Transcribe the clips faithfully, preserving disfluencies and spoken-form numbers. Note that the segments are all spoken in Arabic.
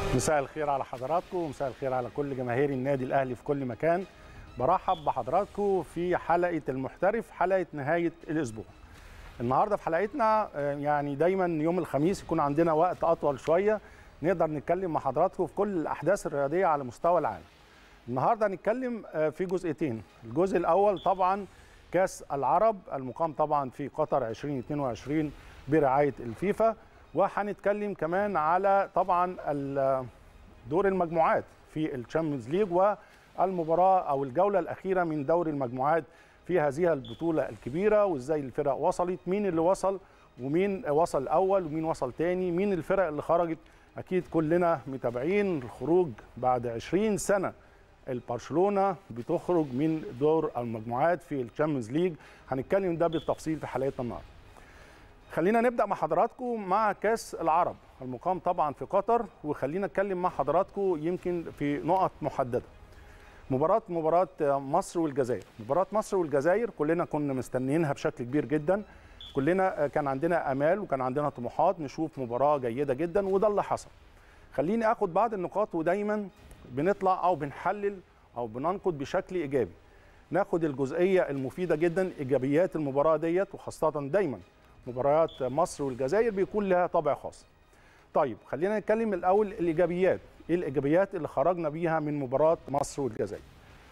مساء الخير على حضراتكم ومساء الخير على كل جماهير النادي الأهلي في كل مكان. برحب بحضراتكم في حلقة المحترف، حلقة نهاية الأسبوع. النهاردة في حلقتنا يعني دايما يوم الخميس يكون عندنا وقت أطول شوية نقدر نتكلم مع حضراتكم في كل الأحداث الرياضية على مستوى العالم. النهاردة هنتكلم في جزئيتين. الجزء الأول طبعا كأس العرب المقام طبعا في قطر ألفين واثنين وعشرين برعاية الفيفا، وهنتكلم كمان على طبعا دور المجموعات في الشامبيونز ليج والمباراه او الجوله الاخيره من دوري المجموعات في هذه البطوله الكبيره، وازاي الفرق وصلت، مين اللي وصل ومين وصل اول ومين وصل تاني، مين الفرق اللي خرجت. اكيد كلنا متابعين الخروج بعد عشرين سنه البرشلونه بتخرج من دور المجموعات في الشامبيونز ليج. هنتكلم ده بالتفصيل في حلقتنا النهارده. خلينا نبدأ مع حضراتكم مع كأس العرب المقام طبعا في قطر، وخلينا نتكلم مع حضراتكم يمكن في نقط محددة. مباراة مباراة مصر والجزائر، مباراة مصر والجزائر كلنا كنا مستنيينها بشكل كبير جدا، كلنا كان عندنا آمال وكان عندنا طموحات نشوف مباراة جيدة جدا، وده اللي حصل. خليني أخد بعض النقاط، ودايما بنطلع أو بنحلل أو بننقد بشكل إيجابي. ناخد الجزئية المفيدة جدا، إيجابيات المباراة ديت، وخاصة دايما مباريات مصر والجزائر بيكون لها طابع خاص. طيب خلينا نتكلم الاول الايجابيات، ايه الايجابيات اللي خرجنا بيها من مباراه مصر والجزائر؟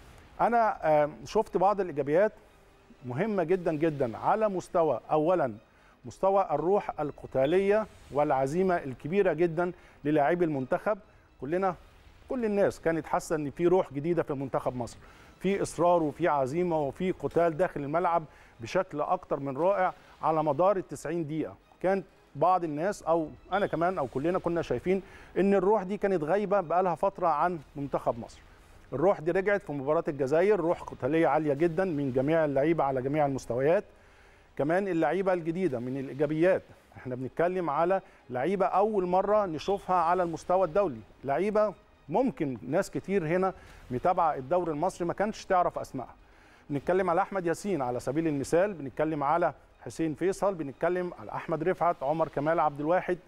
انا شفت بعض الايجابيات مهمه جدا جدا على مستوى اولا مستوى الروح القتاليه والعزيمه الكبيره جدا للاعبي المنتخب. كلنا كل الناس كانت حاسه ان في روح جديده في منتخب مصر، في اصرار وفي عزيمه وفي قتال داخل الملعب بشكل اكتر من رائع على مدار التسعين دقيقه. كان بعض الناس او انا كمان او كلنا كنا شايفين ان الروح دي كانت غايبه بقالها فتره عن منتخب مصر. الروح دي رجعت في مباراه الجزائر، روح قتاليه عاليه جدا من جميع اللعيبه على جميع المستويات. كمان اللعيبه الجديده من الايجابيات، احنا بنتكلم على لعيبه اول مره نشوفها على المستوى الدولي، لعيبه ممكن ناس كتير هنا متابعه الدوري المصري ما كانتش تعرف اسمائها. بنتكلم على احمد ياسين على سبيل المثال، بنتكلم على حسين فيصل، بنتكلم على احمد رفعت، عمر كمال عبد الواحد،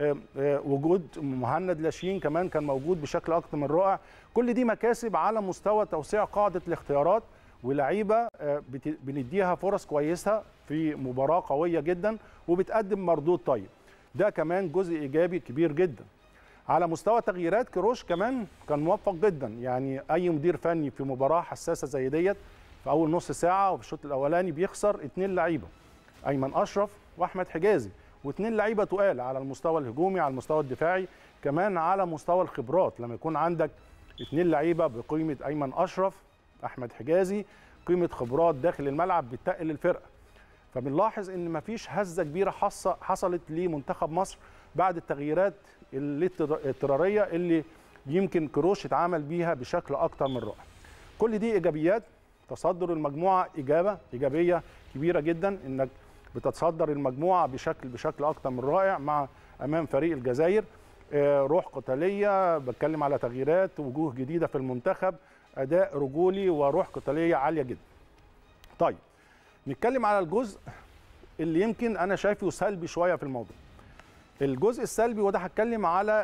وجود مهند لاشين كمان كان موجود بشكل اكتر من رائع. كل دي مكاسب على مستوى توسيع قاعده الاختيارات، ولعيبه بنديها فرص كويسه في مباراه قويه جدا وبتقدم مردود طيب. ده كمان جزء ايجابي كبير جدا. على مستوى تغييرات، كروش كمان كان موفق جدا، يعني اي مدير فني في مباراه حساسه زي ديت في اول نص ساعه وفي الشوط الاولاني بيخسر اثنين لعيبه، ايمن اشرف واحمد حجازي، واثنين لعيبه تقال على المستوى الهجومي، على المستوى الدفاعي، كمان على مستوى الخبرات. لما يكون عندك اثنين لعيبه بقيمه ايمن اشرف، احمد حجازي، قيمه خبرات داخل الملعب بتقل الفرقه. فبنلاحظ ان مفيش هزه كبيره حصلت لمنتخب مصر بعد التغييرات الاضطراريه اللي يمكن كروش اتعامل بيها بشكل اكتر من رائع. كل دي ايجابيات. تصدر المجموعه اجابه ايجابيه كبيره جدا، انك بتتصدر المجموعه بشكل بشكل اكتر من رائع مع امام فريق الجزائر. روح قتاليه، بتكلم على تغييرات، وجوه جديده في المنتخب، اداء رجولي وروح قتاليه عاليه جدا. طيب نتكلم على الجزء اللي يمكن انا شايفه سلبي شويه في الموضوع. الجزء السلبي، وده هتكلم على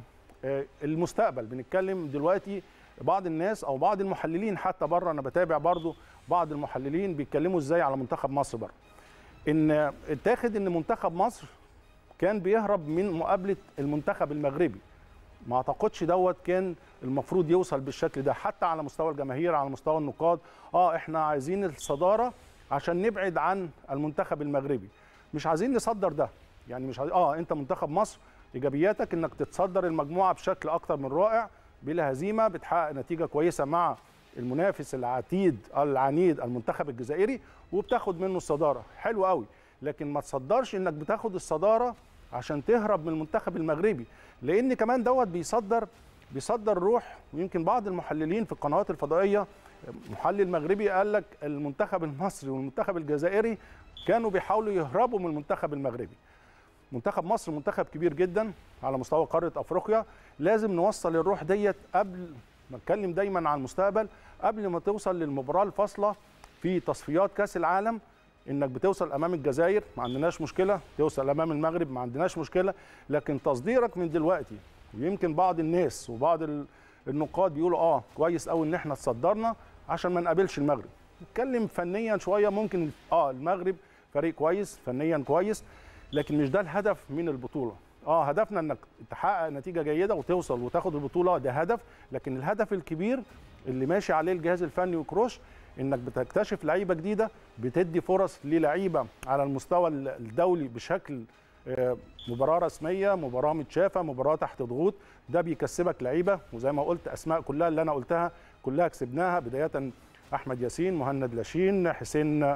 المستقبل. بنتكلم دلوقتي بعض الناس او بعض المحللين حتى بره، انا بتابع برضو بعض المحللين بيتكلموا ازاي على منتخب مصر بره، ان اتاخد ان منتخب مصر كان بيهرب من مقابله المنتخب المغربي. ما اعتقدش دوت كان المفروض يوصل بالشكل ده، حتى على مستوى الجماهير، على مستوى النقاد. اه احنا عايزين الصداره عشان نبعد عن المنتخب المغربي، مش عايزين نصدر ده. يعني مش عايز... اه انت منتخب مصر ايجابياتك انك تتصدر المجموعه بشكل اكتر من رائع بلا هزيمه، بتحقق نتيجه كويسه مع المنافس العتيد العنيد المنتخب الجزائري وبتاخد منه الصداره، حلو قوي. لكن ما تصدرش انك بتاخد الصداره عشان تهرب من المنتخب المغربي، لان كمان دوت بيصدر بيصدر روح. ويمكن بعض المحللين في القنوات الفضائيه، محلل مغربي قال لك المنتخب المصري والمنتخب الجزائري كانوا بيحاولوا يهربوا من المنتخب المغربي. منتخب مصر منتخب كبير جدا على مستوى قاره افريقيا، لازم نوصل الروح ديت قبل ما نتكلم دايما عن المستقبل، قبل ما توصل للمباراه الفاصله في تصفيات كاس العالم. انك بتوصل امام الجزائر ما عندناش مشكله، توصل امام المغرب ما عندناش مشكله، لكن تصديرك من دلوقتي ويمكن بعض الناس وبعض النقاد بيقولوا اه كويس قوي ان احنا تصدرنا عشان ما نقابلش المغرب. نتكلم فنيا شويه، ممكن اه المغرب فريق كويس فنيا كويس، لكن مش ده الهدف من البطوله. اه هدفنا انك تحقق نتيجه جيده وتوصل وتاخد البطوله، ده هدف، لكن الهدف الكبير اللي ماشي عليه الجهاز الفني وكروش انك بتكتشف لعيبه جديده، بتدي فرص للعيبه على المستوى الدولي بشكل مباراه رسميه، مباراه متشافه، مباراه تحت ضغوط، ده بيكسبك لعيبه. وزي ما قلت اسماء كلها اللي انا قلتها كلها كسبناها، بدايه احمد ياسين، مهند لاشين، حسين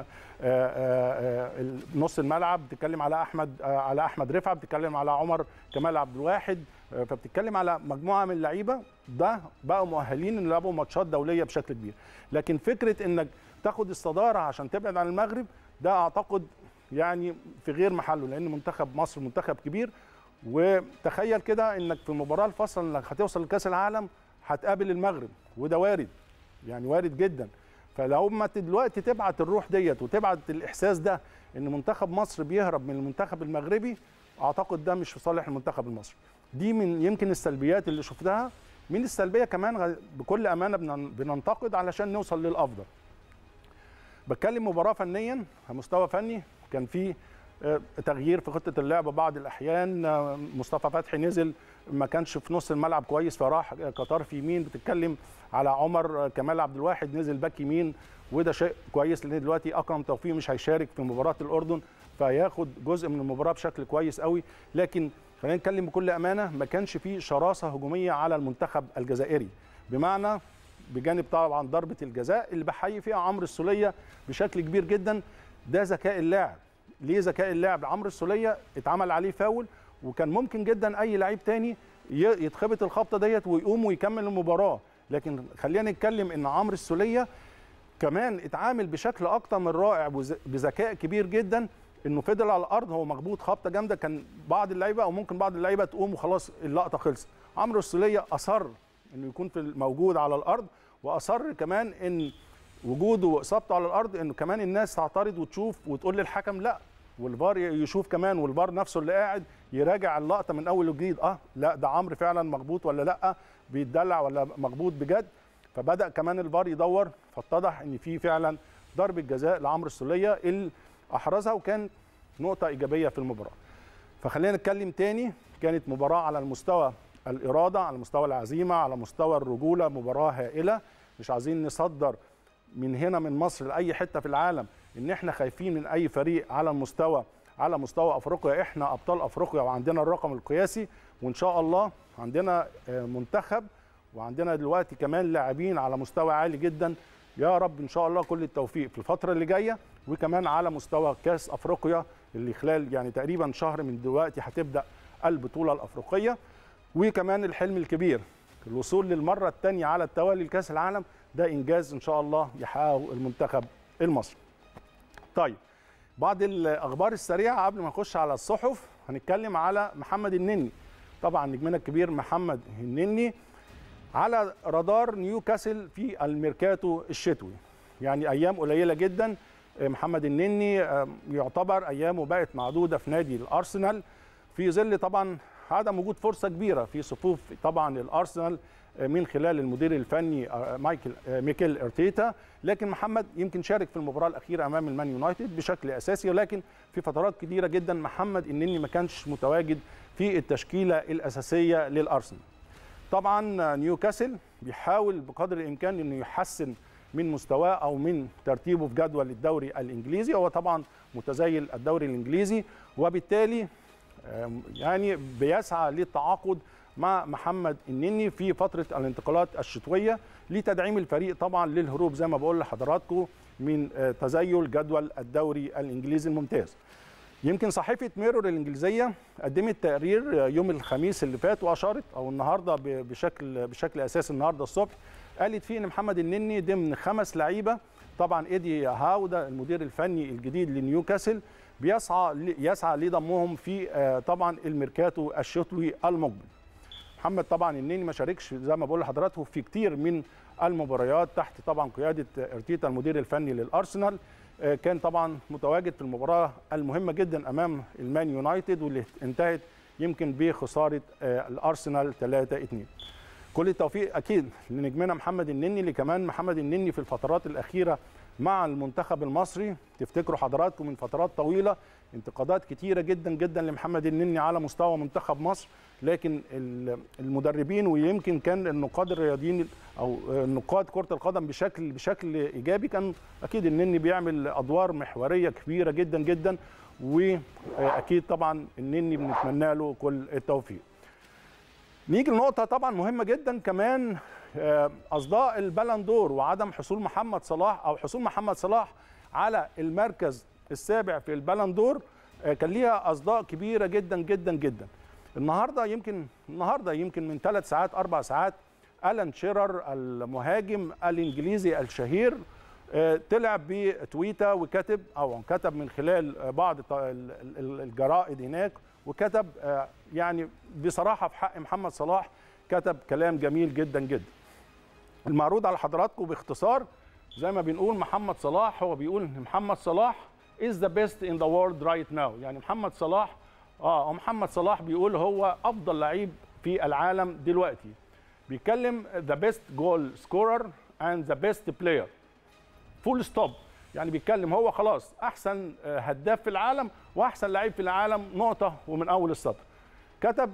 نص الملعب، بتتكلم على احمد على احمد رفعت، بتتكلم على عمر كمال عبد الواحد، فبتتكلم على مجموعه من اللعيبه ده بقوا مؤهلين ان يلعبوا ماتشات دوليه بشكل كبير. لكن فكره انك تاخد الصداره عشان تبعد عن المغرب، ده اعتقد يعني في غير محله، لان منتخب مصر منتخب كبير. وتخيل كده انك في المباراه الفاصله انك هتوصل لكاس العالم هتقابل المغرب، وده وارد، يعني وارد جدا. فلو ما دلوقتي تبعت الروح ديت وتبعت الاحساس ده ان منتخب مصر بيهرب من المنتخب المغربي، اعتقد ده مش في صالح المنتخب المصري. دي من يمكن السلبيات اللي شفتها. من السلبيه كمان بكل امانه بننتقد علشان نوصل للافضل. بتكلم مباراه فنيا على مستوى فني، كان في تغيير في خطه اللعب بعض الاحيان، مصطفى فتحي نزل ما كانش في نص الملعب كويس فراح كطرف يمين، بتتكلم على عمر كمال عبد الواحد نزل باك يمين، وده شيء كويس لان دلوقتي اكرم توفيق مش هيشارك في مباراه الاردن، فياخد جزء من المباراه بشكل كويس قوي. لكن خلينا نتكلم بكل امانه، ما كانش في شراسه هجوميه على المنتخب الجزائري، بمعنى بجانب طبعا ضربه الجزاء اللي بحيي فيها عمرو السوليه بشكل كبير جدا. ده ذكاء اللاعب. ليه ذكاء اللاعب؟ عمرو السوليه اتعمل عليه فاول، وكان ممكن جدا اي لعيب تاني يتخبط الخبطه ديت ويقوم ويكمل المباراه، لكن خلينا نتكلم ان عمرو السوليه كمان اتعامل بشكل اكتر من رائع بذكاء كبير جدا، انه فضل على الارض هو مخبوط خبطه جامده، كان بعض اللعيبه او ممكن بعض اللعيبه تقوم وخلاص اللقطه خلصت. عمرو السوليه اصر انه يكون في موجود على الارض، واصر كمان ان وجوده واصابته على الارض انه كمان الناس تعترض وتشوف وتقول للحكم لا، والفار يشوف كمان، والفار نفسه اللي قاعد يراجع اللقطه من اول وجديد، اه لا ده عمرو فعلا مخبوط ولا لا، بيتدلع ولا مخبوط بجد. فبدا كمان الفار يدور، فاتضح ان في فعلا ضربه جزاء لعمرو السوليه اللي احرزها، وكان نقطه ايجابيه في المباراه. فخلينا نتكلم تاني، كانت مباراه على المستوى الاراده، على مستوى العزيمه، على مستوى الرجوله، مباراه هائله. مش عايزين نصدر من هنا من مصر لاي حته في العالم ان احنا خايفين من اي فريق على المستوى على مستوى افريقيا. احنا ابطال افريقيا وعندنا الرقم القياسي، وان شاء الله عندنا منتخب وعندنا دلوقتي كمان لاعبين على مستوى عالي جدا. يا رب ان شاء الله كل التوفيق في الفتره اللي جايه، وكمان على مستوى كاس افريقيا اللي خلال يعني تقريبا شهر من دلوقتي هتبدا البطوله الافريقيه. وكمان الحلم الكبير الوصول للمره الثانيه على التوالي لكاس العالم، ده انجاز ان شاء الله يحققه المنتخب المصري. طيب بعض الاخبار السريعه قبل ما نخش على الصحف، هنتكلم على محمد النني. طبعا نجمنا الكبير محمد النني على رادار نيوكاسل في الميركاتو الشتوي، يعني ايام قليله جدا. محمد النني يعتبر ايامه بقت معدوده في نادي الارسنال، في ظل طبعا عدم وجود فرصه كبيره في صفوف طبعا الارسنال من خلال المدير الفني مايكل ميكيل ارتيتا. لكن محمد يمكن شارك في المباراه الاخيره امام المان يونايتد بشكل اساسي، ولكن في فترات كثيره جدا محمد النني ما كانش متواجد في التشكيله الاساسيه للارسنال. طبعا نيوكاسل بيحاول بقدر الامكان انه يحسن من مستواه او من ترتيبه في جدول الدوري الانجليزي، هو طبعا متزيل الدوري الانجليزي، وبالتالي يعني بيسعى للتعاقد مع محمد النني في فتره الانتقالات الشتويه لتدعيم الفريق طبعا للهروب زي ما بقول لحضراتكم من تزيل جدول الدوري الانجليزي الممتاز. يمكن صحيفه ميرور الانجليزيه قدمت تقرير يوم الخميس اللي فات واشارت او النهارده بشكل بشكل اساسي النهارده الصبح، قالت فيه ان محمد النني ضمن خمس لعيبه. طبعا ايدي هاو ده المدير الفني الجديد لنيوكاسل بيسعى يسعى لضمهم في طبعا الميركاتو الشتوي المقبل. محمد طبعا النني ما شاركش زي ما بقول لحضراتكم في كتير من المباريات تحت طبعا قياده ارتيتا المدير الفني للارسنال، كان طبعا متواجد في المباراه المهمه جدا امام المان يونايتد واللي انتهت يمكن بخساره الارسنال ثلاثة اثنين. كل التوفيق اكيد لنجمنا محمد النني، اللي كمان محمد النني في الفترات الاخيره مع المنتخب المصري، تفتكروا حضراتكم من فترات طويله انتقادات كتيره جدا جدا لمحمد النني على مستوى منتخب مصر، لكن المدربين ويمكن كان النقاد الرياضيين او نقاد كره القدم بشكل بشكل ايجابي كان اكيد النني بيعمل ادوار محوريه كبيره جدا جدا، واكيد طبعا النني بنتمنى له كل التوفيق. نيجي لنقطه طبعا مهمه جدا كمان، اصداء البالندور وعدم حصول محمد صلاح او حصول محمد صلاح على المركز السابع في البالندور كان ليها اصداء كبيره جدا جدا جدا. النهارده يمكن النهارده يمكن من ثلاث ساعات اربع ساعات ألان شيرر المهاجم الانجليزي الشهير طلع بتويته وكتب او كتب من خلال بعض الجرائد هناك، وكتب يعني بصراحه في حق محمد صلاح كتب كلام جميل جدا جدا. المعروض على حضراتكم باختصار زي ما بنقول محمد صلاح، هو بيقول محمد صلاح is the best in the world right now. يعني محمد صلاح اه محمد صلاح بيقول هو افضل لعيب في العالم دلوقتي. بيتكلم the best goal scorer and the best player. فول ستوب. يعني بيتكلم هو خلاص احسن هداف في العالم واحسن لعيب في العالم، نقطه ومن اول السطر. كتب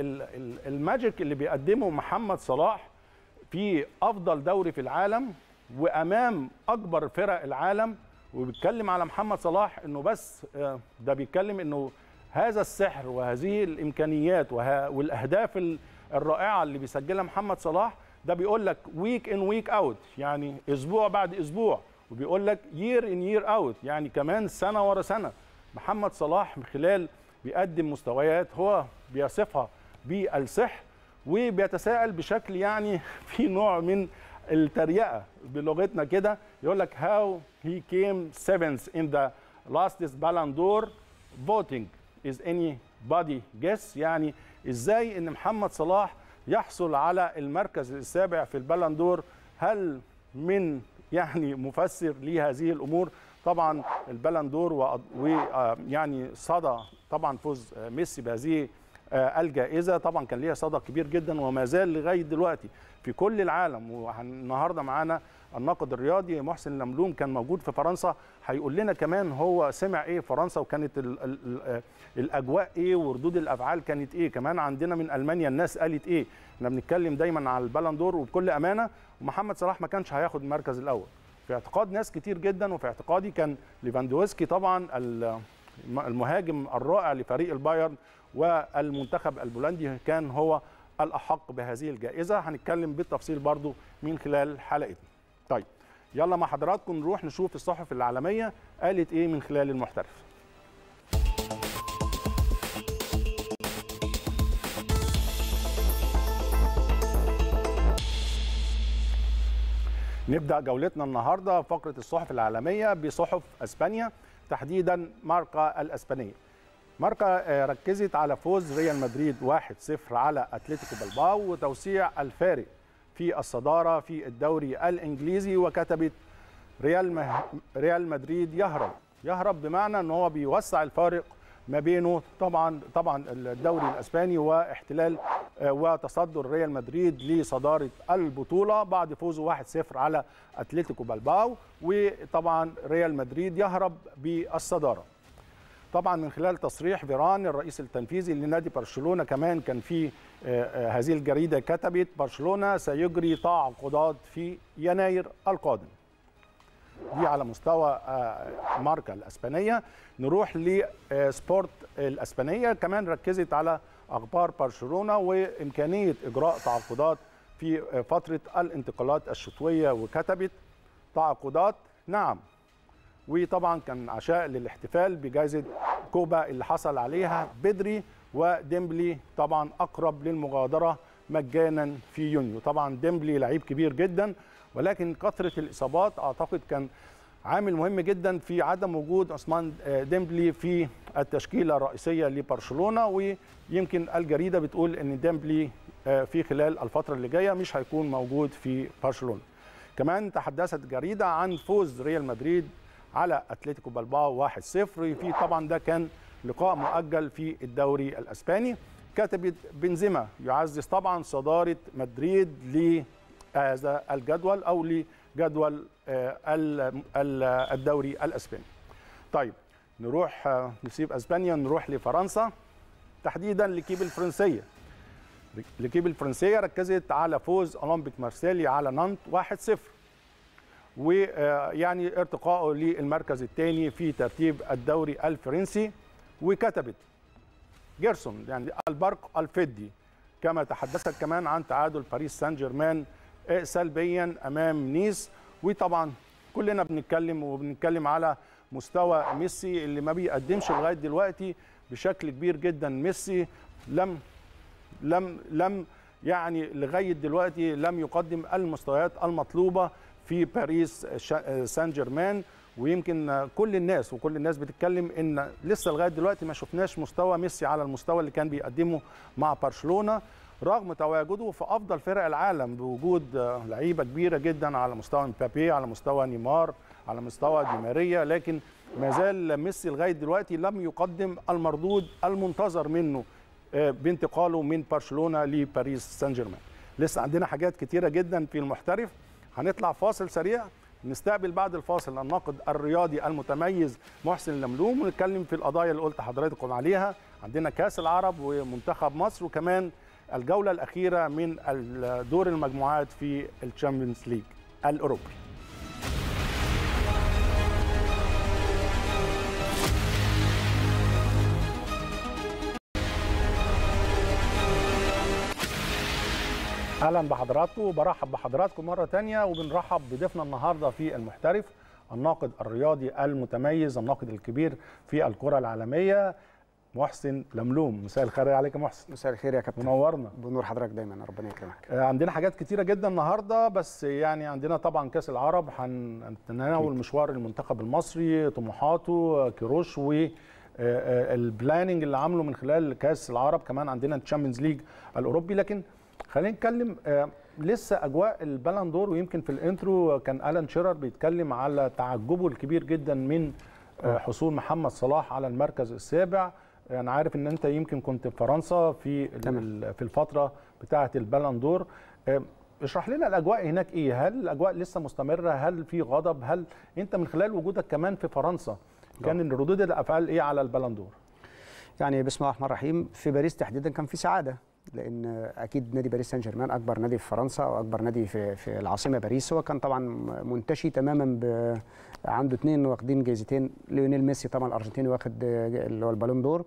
الماجيك اللي بيقدمه محمد صلاح في افضل دوري في العالم وامام اكبر فرق العالم، وبيتكلم على محمد صلاح انه بس ده بيتكلم انه هذا السحر وهذه الامكانيات والاهداف الرائعه اللي بيسجلها محمد صلاح، ده بيقول لك ويك ان ويك اوت، يعني اسبوع بعد اسبوع، وبيقول لك يير ان يير اوت، يعني كمان سنه ورا سنه. محمد صلاح من خلال بيقدم مستويات هو بيصفها بالسحر، وبيتساءل بشكل يعني في نوع من التريقه بلغتنا كده، يقول لك how he came seventh in the last Ballon d'Or voting is anybody guess. يعني ازاي ان محمد صلاح يحصل على المركز السابع في البالون دور؟ هل من يعني مفسر لهذه الامور؟ طبعا البالون دور ويعني صدى طبعا فوز ميسي بهذه الجائزه طبعا كان ليها صدى كبير جدا وما زال لغايه دلوقتي في كل العالم. والنهارده معانا الناقد الرياضي محسن لملوم كان موجود في فرنسا، هيقول لنا كمان هو سمع ايه في فرنسا وكانت ال ال ال الاجواء ايه وردود الافعال كانت ايه. كمان عندنا من المانيا الناس قالت ايه. احنا بنتكلم دايما على البالون دور وبكل امانه، ومحمد صلاح ما كانش هياخد المركز الاول في اعتقاد ناس كتير جدا، وفي اعتقادي كان ليفاندوفسكي طبعا المهاجم الرائع لفريق البايرن والمنتخب البولندي كان هو الأحق بهذه الجائزة. هنتكلم بالتفصيل برضو من خلال حلقتنا. طيب يلا مع حضراتكم نروح نشوف الصحف العالمية قالت ايه من خلال المحترف. نبدأ جولتنا النهاردة فقرة الصحف العالمية بصحف أسبانيا، تحديدا ماركا الأسبانية. ماركا ركزت على فوز ريال مدريد واحد صفر على اتلتيكو بلباو وتوسيع الفارق في الصدارة في الدوري الإنجليزي، وكتبت ريال مه... ريال مدريد يهرب يهرب بمعنى أنه هو بيوسع الفارق ما بينه طبعا طبعا الدوري الإسباني واحتلال وتصدر ريال مدريد لصدارة البطولة بعد فوزه واحد صفر على اتلتيكو بلباو، وطبعا ريال مدريد يهرب بالصدارة. طبعا من خلال تصريح فيران الرئيس التنفيذي لنادي برشلونة، كمان كان في هذه الجريدة كتبت برشلونة سيجري تعاقدات في يناير القادم. دي على مستوى ماركا الأسبانية. نروح لسبورت الأسبانية، كمان ركزت على أخبار برشلونة وإمكانية إجراء تعاقدات في فترة الانتقالات الشتوية، وكتبت تعاقدات نعم. وطبعا كان عشاء للاحتفال بجائزة كوبا اللي حصل عليها بدري، وديمبلي طبعا أقرب للمغادرة مجانا في يونيو. طبعا ديمبلي لعيب كبير جدا، ولكن كثرة الإصابات أعتقد كان عامل مهم جدا في عدم وجود عثمان ديمبلي في التشكيلة الرئيسية لبرشلونة، ويمكن الجريدة بتقول أن ديمبلي في خلال الفترة اللي جاية مش هيكون موجود في برشلونة. كمان تحدثت الجريدة عن فوز ريال مدريد على اتلتيكو بلباو واحد صفر، في طبعا ده كان لقاء مؤجل في الدوري الاسباني. كتبت بنزيما يعزز طبعا صداره مدريد لهذا الجدول او لجدول الدوري الاسباني. طيب نروح نسيب اسبانيا نروح لفرنسا، تحديدا لكيب الفرنسيه. لكيب الفرنسيه ركزت على فوز اولمبيك مارسيليا على نانت واحد صفر، ويعني ارتقائه للمركز الثاني في ترتيب الدوري الفرنسي. وكتبت جيرسون يعني البرق الفدي، كما تحدثت كمان عن تعادل باريس سان جيرمان سلبيا امام نيس. وطبعا كلنا بنتكلم وبنتكلم على مستوى ميسي اللي ما بيقدمش لغايه دلوقتي بشكل كبير جدا. ميسي لم لم لم يعني لغايه دلوقتي لم يقدم المستويات المطلوبه في باريس سان جيرمان، ويمكن كل الناس وكل الناس بتتكلم ان لسه لغايه دلوقتي ما شفناش مستوى ميسي على المستوى اللي كان بيقدمه مع برشلونه، رغم تواجده في افضل فرق العالم بوجود لعيبه كبيره جدا على مستوى مبابي، على مستوى نيمار، على مستوى دي ماريا، لكن ما زال ميسي لغايه دلوقتي لم يقدم المردود المنتظر منه بانتقاله من برشلونه لباريس سان جيرمان. لسه عندنا حاجات كتيره جدا في المحترف. هنطلع فاصل سريع، نستقبل بعد الفاصل الناقد الرياضي المتميز محسن لملوم، ونتكلم في القضايا اللي قلت حضراتكم عليها. عندنا كاس العرب ومنتخب مصر، وكمان الجوله الاخيره من دور المجموعات في الشامبيونز ليج الاوروبي. اهلا بحضراتكم وبرحب بحضراتكم مره ثانيه، وبنرحب بضيفنا النهارده في المحترف الناقد الرياضي المتميز، الناقد الكبير في الكره العالميه، محسن لملوم. مساء الخير عليك يا محسن. مساء الخير يا كابتن. منورنا. بنور حضرتك دايما، ربنا يكرمك. عندنا حاجات كتيره جدا النهارده، بس يعني عندنا طبعا كاس العرب، هنتناول مشوار المنتخب المصري، طموحاته، كيروش والبلاننج اللي عامله من خلال كاس العرب، كمان عندنا الشامبيونز ليج الاوروبي. لكن خلينا نتكلم آه لسه اجواء البالون دور، ويمكن في الانترو كان ألان شيرر بيتكلم على تعجبه الكبير جدا من آه حصول محمد صلاح على المركز السابع. انا يعني عارف ان انت يمكن كنت في فرنسا في في الفتره بتاعه البالون دور. آه اشرح لنا الاجواء هناك ايه؟ هل الاجواء لسه مستمره؟ هل في غضب؟ هل انت من خلال وجودك كمان في فرنسا كان ردود الافعال ايه على البالون دور؟ يعني بسم الله الرحمن الرحيم، في باريس تحديدا كان في سعاده، لان اكيد نادي باريس سان جيرمان اكبر نادي في فرنسا او اكبر نادي في في العاصمه باريس، هو كان طبعا منتشي تماما ب عنده اثنين واخدين جايزتين، ليونيل ميسي طبعا الارجنتيني واخد اللي هو البالون دور،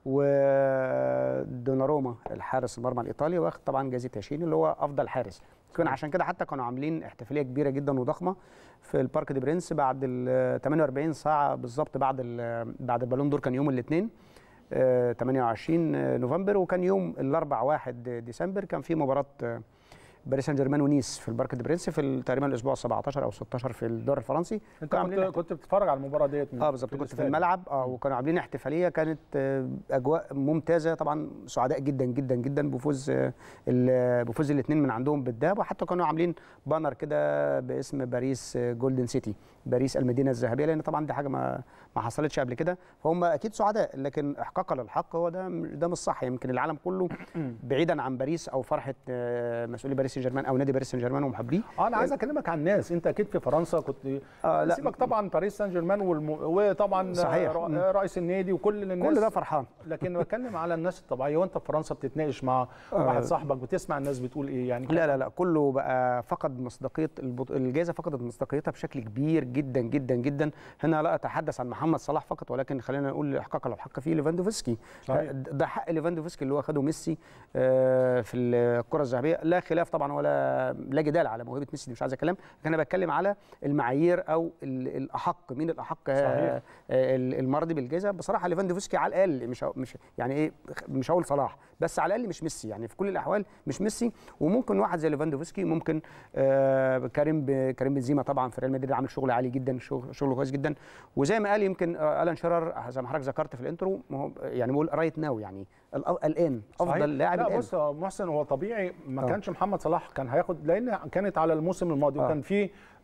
ودوناروما الحارس المرمى الايطالي واخد طبعا جائزه ياشين اللي هو افضل حارس. كان عشان كده حتى كانوا عاملين احتفاليه كبيره جدا وضخمه في البارك دي برنس بعد ال ثمانية وأربعين ساعه بالظبط بعد بعد البالون دور، كان يوم الاثنين ثمانية وعشرين نوفمبر، وكان يوم الاربعاء واحد ديسمبر كان في مباراه باريس سان جيرمان ونيس في البارك دي برنس في تقريبا الاسبوع سبعتاشر او ستاشر في الدوري الفرنسي. انت كنت كنت بتتفرج على المباراه ديت؟ اه بالظبط، كنت في الملعب. اه وكانوا عاملين احتفاليه كانت اجواء ممتازه، طبعا سعداء جدا جدا جدا بفوز بفوز الاثنين من عندهم بالذهب، وحتى كانوا عاملين بانر كده باسم باريس جولدن سيتي، باريس المدينه الذهبيه، لان طبعا دي حاجه ما ما حصلتش قبل كده، فهم اكيد سعداء، لكن احقاقا للحق هو ده ده مش صح. يمكن العالم كله بعيدا عن باريس او فرحه مسؤولي باريس سان جيرمان او نادي باريس سان جيرمان ومحبيه. اه انا عايز اكلمك عن الناس، انت اكيد في فرنسا كنت آه سيبك طبعا باريس سان جيرمان والم... وطبعا صحيح. رئيس النادي وكل الناس كل ده فرحان، لكن بتكلم على الناس الطبيعيه، وانت في فرنسا بتتناقش مع آه واحد صاحبك، بتسمع الناس بتقول ايه يعني؟ لا لا لا كله بقى فقد مصداقيه البط... الجائزه فقدت مصداقيتها بشكل كبير جدا جدا جدا. هنا لا اتحدث عن محمد صلاح فقط، ولكن خلينا نقول احقاقا لو حق فيه ليفاندوفسكي. ده حق ليفاندوفسكي اللي هو خده ميسي في الكره الذهبيه، لا خلاف طبعا ولا لا جدال على موهبه ميسي، مش عايز اتكلم، لكن انا بتكلم على المعايير او الاحق، مين الاحق صحيح. المرضي بالجائزه بصراحه ليفاندوفسكي على الاقل، مش مش يعني ايه، مش هقول صلاح بس على الاقل مش ميسي، يعني في كل الاحوال مش ميسي. وممكن واحد زي ليفاندوفسكي، ممكن آه كريم كريم بنزيما طبعا في ريال مدريد عامل شغل عالي جدا، شغل شغله كويس جدا. وزي ما قال يمكن آه ألان شيرر زي ما حضرتك ذكرت في الانترو، يعني بقول رايت ناو، يعني الان افضل لاعب الان. لا بص يا محسن، هو طبيعي ما أوه. كانش محمد صلاح كان هياخد، لان كانت على الموسم الماضي أوه. وكان في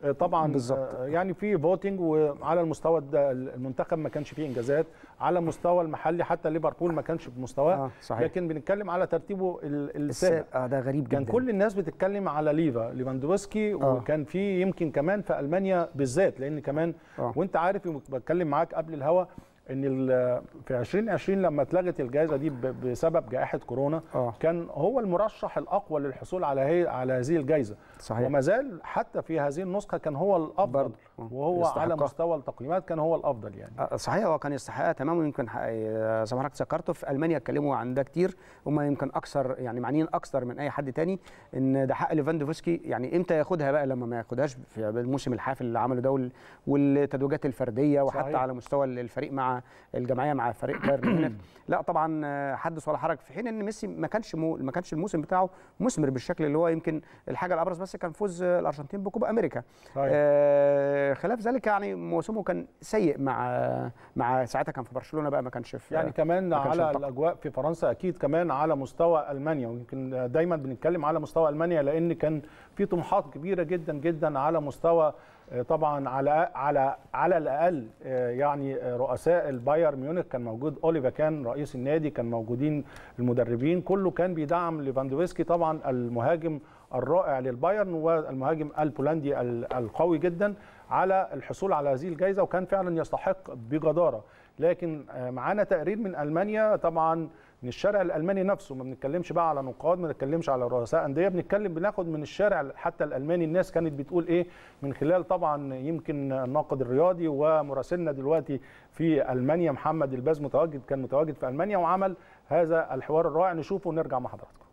طبعا بالظبط. يعني في فوتنج، وعلى المستوى المنتخب ما كانش فيه انجازات، على المستوى المحلي حتى ليفربول ما كانش بمستواه. آه صحيح. لكن بنتكلم على ترتيبه السابق. اه ده غريب جدا. كان كل الناس بتتكلم على ليفا ليفاندوفسكي، آه. وكان في يمكن كمان في المانيا بالذات، لان كمان آه. وانت عارف بتكلم معاك قبل الهوا ان في ألفين وعشرين لما اتلغت الجائزه دي بسبب جائحه كورونا أوه. كان هو المرشح الاقوى للحصول على هي على هذه الجائزه. صحيح. وما زال حتى في هذه النسخه كان هو الافضل، وهو على مستوى التقييمات كان هو الافضل يعني. صحيح، هو كان يستحقها تماما. ويمكن زي ما حضرتك ذكرته في المانيا اتكلموا عن ده كتير، هم يمكن اكثر يعني معنيين اكثر من اي حد تاني ان ده حق ليفاندوفسكي. يعني امتى ياخدها بقى؟ لما ما ياخدهاش في الموسم الحافل اللي عمله ده والتتويجات الفرديه، وحتى صحيح. على مستوى الفريق مع الجماعيه مع فريق بايرن ميونخ. لا طبعا حدث ولا حرج، في حين ان ميسي ما كانش مو ما كانش الموسم بتاعه مثمر بالشكل اللي هو يمكن الحاجه الابرز بس كان فوز الارجنتين بكوبا امريكا. آه خلاف ذلك يعني موسمه كان سيء مع مع ساعتها كان في برشلونه بقى، ما كانش في يعني كمان على الاجواء في فرنسا، اكيد كمان على مستوى المانيا. ويمكن دايما بنتكلم على مستوى المانيا لان كان في طموحات كبيره جدا جدا على مستوى طبعا على على على الاقل يعني رؤساء البايرن ميونخ كان موجود اوليفا كان رئيس النادي، كان موجودين المدربين، كله كان بيدعم ليفاندوفسكي طبعا المهاجم الرائع للبايرن والمهاجم البولندي القوي جدا على الحصول على هذه الجائزه، وكان فعلا يستحق بجداره. لكن معانا تقرير من المانيا طبعا من الشارع الالماني نفسه، ما بنتكلمش بقى على نقاد، ما بنتكلمش على رؤساء انديه، بنتكلم بناخد من الشارع حتى الالماني الناس كانت بتقول ايه من خلال طبعا يمكن الناقد الرياضي ومراسلنا دلوقتي في المانيا محمد الباز متواجد كان متواجد في المانيا وعمل هذا الحوار الرائع. نشوفه ونرجع مع حضراتكم.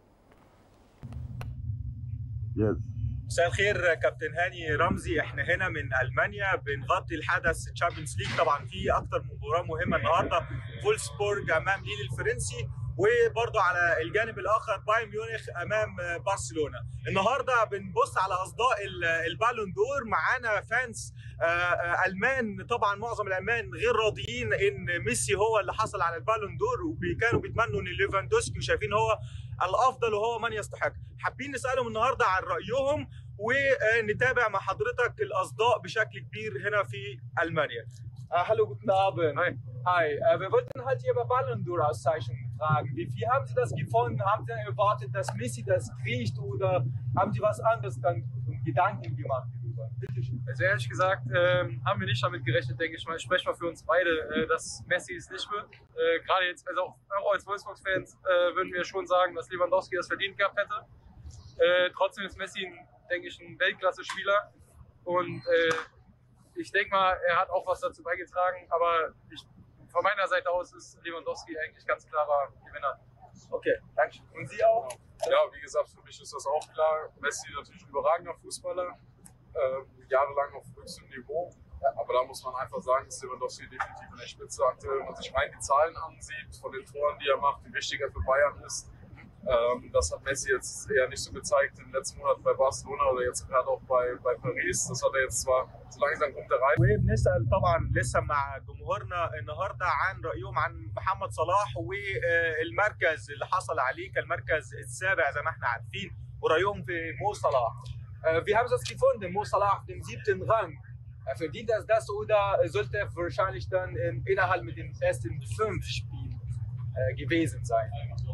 مساء الخير كابتن هاني رمزي، احنا هنا من المانيا بنغطي الحدث تشامبيونز ليج. طبعا في اكتر من مباراه مهمه النهارده، فولسبورج امام ليل الفرنسي، وبرضه على الجانب الاخر بايرن ميونخ امام برشلونه. النهارده بنبص على اصداء البالون دور، معانا فانس المان. طبعا معظم الالمان غير راضيين ان ميسي هو اللي حصل على البالون دور، وكانوا بيتمنوا ان ليفاندوفسكي، وشايفين هو الافضل وهو من يستحق. حابين نسالهم النهارده عن رايهم ونتابع مع حضرتك الاصداء بشكل كبير هنا في المانيا. Hallo, guten Abend. Hi. Hi. Äh, wir wollten halt hier über Ballon d'Or Auszeichnungen fragen. Wie viel haben Sie das gefunden? Haben Sie erwartet, dass Messi das kriegt, oder haben Sie was anderes dann Gedanken gemacht? Bitte schön. Also ehrlich gesagt ähm, haben wir nicht damit gerechnet, denke ich mal. Ich spreche mal für uns beide, äh, dass Messi es nicht wird. Äh, Gerade jetzt, also auch, auch als Wolfsburg-Fans äh, würden wir schon sagen, dass Lewandowski das verdient gehabt hätte. Äh, trotzdem ist Messi, ein, denke ich, ein Weltklasse-Spieler. Und äh, ich denke mal, er hat auch was dazu beigetragen. Aber ich, von meiner Seite aus ist Lewandowski eigentlich ganz klarer Gewinner. Okay, danke. Und Sie auch? Ja, wie gesagt, für mich ist das auch klar. Messi natürlich ein überragender Fußballer. Äh, jahrelang auf höchstem Niveau. Aber da muss man einfach sagen, dass Lewandowski definitiv in der Spitze aktuell, wenn man sich rein die Zahlen ansieht, von den Toren, die er macht, wie wichtig er für Bayern ist. Ähm, das hat Messi jetzt eher nicht so gezeigt in den letzten Monaten bei Barcelona oder jetzt gerade auch bei, bei Paris. Das hat er jetzt zwar, so langsam kommt er rein. وبنسال طبعا لسه مع جمهورنا النهارده عن رايهم عن محمد صلاح والمركز اللي حصل عليه كالمركز السابع زي ما احنا عارفين، ورايهم في مو صلاح. Äh, wie haben Sie das gefunden? Mo Salah auf dem siebten Rang. Verdient er das, oder sollte er wahrscheinlich dann in, innerhalb mit den ersten fünf Spielen äh, gewesen sein?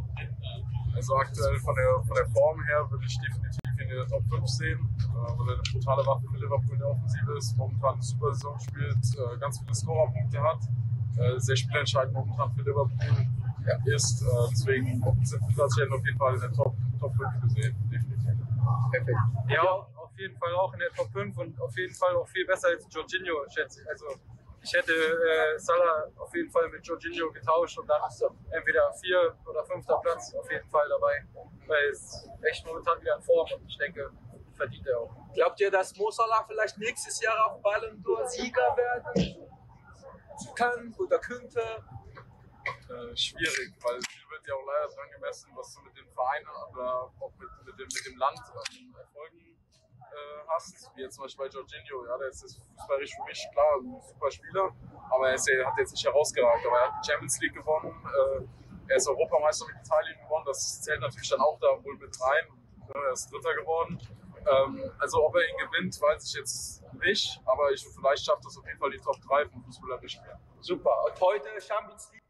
Also aktuell von der, von der Form her würde ich definitiv ihn in der Top fünf sehen, äh, weil er eine brutale Waffe für Liverpool in der Offensive ist, momentan eine super Saison spielt, äh, ganz viele Scorerpunkte hat, äh, sehr spielentscheidend momentan für Liverpool ja, ist. Äh, deswegen sind wir tatsächlich auf jeden Fall in der Top, Top fünf gesehen, definitiv. Perfekt. Ja, auf jeden Fall auch in der Top fünf und auf jeden Fall auch viel besser als Jorginho, schätze ich. Also ich hätte äh, Salah auf jeden Fall mit Jorginho getauscht und dann entweder vier oder fünfter Platz auf jeden Fall dabei, weil es echt momentan wieder in Form und ich denke, verdient er auch. Glaubt ihr, dass Mo Salah vielleicht nächstes Jahr auch Ballon d'Or Sieger werden kann oder könnte? Äh, schwierig, weil viel wird ja auch leider dran gemessen, was du mit dem Verein oder auch mit, mit, dem, mit dem Land ähm, Erfolgen äh, hast, wie jetzt zum Beispiel bei Jorginho. Ja, der ist jetzt fußballerisch für mich klar ein super Spieler, aber er, ist, er hat jetzt nicht herausgeragt, aber er hat die Champions League gewonnen, äh, er ist Europameister mit Italien gewonnen, das zählt natürlich dann auch da wohl mit rein, ja, er ist Dritter geworden Ähm, also ob er ihn gewinnt, weiß ich jetzt nicht, aber ich, vielleicht schafft es auf jeden Fall die Top drei vom fußballerischen her. Super. Und heute Champions League.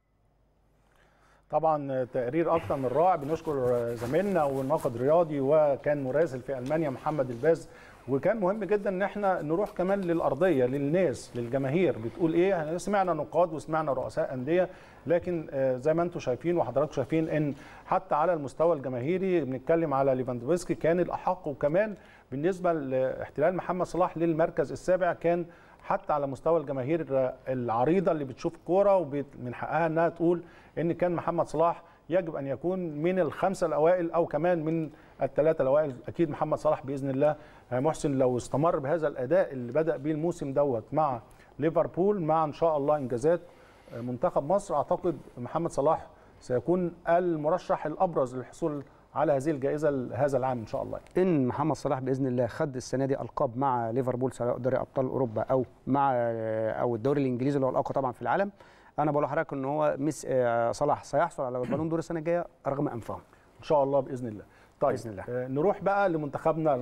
طبعا تقرير اكتر من رائع. بنشكر زميلنا والناقد الرياضي وكان مراسل في المانيا محمد الباز. وكان مهم جدا ان احنا نروح كمان للارضيه للناس للجماهير بتقول ايه. سمعنا نقاد وسمعنا رؤساء انديه، لكن زي ما انتم شايفين وحضراتكم شايفين ان حتى على المستوى الجماهيري بنتكلم على ليفاندوفسكي كان الاحق، وكمان بالنسبه لاحتلال محمد صلاح للمركز السابع كان حتى على مستوى الجماهير العريضه اللي بتشوف الكوره ومن حقها انها تقول ان كان محمد صلاح يجب ان يكون من الخمسه الاوائل او كمان من الثلاثه الاوائل. اكيد محمد صلاح باذن الله محسن لو استمر بهذا الاداء اللي بدا بيه الموسم دوت مع ليفربول مع ان شاء الله انجازات منتخب مصر، اعتقد محمد صلاح سيكون المرشح الابرز للحصول على هذه الجائزه هذا العام ان شاء الله. ان محمد صلاح باذن الله خد السنه دي القاب مع ليفربول سواء دوري ابطال اوروبا او مع او الدوري الانجليزي اللي هو الاقوى طبعا في العالم، انا بقول لحضرتك ان هو مس صلاح سيحصل على البالون دور السنه الجايه رغم انفهم ان شاء الله باذن الله. طيب بإذن الله. نروح بقى لمنتخبنا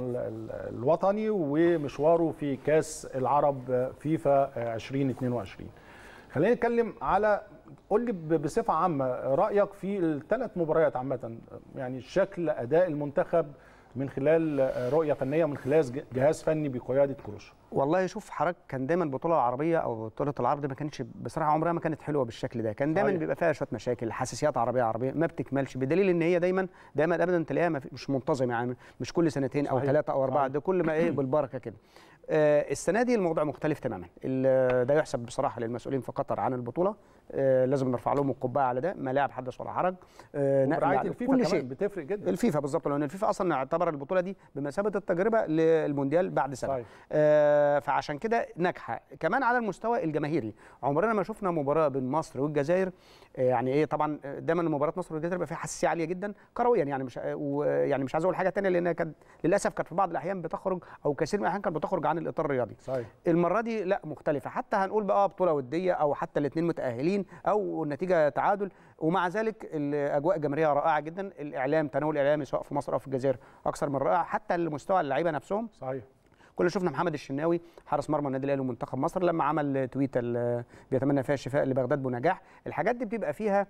الوطني ومشواره في كاس العرب فيفا ألفين واثنين وعشرين. خلينا نتكلم على، قول لي بصفه عامه رايك في الثلاث مباريات عامه، يعني شكل اداء المنتخب من خلال رؤيه فنيه ومن خلال جهاز فني بقياده كروش. والله شوف حضرتك، كان دايما البطوله العربيه او بطوله العرض ما كانتش بصراحه عمرها ما كانت حلوه بالشكل ده، كان دايما صحيح. بيبقى فيها شويه مشاكل، حساسيات عربيه عربيه ما بتكملش، بدليل ان هي دايما دايما ابدا تلاقيها مش منتظمه، يعني مش كل سنتين او ثلاثه او اربعه، ده كل ما ايه بالبركه كده. آه السنه دي الموضوع مختلف تماما، ده يحسب بصراحه للمسؤولين في قطر عن البطوله، آه لازم نرفع لهم القبعه على ده، ملاعب حدث ولا حرج، آه ورعايه الفيفا كل شيء بتفرق جدا. الفيفا بالظبط، لان الفيفا اصلا اعتبر البطوله دي بمثابه التجربه للمونديال بعد سنه، آه فعشان كده ناجحه. كمان على المستوى الجماهيري عمرنا ما شفنا مباراه بين مصر والجزائر، آه يعني ايه طبعا دايما مباراه مصر والجزائر بيبقى فيها حساسيه عاليه جدا كرويا، يعني مش يعني مش عايز اقول حاجه ثانيه لانها كانت للاسف كانت في بعض الاحيان بتخرج او كثير من الاحيان كانت بتخرج عن الاطار الرياضي. صحيح. المره دي لا مختلفه، حتى هنقول بقى بطوله وديه او حتى الاثنين متاهلين او النتيجه تعادل، ومع ذلك الاجواء الجماهيريه رائعه جدا، الاعلام تناول الاعلامي سواء في مصر او في الجزائر اكثر من رائع، حتى المستوى اللعيبه نفسهم. صحيح. كنا شفنا محمد الشناوي حارس مرمى النادي الاهلي ومنتخب مصر لما عمل تويته بيتمنى فيها الشفاء لبغداد بنجاح، الحاجات دي بتبقى فيها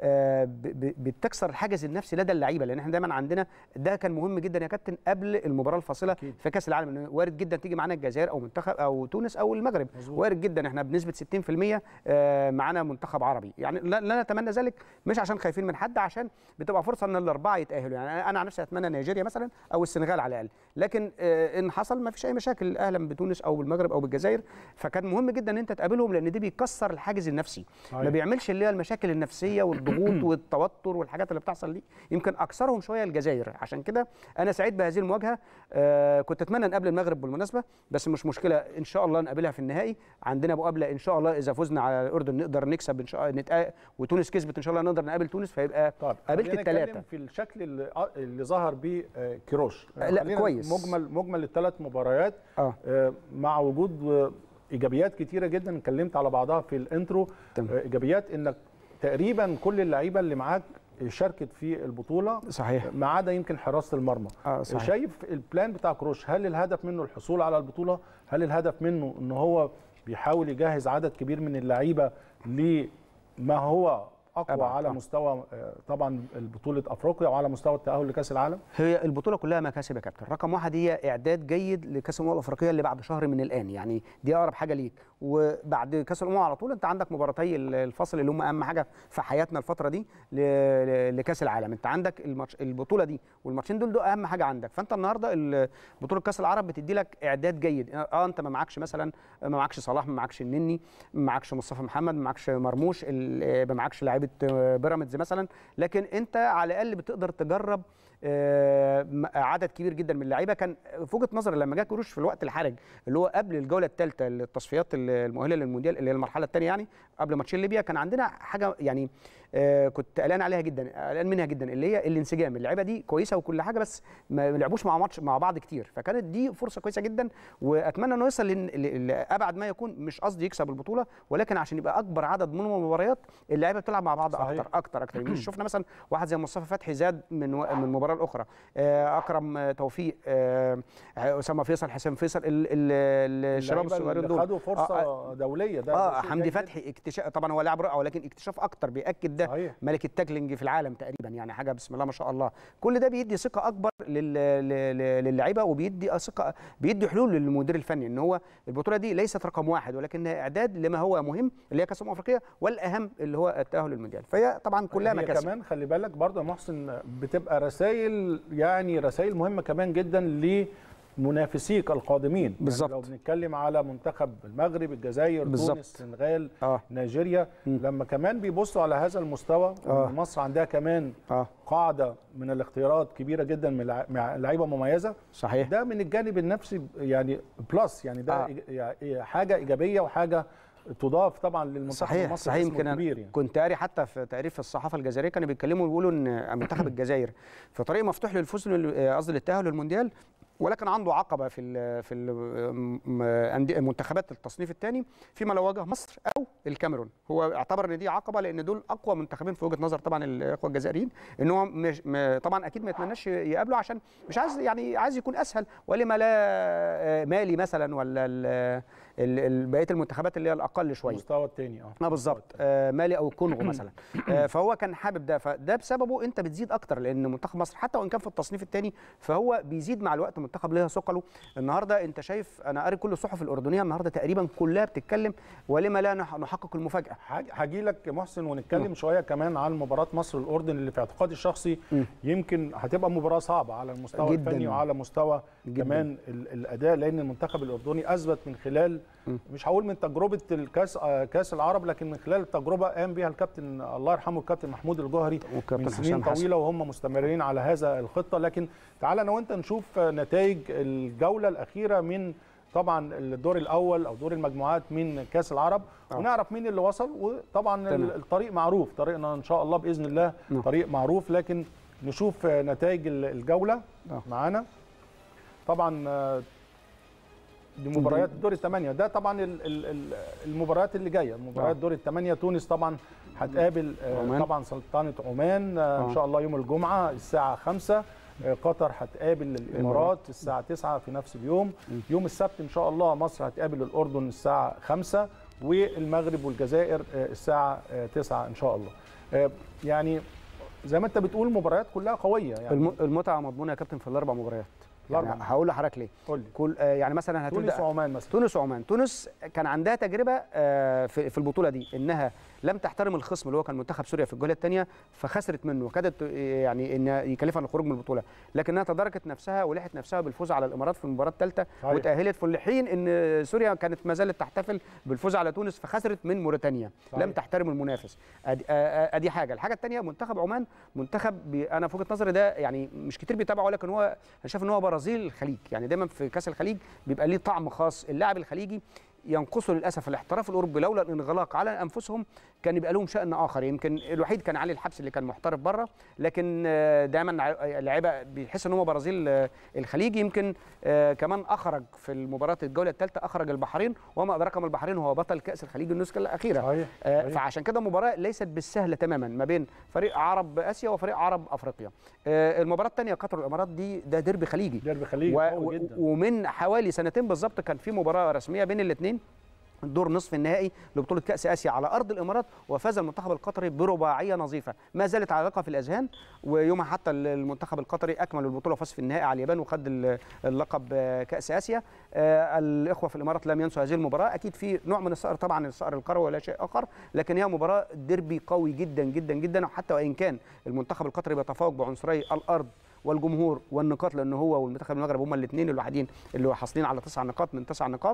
بتكسر الحاجز النفسي لدى اللعيبه، لان احنا دايما عندنا ده كان مهم جدا يا كابتن قبل المباراه الفاصله أكيد. في كاس العالم، انه وارد جدا تيجي معانا الجزائر او منتخب او تونس او المغرب، مزبوط. وارد جدا، احنا بنسبه ستين في المية معانا منتخب عربي، يعني لا نتمنى ذلك مش عشان خايفين من حد، عشان بتبقى فرصه ان الاربعه يتاهلوا، يعني انا عن نفسي اتمنى نيجيريا مثلا او السنغال على الاقل، لكن ان حصل ما فيش اي مشاكل، اهلا بتونس او بالمغرب او بالجزائر، فكان مهم جدا ان انت تقابلهم لان ده بيكسر الحاجز النفسي. صحيح. ما بيعملش اللي هي المشاكل النفسيه والضغوط والتوتر والحاجات اللي بتحصل دي، يمكن اكثرهم شويه الجزائر، عشان كده انا سعيد بهذه المواجهه. آه كنت اتمنى نقابل المغرب بالمناسبه، بس مش مشكله ان شاء الله نقابلها في النهائي، عندنا مقابله ان شاء الله اذا فزنا على الاردن نقدر نكسب ان شاء الله نتقا... وتونس كسبت ان شاء الله نقدر نقابل تونس، فيبقى قابلت الثلاثه في الشكل اللي, اللي ظهر بيه كيروش. لا كويس، مجمل مجمل الثلاث مباريات آه. آه مع وجود ايجابيات كتيره جدا اتكلمت على بعضها في الانترو. تمام. ايجابيات انك تقريبا كل اللعيبه اللي معاك شاركت في البطوله، صحيح، ما عدا يمكن حراسه المرمى. آه صحيح. شايف البلان بتاع كروش، هل الهدف منه الحصول على البطوله؟ هل الهدف منه ان هو بيحاول يجهز عدد كبير من اللعيبه لما هو اقوى أبعد. على مستوى طبعا بطوله افريقيا وعلى مستوى التاهل لكاس العالم؟ هي البطوله كلها مكاسب يا كابتن. رقم واحد هي اعداد جيد لكاس الامم الافريقيه اللي بعد شهر من الان، يعني دي اقرب حاجه ليك، وبعد كاس الامم على طول انت عندك مباراتي الفصل اللي هم اهم حاجه في حياتنا الفتره دي لكاس العالم، انت عندك الماتش البطوله دي والماتشين دول دول اهم حاجه عندك، فانت النهارده بطوله كاس العرب بتدي لك اعداد جيد. اه انت ما معكش مثلا ما معكش صلاح، ما معكش النني، ما معكش مصطفى محمد، ما معكش مرموش، ما معكش لعيبه بيراميدز مثلا، لكن انت على الاقل بتقدر تجرب عدد كبير جدا من اللعيبه. كان في وجهه نظري لما جه كروش في الوقت الحرج اللي هو قبل الجوله الثالثه للتصفيات المؤهله للمونديال اللي هي المرحله الثانيه، يعني قبل ماتشين ليبيا، كان عندنا حاجه يعني آه كنت قلقان عليها جدا، قلقان منها جدا، اللي هي الانسجام. اللعيبه دي كويسه وكل حاجه بس ما لعبوش مع ماتش مع بعض كتير، فكانت دي فرصه كويسه جدا، واتمنى انه يوصل لابعد ما يكون. مش قصدي يكسب البطوله، ولكن عشان يبقى اكبر عدد من المباريات اللعيبه بتلعب مع بعض صحيح. اكتر اكتر اكتر. مش شفنا مثلا واحد زي مصطفى فتحي زاد من و... من مباراه لاخرى، آه اكرم توفيق، آه اسامه فيصل، حسام فيصل، ال... ال... الشباب الصغيرين دول خدوا فرصه آه دوليه. ده اه حمدي فتحي اكتشاف، طبعا هو لاعب رائع ولكن اكتشاف اكتر بياكد ده. صحيح. ملك التاكلينج في العالم تقريبا، يعني حاجه بسم الله ما شاء الله. كل ده بيدي ثقه اكبر لل... للعيبه، وبيدي ثقه، بيدي حلول للمدير الفني ان هو البطوله دي ليست رقم واحد، ولكنها اعداد لما هو مهم اللي هي كاس الامم الافريقيه، والاهم اللي هو التاهل للمونديال. فهي طبعا كلها مكاسب. كمان خلي بالك برضه يا محسن بتبقى رسائل، يعني رسائل مهمه كمان جدا لمنافسيك القادمين. بالظبط. يعني لو بنتكلم على منتخب المغرب، الجزائر، بالزبط. تونس، السنغال، آه. نيجيريا، م. لما كمان بيبصوا على هذا المستوى، آه. مصر عندها كمان آه. قاعده من الاختيارات كبيره جدا من لعيبه مميزه. صحيح. ده من الجانب النفسي يعني بلس، يعني ده آه. يعني حاجه ايجابيه وحاجه تضاف طبعا للمنتخب صحيح المصري. صحيح. يمكن يعني. كنت قاري حتى في تقرير في الصحافه الجزائريه كانوا بيتكلموا ويقولوا ان منتخب الجزائر في طريق مفتوح للفوز، قصدي للتاهل للمونديال، ولكن عنده عقبه في ال في المنتخبات التصنيف الثاني فيما لو واجه مصر او الكاميرون. هو اعتبر ان دي عقبه لان دول اقوى منتخبين في وجهه نظر طبعا الاخوه الجزائريين، ان هو مش طبعا اكيد ما يتمناش يقابله عشان مش عايز، يعني عايز يكون اسهل، ولما لا مالي مثلا ولا بقيه المنتخبات اللي هي الاقل شويه المستوى الثاني. اه اه بالظبط، آه مالي او الكونغو مثلا. آه فهو كان حابب ده، فده بسببه انت بتزيد اكتر، لان منتخب مصر حتى وان كان في التصنيف الثاني فهو بيزيد مع الوقت، منتخب ليها ثقله. النهارده انت شايف، انا قاري كل الصحف الاردنيه النهارده تقريبا كلها بتتكلم ولما لا نحقق المفاجاه. هاجي لك محسن ونتكلم م. شويه كمان عن مباراه مصر والاردن اللي في اعتقادي الشخصي م. يمكن هتبقى مباراه صعبه على المستوى جداً. الفني وعلى مستوى جداً. كمان الاداء، لان المنتخب الاردني اثبت من خلال م. مش هقول من تجربه الكاس كاس العرب، لكن من خلال التجربه قام بها الكابتن الله يرحمه الكابتن محمود الجوهري من سنين طويله، وهم مستمرين على هذا الخطه. لكن تعال انا وانت نشوف نتائج الجوله الاخيره من طبعا الدور الاول او دور المجموعات من كاس العرب، أوه. ونعرف مين اللي وصل. وطبعا تمام. الطريق معروف، طريقنا ان شاء الله باذن الله أوه. طريق معروف، لكن نشوف نتائج الجوله معانا. طبعا دي مباريات دور الثمانيه، ده طبعا المباريات اللي جايه، مباريات دور الثمانيه. تونس طبعا هتقابل طبعا سلطنه عمان ان شاء الله يوم الجمعه الساعه خمسة. قطر هتقابل الامارات الساعه تسعة في نفس اليوم. يوم السبت ان شاء الله مصر هتقابل الاردن الساعه خمسة، والمغرب والجزائر الساعه تسعة ان شاء الله. يعني زي ما انت بتقول مباريات كلها قويه، يعني المتعه مضمونه يا كابتن في الاربع مباريات. يعني هقول لحضرتك ليه. قول لي. كل آه يعني مثلا هتبدا تونس وعمان مثلا. تونس وعمان، تونس كان عندها تجربه آه في, في البطوله دي انها لم تحترم الخصم اللي هو كان منتخب سوريا في الجوله الثانيه، فخسرت منه وكادت يعني ان يكلفها الخروج من البطوله، لكنها تداركت نفسها ولحقت نفسها بالفوز على الامارات في المباراه الثالثه وتاهلت، في الحين ان سوريا كانت ما زالت تحتفل بالفوز على تونس فخسرت من موريتانيا. صحيح. لم تحترم المنافس. ادي, أدي حاجه. الحاجه الثانيه منتخب عمان، منتخب انا في وجهه نظري ده يعني مش كتير بيتابعه، لكن هو انا شايف ان هو برازيل الخليج. يعني دايما في كاس الخليج بيبقى ليه طعم خاص. اللاعب الخليجي ينقصه للاسف الاحتراف الاوروبي، لولا الانغلاق على انفسهم كان يبقى لهم شأن اخر. يمكن الوحيد كان علي الحبس اللي كان محترف بره، لكن دايما اللعيبه بيحس ان هو برازيل الخليج. يمكن كمان اخرج في المباراه الجوله الثالثه اخرج البحرين، وما ادراك ما البحرين هو بطل كاس الخليج النسخه الاخيره. صحيح. فعشان كده المباراه ليست بالسهله تماما ما بين فريق عرب اسيا وفريق عرب افريقيا. المباراه الثانيه قطر والامارات دي ده ديربي خليجي، ديربي خليجي قوي جدا. ومن حوالي سنتين بالظبط كان في مباراه رسميه بين الاثنين، الدور نصف النهائي لبطوله كاس اسيا على ارض الامارات، وفاز المنتخب القطري برباعيه نظيفه ما زالت عالقه في الاذهان. ويومها حتى المنتخب القطري اكمل البطوله وفاز في النهائي على اليابان وخد اللقب كاس اسيا. الاخوه في الامارات لم ينسوا هذه المباراه. اكيد في نوع من الصقر، طبعا الصقر القروي ولا شيء اخر، لكن هي مباراه ديربي قوي جدا جدا جدا. وحتى وان كان المنتخب القطري بيتفوق بعنصري الارض والجمهور والنقاط، لان هو والمنتخب المغرب هما الاثنين الوحيدين اللي حاصلين على تسع نقاط من تسع نقاط.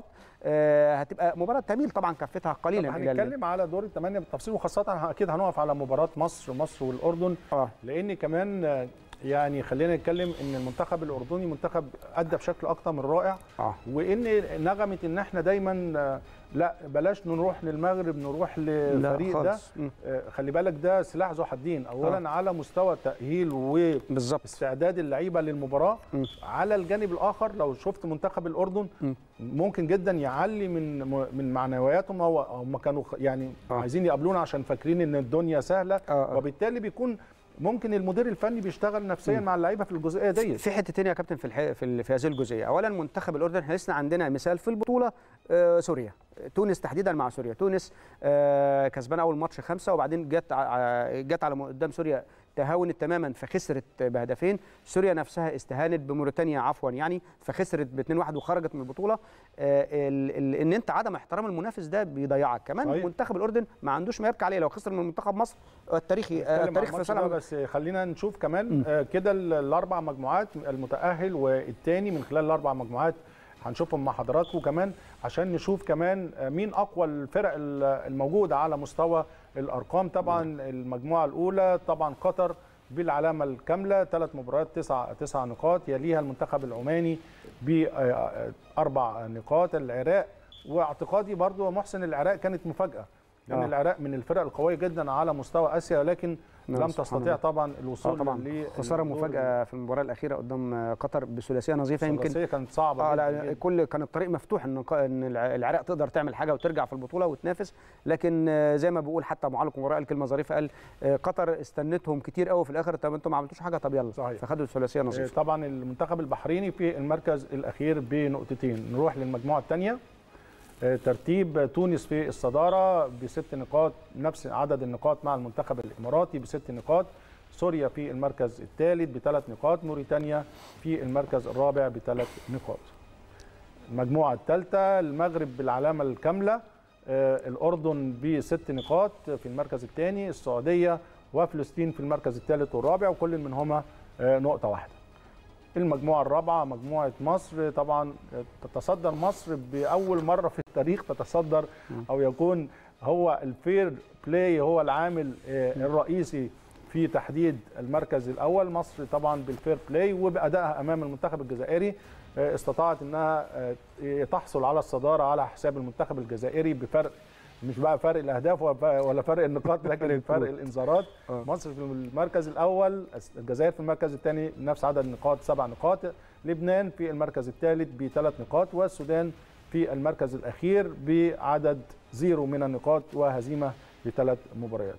آه هتبقى مباراه تميل طبعا كفتها قليلا. هنتكلم على دور الثمانيه بالتفصيل، وخاصه اكيد هنقف على مباراه مصر مصر والاردن. آه. لان كمان يعني خلينا نتكلم ان المنتخب الاردني منتخب ادى بشكل اكتر من رائع آه. وان نغمه ان احنا دايما لا بلاش نروح للمغرب نروح للفريق ده. خلي بالك ده سلاح ذو حدين، اولا آه. على مستوى التاهيل واستعداد اللعيبه للمباراه، م. على الجانب الاخر لو شفت منتخب الاردن م. ممكن جدا يعلي من من معنوياتهم. هم كانوا يعني آه. عايزين يقابلونا عشان فاكرين ان الدنيا سهله، آه. وبالتالي بيكون ممكن المدير الفني بيشتغل نفسيا م. مع اللعيبه في الجزئيه دي. في حتتين يا كابتن في الحقيقة في, في هذه الجزئيه. اولا منتخب الاردن احنا لسه عندنا مثال في البطوله آه سوريا، تونس تحديدا مع سوريا. تونس آه كسبانه اول ماتش خمسه وبعدين جت جت على قدام سوريا تهاونت تماما فخسرت بهدفين. سوريا نفسها استهانت بموريتانيا عفوا يعني فخسرت ب اتنين واحد وخرجت من البطوله. آه ان انت عدم احترام المنافس ده بيضيعك. كمان صحيح. منتخب الاردن ما عندوش ما يبكي عليه لو خسر من منتخب مصر التاريخي التاريخ في سنه. بس خلينا نشوف كمان آه كده الاربع مجموعات المتاهل والثاني من خلال الاربع مجموعات هنشوفهم مع حضراتكم كمان عشان نشوف كمان مين اقوى الفرق الموجوده على مستوى الارقام. طبعا المجموعه الاولى طبعا قطر بالعلامه الكامله ثلاث مباريات تسع تسع نقاط، يليها المنتخب العماني باربع نقاط، العراق واعتقادي برضو محسن العراق كانت مفاجاه لان يعني آه. العراق من الفرق القويه جدا على مستوى اسيا لكن لم تستطيع طبعا الوصول. آه طبعا خساره مفاجاه في المباراه الاخيره قدام قطر بثلاثيه نظيفه. يمكن الثلاثيه كانت صعبه آه جدا, جداً. جداً. كل كان الطريق مفتوح ان ان العراق تقدر تعمل حاجه وترجع في البطوله وتنافس، لكن زي ما بيقول حتى معلق المباراه قال كلمه ظريفه، قال قطر استنتهم كتير قوي في الاخر، طب انتم ما عملتوش حاجه طب يلا صحيح. فخدوا الثلاثيه نظيفه. طبعا المنتخب البحريني في المركز الاخير بنقطتين. نروح للمجموعه الثانيه. ترتيب تونس في الصدارة بست نقاط نفس عدد النقاط مع المنتخب الإماراتي بست نقاط. سوريا في المركز الثالث بثلاث نقاط. موريتانيا في المركز الرابع بثلاث نقاط. المجموعة الثالثة المغرب بالعلامة الكاملة، الأردن بست نقاط في المركز الثاني، السعودية وفلسطين في المركز الثالث والرابع وكل منهما نقطة واحدة. المجموعة الرابعة مجموعة مصر، طبعا تتصدر مصر بأول مرة في التاريخ تتصدر أو يكون هو الفير بلاي هو العامل الرئيسي في تحديد المركز الأول. مصر طبعا بالفير بلاي وبأدائها أمام المنتخب الجزائري استطاعت أنها تحصل على الصدارة على حساب المنتخب الجزائري بفرق، مش بقى فرق الاهداف ولا فرق النقاط لكن فرق الانذارات. مصر في المركز الاول، الجزائر في المركز الثاني بنفس عدد النقاط سبع نقاط، لبنان في المركز الثالث بثلاث نقاط، والسودان في المركز الاخير بعدد زيرو من النقاط وهزيمه بثلاث مباريات.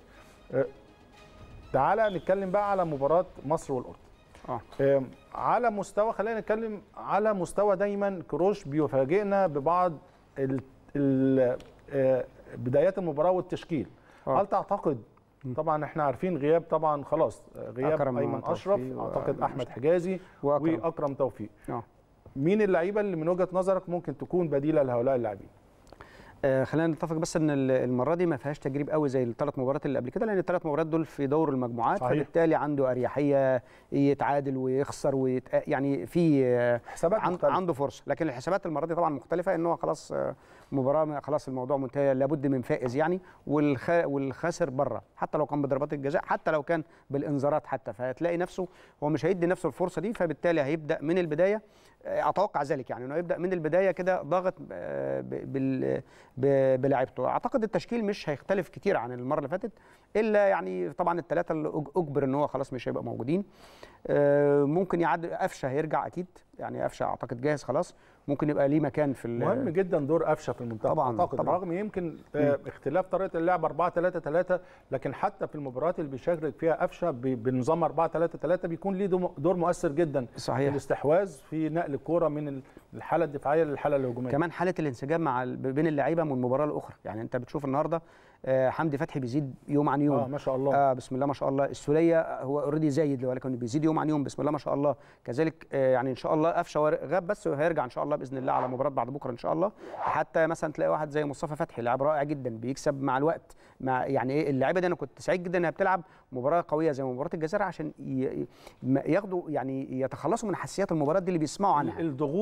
تعالى نتكلم بقى على مباراه مصر والاردن. آه. على مستوى خلينا نتكلم على مستوى دايما كروش بيفاجئنا ببعض ال ال بدايات المباراه والتشكيل. آه. هل تعتقد طبعا احنا عارفين غياب طبعا خلاص غياب ايمن اشرف، اعتقد احمد حجازي واكرم, وأكرم توفيق. آه. مين اللعيبه اللي من وجهه نظرك ممكن تكون بديله لهؤلاء اللاعبين؟ آه خلينا نتفق بس ان المره دي ما فيهاش تجريب قوي زي الثلاث مباريات اللي قبل كده، لان الثلاث مباريات دول في دور المجموعات صحيح. فبالتالي عنده اريحيه يتعادل ويخسر ويت... يعني في حسابات عن... عنده فرصه، لكن الحسابات المره دي طبعا مختلفه، ان هو خلاص مباراه خلاص الموضوع منتهي، لابد من فائز يعني، والخ... والخاسر بره حتى لو كان بضربات الجزاء حتى لو كان بالانذارات حتى، فهتلاقي نفسه هو مش هيدي نفسه الفرصه دي، فبالتالي هيبدا من البدايه، اتوقع ذلك يعني انه يبدا من البدايه كده ضاغط بال بلاعيبته. اعتقد التشكيل مش هيختلف كتير عن المره اللي فاتت، الا يعني طبعا الثلاثه اللي اجبر ان هو خلاص مش هيبقى موجودين. ممكن يعدي قفشه هيرجع اكيد، يعني قفشه اعتقد جاهز خلاص، ممكن يبقى ليه مكان في مهم جدا دور قفشه في المنتخب طبعا اعتقد طبعا. رغم يمكن آه اختلاف طريقه اللعب أربعة ثلاثة ثلاثة، لكن حتى في المباريات اللي بيشارك فيها قفشه بنظام أربعة ثلاثة ثلاثة بيكون ليه دور مؤثر جدا صحيح. في الاستحواذ في نقل الكوره من الحاله الدفاعيه للحاله الهجوميه، كمان حاله الانسجام مع بين اللعيبه من المباراه الاخرى. يعني انت بتشوف النهارده آه حمدي فتحي بيزيد يوم عن يوم اه ما شاء الله آه بسم الله ما شاء الله. السوليه هو اوريدي زايد ولكن بيزيد يوم عن يوم بسم الله ما شاء الله. كذلك آه يعني ان شاء الله قفشه غاب بس وهيرجع ان شاء الله باذن الله على مباراه بعد بكره ان شاء الله. حتى مثلا تلاقي واحد زي مصطفى فتحي لاعب رائع جدا بيكسب مع الوقت، مع يعني ايه اللعيبه دي انا كنت سعيد جدا انها بتلعب مباراه قويه زي مباراه الجزائر عشان ياخدوا يعني يتخلصوا من حساسيات المباراه دي اللي بيسمعوا عنها، الضغوط اللي بتبقى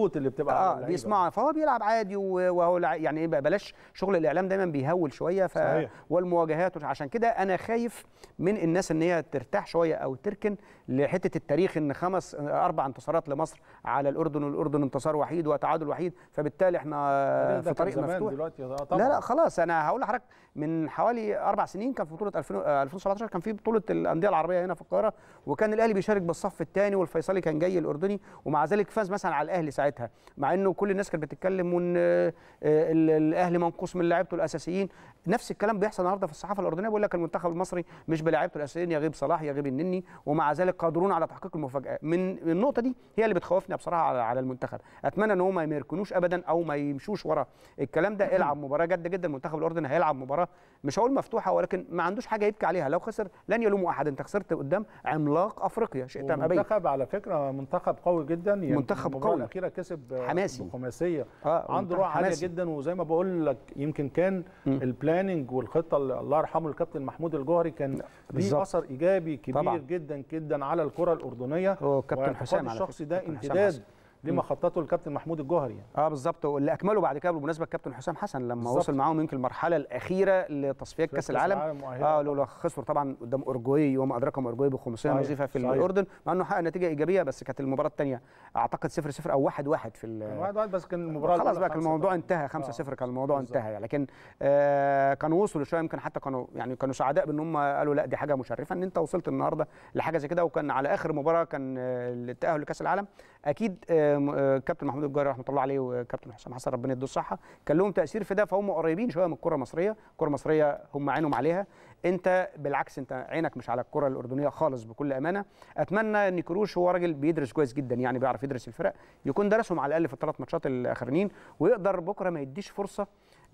بتبقى اه على اللعيبة. بيسمعوا، فهو بيلعب عادي وهو لع- يعني ايه بقى، بلاش شغل الاعلام دايما بيهول شويه ف... صحيح. والمواجهات، عشان كده انا خايف من الناس ان هي ترتاح شويه او تركن لحته التاريخ، ان خمس اربع انتصارات لمصر على الاردن والاردن انتصار وحيد وتعادل وحيد، فبالتالي احنا ده في كان طريق زمان، مفتوح. دلوقتي آه طبعا. لا لا خلاص، انا هقول لحضرتك من حوالي اربع سنين كان في بطوله ألفين ألفين وسبعتاشر كان في بطوله الانديه العربيه هنا في القاهره، وكان الاهلي بيشارك بالصف الثاني والفيصلي كان جاي الاردني، ومع ذلك فاز مثلا على الاهلي ساعتها، مع انه كل الناس كانت بتتكلم وان الاهلي منقوص من لاعيبته الاساسيين. نفس الكلام بيحصل النهارده في الصحافه الاردنيه، بيقول لك المنتخب المصري مش بلاعيبته الاساسيين، يغيب صلاح يغيب النني، ومع ذلك قادرون على تحقيق المفاجاه. من النقطه دي هي اللي بتخوفني بصراحه على على المنتخب. اتمنى ان هم ما يركنوش ابدا او ما يمشوش ورا الكلام ده. العب مباراه جد جدا، المنتخب الاردني هيلعب مباراه مش هقول مفتوحه، ولكن ما عندوش حاجه يبكي عليها. لو خسر لن يلوموا احد، انت خسرت قدام عملاق افريقيا، شئت ام ابيت. منتخب على فكره منتخب قوي جدا، يعني منتخب المباراة قوي الاخيره كسب حماسي. بخماسيه، آه عنده روح عاليه حماسي. جدا. وزي ما بقول لك يمكن كان البلاننج والخطه اللي الله يرحمه الكابتن محمود الجوهري كان ليه اثر ايجابي كبير طبعا. جدا جدا على الكره الاردنيه. هو كابتن حسام الشخصي ده امتداد لما خططه الكابتن محمود الجوهري يعني. اه بالظبط، واللي اكمله بعد كده بالمناسبه الكابتن حسام حسن لما بالزبط. وصل معاهم يمكن المرحله الاخيره لتصفيات كاس العالم، اه لولا خسر طبعا قدام اورجواي وما ادراكم اورجواي بخماسيه نظيفه في صحيح. الاردن، مع انه حقق نتيجه ايجابيه، بس كانت المباراه الثانيه اعتقد صفر صفر او واحد واحد في واحد واحد، بس كان المباراه خلاص بقى الموضوع انتهى خمسة صفر، كان الموضوع بالزبط. انتهى، لكن آه كانوا وصلوا شويه، يمكن حتى كانوا يعني كانوا سعداء بان هم قالوا لا دي حاجه مشرفه ان انت وصلت النهارده لحاجه زي كده. وكان على اخر مباراه كان التاهل لكاس العالم، اكيد آه كابتن محمود الجوهري رحمه الله عليه وكابتن حسام حسن ربنا يديه الصحه كان لهم تاثير في ده، فهم قريبين شويه من الكره المصريه. الكره المصريه هم عينهم عليها، انت بالعكس انت عينك مش على الكره الاردنيه خالص بكل امانه. اتمنى ان كروش هو راجل بيدرس كويس جدا، يعني بيعرف يدرس الفرق، يكون درسهم على الاقل في الثلاث ماتشات الاخرانيين، ويقدر بكره ما يديش فرصه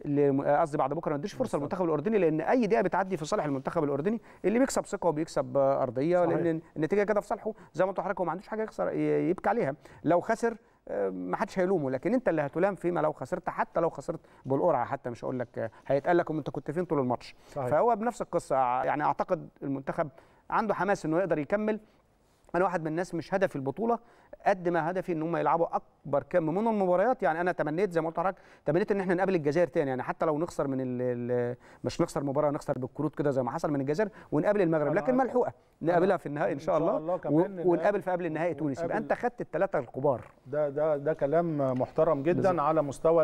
قصدي بعد بكره ما يديش فرصه للمنتخب الاردني، لان اي دقيقه بتعدي في صالح المنتخب الاردني اللي بيكسب ثقه وبيكسب ارضيه، صحيح. لان النتيجه كده في صالحه زي ما انتوا حضراتكم، ما عندوش حاجه يخسر يبكي عليها. لو خسر ما حدش هيلومه، لكن انت اللي هتلام فيما لو خسرت، حتى لو خسرت بالقرعه، حتى مش هقول لك هيتقال لك انت كنت فين طول الماتش، صحيح. فهو بنفس القصه، يعني اعتقد المنتخب عنده حماس انه يقدر يكمل. انا واحد من الناس مش هدفي البطوله قد ما هدفي ان هم يلعبوا اكبر كم من المباريات. يعني انا تمنيت زي ما قلت لحضرتك، تمنيت ان احنا نقابل الجزائر تاني، يعني حتى لو نخسر من ال مش نخسر مباراه، نخسر بالكروت كده زي ما حصل من الجزائر، ونقابل المغرب، لكن ملحوقه نقابلها في النهائي ان شاء الله, الله ونقابل في قبل النهائي تونس، يبقى انت خدت الثلاثه الكبار. ده ده ده كلام محترم جدا بالزبط. على مستوى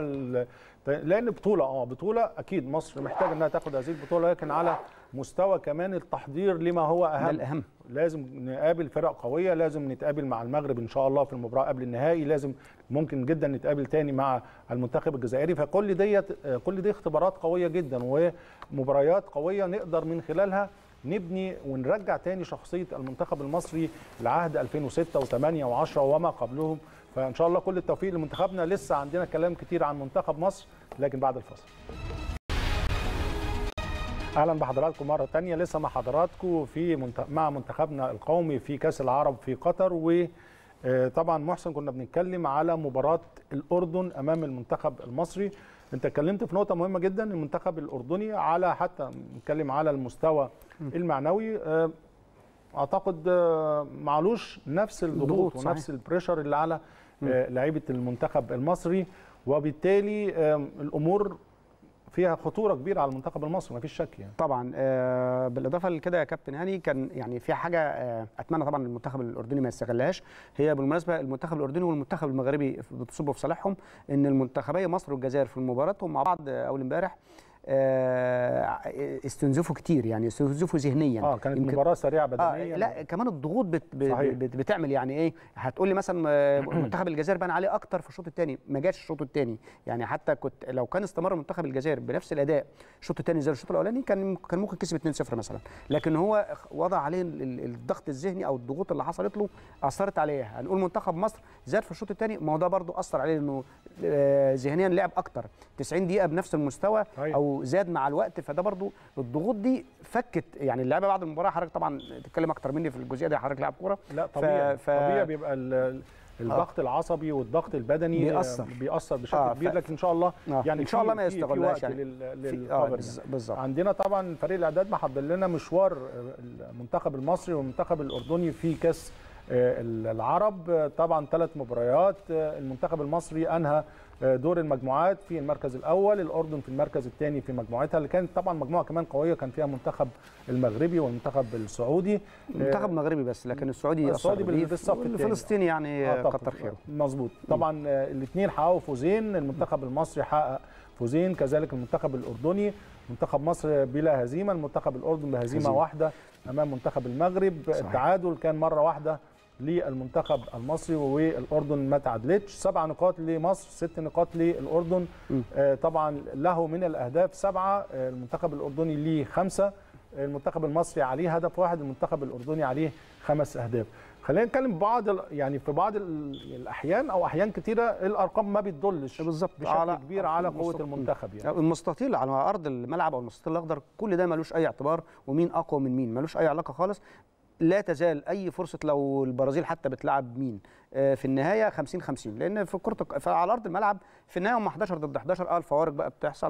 لان بطوله اه بطوله اكيد مصر محتاجه انها تاخد هذه البطوله، لكن على مستوى كمان التحضير لما هو اهم. الأهم. لازم نقابل فرق قويه، لازم نتقابل مع المغرب ان شاء الله في المباراه قبل النهائي، لازم ممكن جدا نتقابل تاني مع المنتخب الجزائري. فكل ديت كل دي اختبارات قويه جدا ومباريات قويه نقدر من خلالها نبني ونرجع تاني شخصيه المنتخب المصري لعهد ألفين وستة وثمانية وعشرة وما قبلهم. فان شاء الله كل التوفيق لمنتخبنا. لسه عندنا كلام كتير عن منتخب مصر لكن بعد الفاصل. اهلا بحضراتكم مره ثانيه، لسه مع حضراتكم في منت... مع منتخبنا القومي في كاس العرب في قطر. وطبعا محسن كنا بنتكلم على مباراه الاردن امام المنتخب المصري. انت اتكلمت في نقطه مهمه جدا، المنتخب الاردني على حتى نتكلم على المستوى المعنوي اعتقد معلوش نفس الضغوط ونفس البريشر اللي على لعيبه المنتخب المصري، وبالتالي الامور فيها خطوره كبيره على المنتخب المصري ما فيش شك يعني. طبعا آه بالاضافه لكده يا كابتن هاني كان يعني في حاجه آه اتمنى طبعا المنتخب الاردني ما يستغلهاش، هي بالمناسبه المنتخب الاردني والمنتخب المغربي بتصب في صالحهم ان المنتخبي مصر والجزائر في مباراتهم مع بعض اول امبارح استنزفوا كتير، يعني استنزفوا ذهنيا. اه كانت مباراه سريعه بدنيا. آه لا كمان الضغوط بت بت بتعمل يعني ايه، هتقول لي مثلا منتخب الجزائر بان عليه اكتر في الشوط الثاني، ما جاش الشوط الثاني، يعني حتى كنت لو كان استمر منتخب الجزائر بنفس الاداء الشوط الثاني زي الشوط الاولاني كان كان ممكن كسب اتنين صفر مثلا، لكن هو وضع عليه الضغط الذهني او الضغوط اللي حصلت له اثرت عليه. هنقول منتخب مصر زاد في الشوط الثاني، ما هو ده برضه اثر عليه انه ذهنيا لعب اكتر تسعين دقيقه بنفس المستوى او زاد مع الوقت، فده برضو الضغوط دي فكت يعني اللعيبه بعد المباراه. حضرتك طبعا تتكلم اكتر مني في الجزئيه دي، حضرتك لاعب كوره. لا طبيعي ف... طبيعي بيبقى الضغط آه. العصبي والضغط البدني بيأثر بيأثر بشكل آه كبير، لكن ان شاء الله آه. يعني ان شاء الله ما يستغلهاش يعني للخبر آه يعني. بالظبط. عندنا طبعا فريق الاعداد محضر لنا مشوار المنتخب المصري والمنتخب الاردني في كاس العرب. طبعا ثلاث مباريات، المنتخب المصري انهى دور المجموعات في المركز الاول، الاردن في المركز الثاني في مجموعتها اللي كانت طبعا مجموعه كمان قويه، كان فيها المنتخب المغربي والمنتخب السعودي. المنتخب المغربي بس، لكن السعودي السعودي بالصف الثاني، الفلسطيني يعني آه كتر خيره. مظبوط. طبعا الاثنين حققوا فوزين، المنتخب المصري حقق فوزين، كذلك المنتخب الاردني. منتخب مصر بلا هزيمه، المنتخب الاردن بهزيمه هزيمة. واحده امام منتخب المغرب. صحيح. التعادل كان مره واحده للمنتخب المصري والاردن ما تعادلتش. سبع نقاط لمصر، ست نقاط للاردن. آه طبعا له من الاهداف سبعه، آه المنتخب الاردني ليه خمسه، المنتخب المصري عليه هدف واحد، المنتخب الاردني عليه خمس اهداف. خلينا نتكلم بعض يعني في بعض الاحيان او احيان كثيره الارقام ما بتدلش بالظبط بشكل على كبير على قوه المنتخب. يعني المستطيل على ارض الملعب او المستطيل الاخضر كل ده ملوش اي اعتبار، ومين اقوى من مين ملوش اي علاقه خالص. لا تزال اي فرصه لو البرازيل حتى بتلعب مين في النهايه خمسين خمسين، لان في كره على ارض الملعب في النهايه هم احداشر ضد احداشر. اه الفوارق بقى بتحصل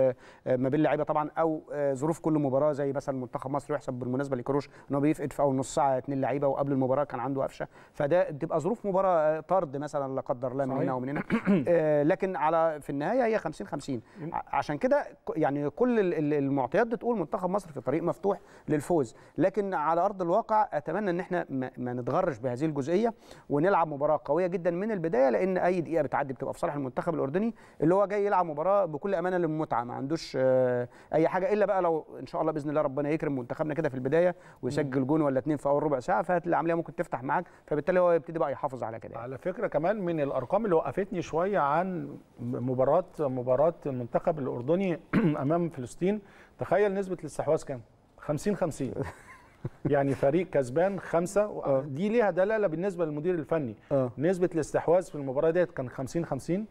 ما بين اللعيبه طبعا، او ظروف كل مباراه، زي مثلا منتخب مصر يحسب بالمناسبه لكروش ان هو بيفقد في اول نص ساعه اثنين لعيبه، وقبل المباراه كان عنده قفشه، فده بتبقى ظروف مباراه طرد مثلا لا قدر الله من هنا ومن هنا. آه لكن على في النهايه هي خمسين خمسين. عشان كده يعني كل المعطيات بتقول منتخب مصر في طريق مفتوح للفوز، لكن على ارض الواقع اتمنى ان احنا ما نتغرش بهذه الجزئيه ونلعب مباراه قويه جدا من البدايه، لان اي دقيقه بتعدي بتبقى في صالح المنتخب الاردني اللي هو جاي يلعب مباراه بكل امانه للمتعه، ما عندوش اي حاجه الا بقى لو ان شاء الله باذن الله ربنا يكرم منتخبنا كده في البدايه ويسجل جون ولا اثنين في اول ربع ساعه، فهتلاقي العمليه ممكن تفتح معاك، فبالتالي هو يبتدي بقى يحافظ على كده. على فكره كمان من الارقام اللي وقفتني شويه عن مباراه مباراه المنتخب الاردني امام فلسطين، تخيل نسبه الاستحواذ كام؟ خمسين خمسين. يعني فريق كسبان خمسة. أوه. دي ليها دلاله بالنسبه للمدير الفني. أوه. نسبه الاستحواذ في المباراه ديت كان خمسين خمسين،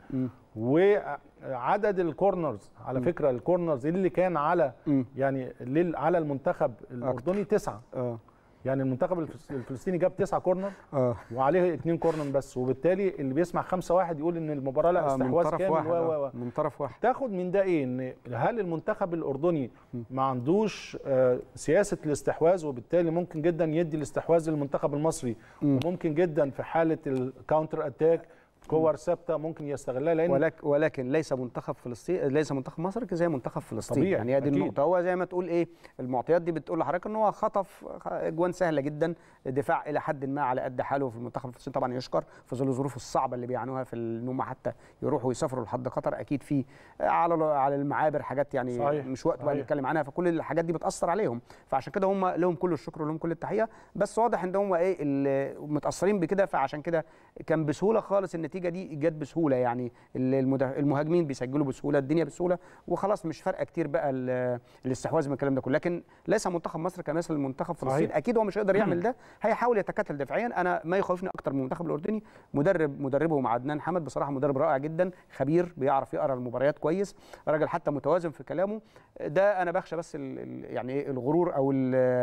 وعدد الكورنرز على م. فكره الكورنرز اللي كان على م. يعني على المنتخب الاردني تسعه. أوه. يعني المنتخب الفلسطيني جاب تسعة كورنر اه وعليه اثنين كورنر بس، وبالتالي اللي بيسمع خمسة واحد يقول ان المباراه لا استحواذ آه كامل. و و من طرف واحد. تاخد من ده ايه؟ ان هل المنتخب الاردني ما عندوش آه سياسه الاستحواذ، وبالتالي ممكن جدا يدي الاستحواذ للمنتخب المصري، م. وممكن جدا في حاله الكاونتر اتاك كور ثابته ممكن يستغلها، لان ولكن, ولكن ليس منتخب فلسطين ليس منتخب مصر زي منتخب فلسطين. طبيعي. يعني هي دي النقطه. هو زي ما تقول ايه، المعطيات دي بتقول لحضرتك ان هو خطف اجوان سهله جدا، دفاع الى حد ما على قد حاله في المنتخب الفلسطيني، طبعا يشكر في ظل الظروف الصعبه اللي بيعانوها في ان هم حتى يروحوا يسافروا لحد قطر، اكيد في على على المعابر حاجات يعني صحيح. مش وقت بقى نتكلم عنها، فكل الحاجات دي بتاثر عليهم، فعشان كده هم لهم كل الشكر ولهم كل التحيه، بس واضح ان هم ايه متاثرين بكده، فعشان كده كان بسهوله خالص النتيجه دي جت بسهوله، يعني المهاجمين بيسجلوا بسهوله، الدنيا بسهوله، وخلاص مش فارقه كتير بقى الاستحواذ من الكلام ده كله. لكن ليس منتخب مصر كمثل منتخب فلسطين، اكيد هو مش هيقدر يعمل ده، هيحاول يتكتل دفاعيا. انا ما يخوفني اكتر من المنتخب الاردني مدرب مدربه عدنان حمد، بصراحه مدرب رائع جدا، خبير، بيعرف يقرا المباريات كويس، راجل حتى متوازن في كلامه. ده انا بخشى بس يعني الغرور او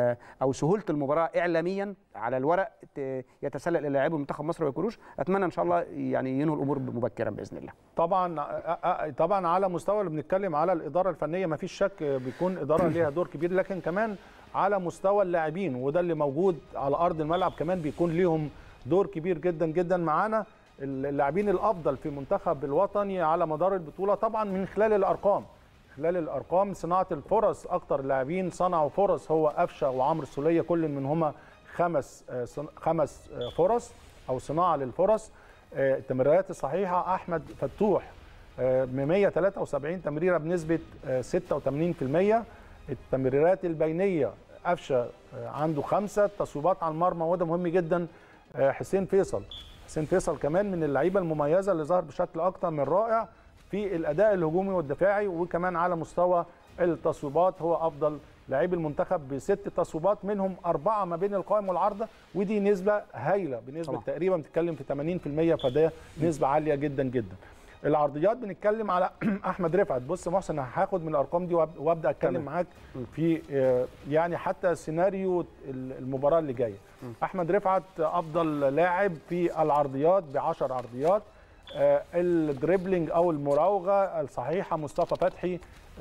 او سهوله المباراه اعلاميا على الورق يتسلل الى لاعبي منتخب مصر ويكروش. اتمنى ان شاء الله يعني ينهوا الامور مبكرا باذن الله. طبعا طبعا على مستوى اللي بنتكلم على الاداره الفنيه ما فيش شك بيكون اداره ليها دور كبير، لكن كمان على مستوى اللاعبين، وده اللي موجود على ارض الملعب كمان بيكون ليهم دور كبير جدا جدا. معانا اللاعبين الافضل في المنتخب الوطني على مدار البطوله طبعا من خلال الارقام، خلال الارقام صناعه الفرص، اكتر لاعبين صنعوا فرص هو قفشه وعمرو السوليه، كل منهما خمس خمس فرص او صناعه للفرص. التمريرات الصحيحه احمد فتوح مئة وثلاثة وسبعين تمريره بنسبه ستة وثمانين بالمئة. التمريرات البينيه قفشه عنده خمسه تصويبات على المرمى، وده مهم جدا. حسين فيصل حسين فيصل كمان من اللعيبه المميزه اللي ظهر بشكل اكتر من رائع في الاداء الهجومي والدفاعي، وكمان على مستوى التصويبات هو افضل لاعبي المنتخب بست تصويبات، منهم اربعه ما بين القائم والعارضه، ودي نسبه هايله بنسبه طبعا. تقريبا بتتكلم في ثمانين بالمئة، فده نسبه عاليه جدا جدا. العرضيات بنتكلم على احمد رفعت. بص يا محسن، هاخد من الارقام دي وابدا اتكلم معاك في يعني حتى سيناريو المباراه اللي جايه. احمد رفعت افضل لاعب في العرضيات ب عشر عرضيات. الدريبلينج او المراوغه الصحيحه مصطفى فتحي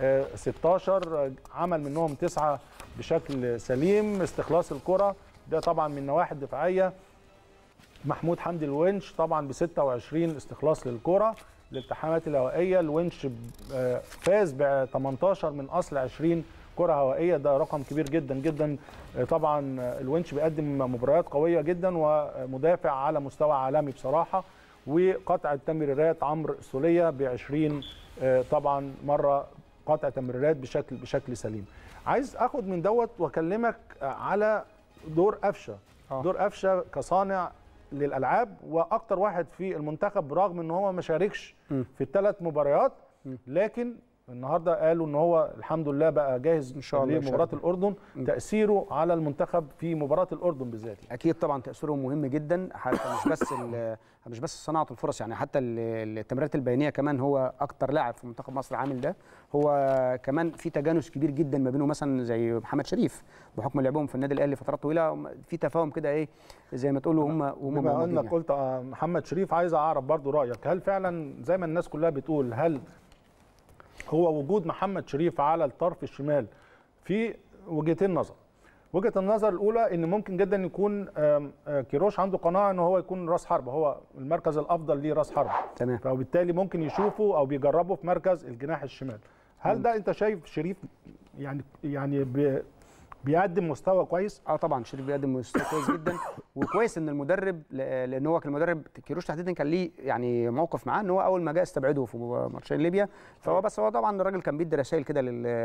ستاشر، عمل منهم تسعة بشكل سليم. استخلاص الكره ده طبعا من النواحي الدفاعيه محمود حمدي الونش طبعا ب ستة وعشرين استخلاص للكره. الالتحامات الهوائيه الونش فاز ب تمنتاشر من اصل عشرين كره هوائيه، ده رقم كبير جدا جدا. طبعا الونش بيقدم مباريات قويه جدا ومدافع على مستوى عالمي بصراحه. وقطع التمريرات عمرو السوليه ب عشرين طبعا مره قطع تمريرات بشكل بشكل سليم. عايز اخد من دوت واكلمك على دور قفشه. دور قفشه كصانع للالعاب واكتر واحد في المنتخب برغم ان هو ما شاركش في الثلاث مباريات، لكن النهارده قالوا ان هو الحمد لله بقى جاهز ان شاء الله لمباراه الاردن. م. تاثيره على المنتخب في مباراه الاردن بالذات اكيد طبعا تاثيره مهم جدا، حتى مش بس مش بس صناعه الفرص، يعني حتى التمريرات البينيه كمان هو اكتر لاعب في منتخب مصر عامل ده. هو كمان في تجانس كبير جدا ما بينه مثلا زي محمد شريف بحكم لعبهم في النادي الاهلي فترات طويله، في تفاهم كده ايه زي ما تقولوا هم هم بما انك قلت محمد شريف عايز اعرف برضو رايك، هل فعلا زي ما الناس كلها بتقول هل هو وجود محمد شريف على الطرف الشمال في وجهتين نظر؟ وجهه النظر الاولى ان ممكن جدا يكون كيروش عنده قناعه ان هو يكون راس حربه، هو المركز الافضل ليه راس حربه، تمام، فبالتالي ممكن يشوفه او بيجربه في مركز الجناح الشمال. هل ده انت شايف شريف يعني يعني بي بيقدم مستوى كويس؟ اه طبعا شريف بيقدم مستوى كويس جدا، وكويس ان المدرب لان هو كان المدرب كيروش تحديدا كان ليه يعني موقف معاه ان هو اول ما جاء استبعده في ماتشين ليبيا، فهو بس هو طبعا الراجل كان بيدي رسائل كده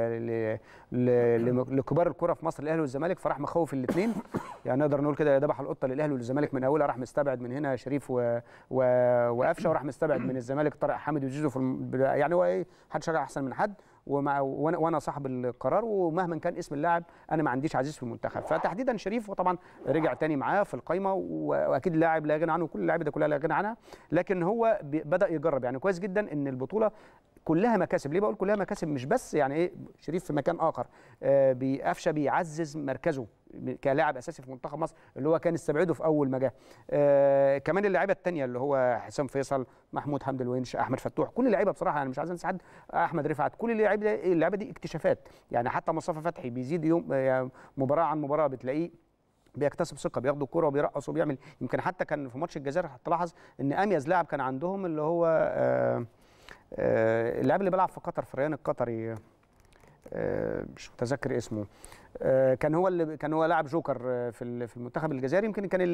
لكبار الكره في مصر الاهلي والزمالك، فراح مخوف الاثنين يعني نقدر نقول كده ذبح القطه للاهلي والزمالك من اولها، راح مستبعد من هنا شريف و... و... وقفشه، وراح مستبعد من الزمالك طارق حامد وزيزو في الم... يعني هو ايه حد شجع احسن من حد، ومع وانا وانا صاحب القرار، ومهما كان اسم اللاعب انا ما عنديش عزيز في المنتخب. فتحديدا شريف وطبعا رجع تاني معاه في القايمه، واكيد لاعب لا غنى عنه، كل اللاعب ده كلها لا غنى عنها، لكن هو بدا يجرب. يعني كويس جدا ان البطوله كلها مكاسب. ليه بقول كلها مكاسب؟ مش بس يعني ايه شريف في مكان اخر، آه بقفشه بيعزز مركزه كلاعب اساسي في منتخب مصر اللي هو كان استبعده في اول ما جه. آه كمان اللعيبه الثانيه اللي هو حسام فيصل، محمود حمدي الونش، احمد فتوح، كل اللعيبه بصراحه انا مش عايز انسى حد، احمد رفعت، كل اللعيبه دي اللعيبه دي اكتشافات. يعني حتى مصطفى فتحي بيزيد يوم يعني مباراه عن مباراه بتلاقيه بيكتسب ثقه، بياخد الكوره وبيرقص وبيعمل. يمكن حتى كان في ماتش الجزائر هتلاحظ ان اميز لاعب كان عندهم اللي هو آه آه اللاعب اللي بيلعب في قطر في الريان القطري، آه مش متذكر اسمه، آه كان هو اللي كان هو لاعب جوكر في في المنتخب الجزائري. يمكن كان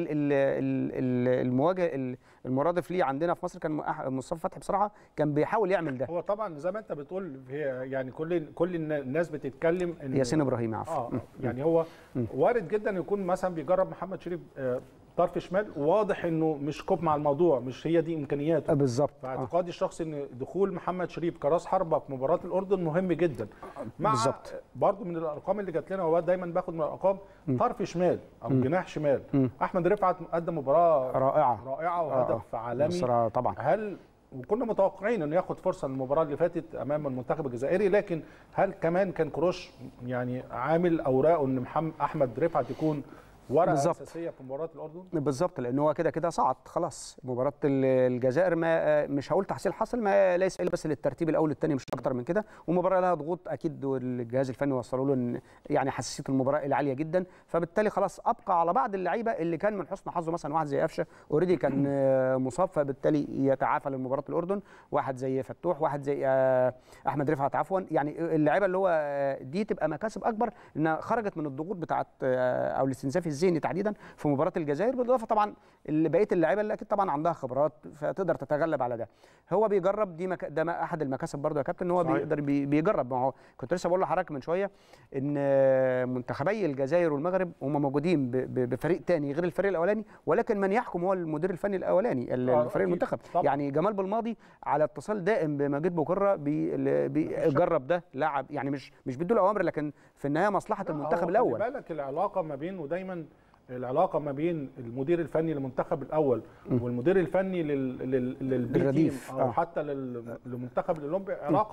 المواجه المرادف ليه عندنا في مصر كان مصطفى فتحي، بصراحه كان بيحاول يعمل ده. هو طبعا زي ما انت بتقول يعني كل كل الناس بتتكلم ان ياسين ابراهيم عفوا اه يعني هو وارد جدا يكون مثلا بيجرب محمد شريف آه طرف شمال، واضح انه مش كوب مع الموضوع، مش هي دي امكانياته بالظبط. فاعتقادي الشخصي ان دخول محمد شريف كراس حربه في مباراه الاردن مهم جدا. مع بالظبط. برضو من الارقام اللي جات لنا، هو دايما باخد من الارقام طرف شمال او م. جناح شمال. م. احمد رفعت قدم مباراه رائعه رائعه وهدف آه. عالمي طبعا. هل وكنا متوقعين انه ياخد فرصه المباراه اللي فاتت امام المنتخب الجزائري، لكن هل كمان كان كروش يعني عامل اوراقه ان محمد احمد رفعت يكون ورقه بالزبط. اساسيه في مباراه الاردن؟ بالظبط، لان هو كده كده صعد خلاص. مباراه الجزائر ما مش هقول تحصيل حاصل، ما ليس الا بس للترتيب الاول الثاني مش اكتر من كده، ومباراه لها ضغوط اكيد، والجهاز الفني وصلوا له ان يعني حساسيه المباراه العاليه جدا، فبالتالي خلاص ابقى على بعض اللعيبه اللي كان من حسن حظه مثلا واحد زي قفشه اوريدي كان مصاب، فبالتالي يتعافى لمباراه الاردن، واحد زي فتوح، واحد زي احمد رفعت عفوا، يعني اللعيبه اللي هو دي تبقى مكاسب اكبر انها خرجت من الضغوط بتاعه او الاستنزاف الذهني تحديدا في مباراه الجزائر، بالاضافه طبعا بقيه اللعيبه اللي اكيد طبعا عندها خبرات فتقدر تتغلب على ده. هو بيجرب، دي مك... ده احد المكاسب برضه يا كابتن ان هو بيقدر بي... بيجرب. ما هو كنت لسه بقول لحضرتك من شويه ان منتخبي الجزائر والمغرب هم موجودين ب... ب... بفريق ثاني غير الفريق الاولاني، ولكن من يحكم هو المدير الفني الاولاني الفريق المنتخب. طبعا. يعني جمال بالماضي على اتصال دائم بمجيد بكره بي... بيجرب ده لاعب، يعني مش مش بيدوا له اوامر، لكن في النهايه مصلحه المنتخب الاول. خلي بالك العلاقه ما بين ودايما العلاقه ما بين المدير الفني للمنتخب الاول والمدير الفني لل... لل... للبي تيم او آه. حتى لل... للمنتخب الاولمبي علاقه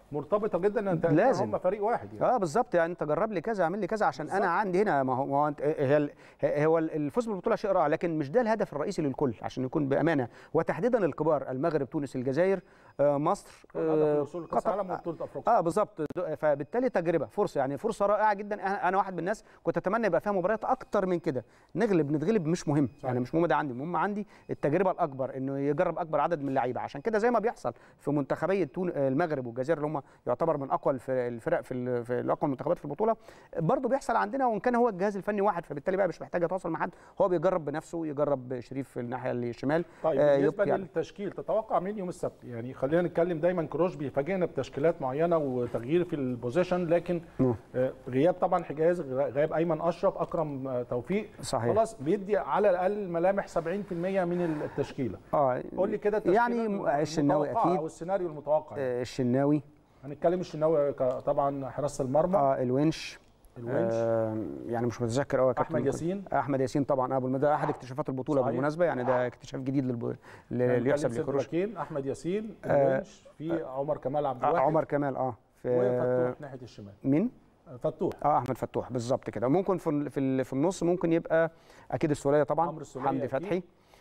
مرتبطه جدا ان لازم هم فريق واحد يعني. اه بالظبط، يعني انت جرب لي كذا اعمل لي كذا عشان بالزبط. انا عندي هنا ما هو, ما هو انت هي هو الفوز بالبطوله شيء رائع، لكن مش ده الهدف الرئيسي للكل عشان يكون بامانه، وتحديدا الكبار المغرب تونس الجزائر آه مصر آه قطر اه بالظبط. فبالتالي تجربه فرصه يعني فرصه رائعه جدا. انا واحد من الناس كنت اتمنى يبقى فيها مباريات اكتر من كده، نغلب نتغلب مش مهم صحيح. يعني مش مهم ده عندي، المهم عندي التجربه الاكبر انه يجرب اكبر عدد من اللعيبه، عشان كده زي ما بيحصل في منتخبي المغرب والجزائر اللي هم يعتبر من اقوى الفرق في في اقوى المنتخبات في البطوله، برضه بيحصل عندنا، وان كان هو الجهاز الفني واحد فبالتالي بقى مش محتاج يتواصل مع حد، هو بيجرب بنفسه، يجرب شريف في الناحيه الشمال. طيب آه بالنسبه يعني. للتشكيل تتوقع مين يوم السبت؟ يعني خلينا نتكلم، دايما كروش بيفاجئنا بتشكيلات معينه وتغيير في البوزيشن، لكن آه غياب طبعا حجاز، غياب ايمن اشرف، اكرم آه توفيق صحيح. خلاص بيدي على الاقل ملامح سبعين في المية من التشكيله. اه قول لي كده يعني الشناوي اكيد او السيناريو المتوقع. آه الشناوي هنتكلم الشناوي طبعا حراسه المرمى. اه الونش الونش آه يعني مش متذكر قوي. احمد ياسين احمد ياسين طبعا ابو المدى احد اكتشافات البطوله صحيح. بالمناسبه يعني ده اكتشاف جديد للب... اللي يحسب لكروش. احمد ياسين الونش آه في عمر كمال عبد الواحد. عمر كمال اه في وفتوح ناحيه الشمال. مين؟ فتوح اه احمد فتوح بالظبط كده. ممكن في في, في النص ممكن يبقى اكيد السوليه طبعا، حمدي فتحي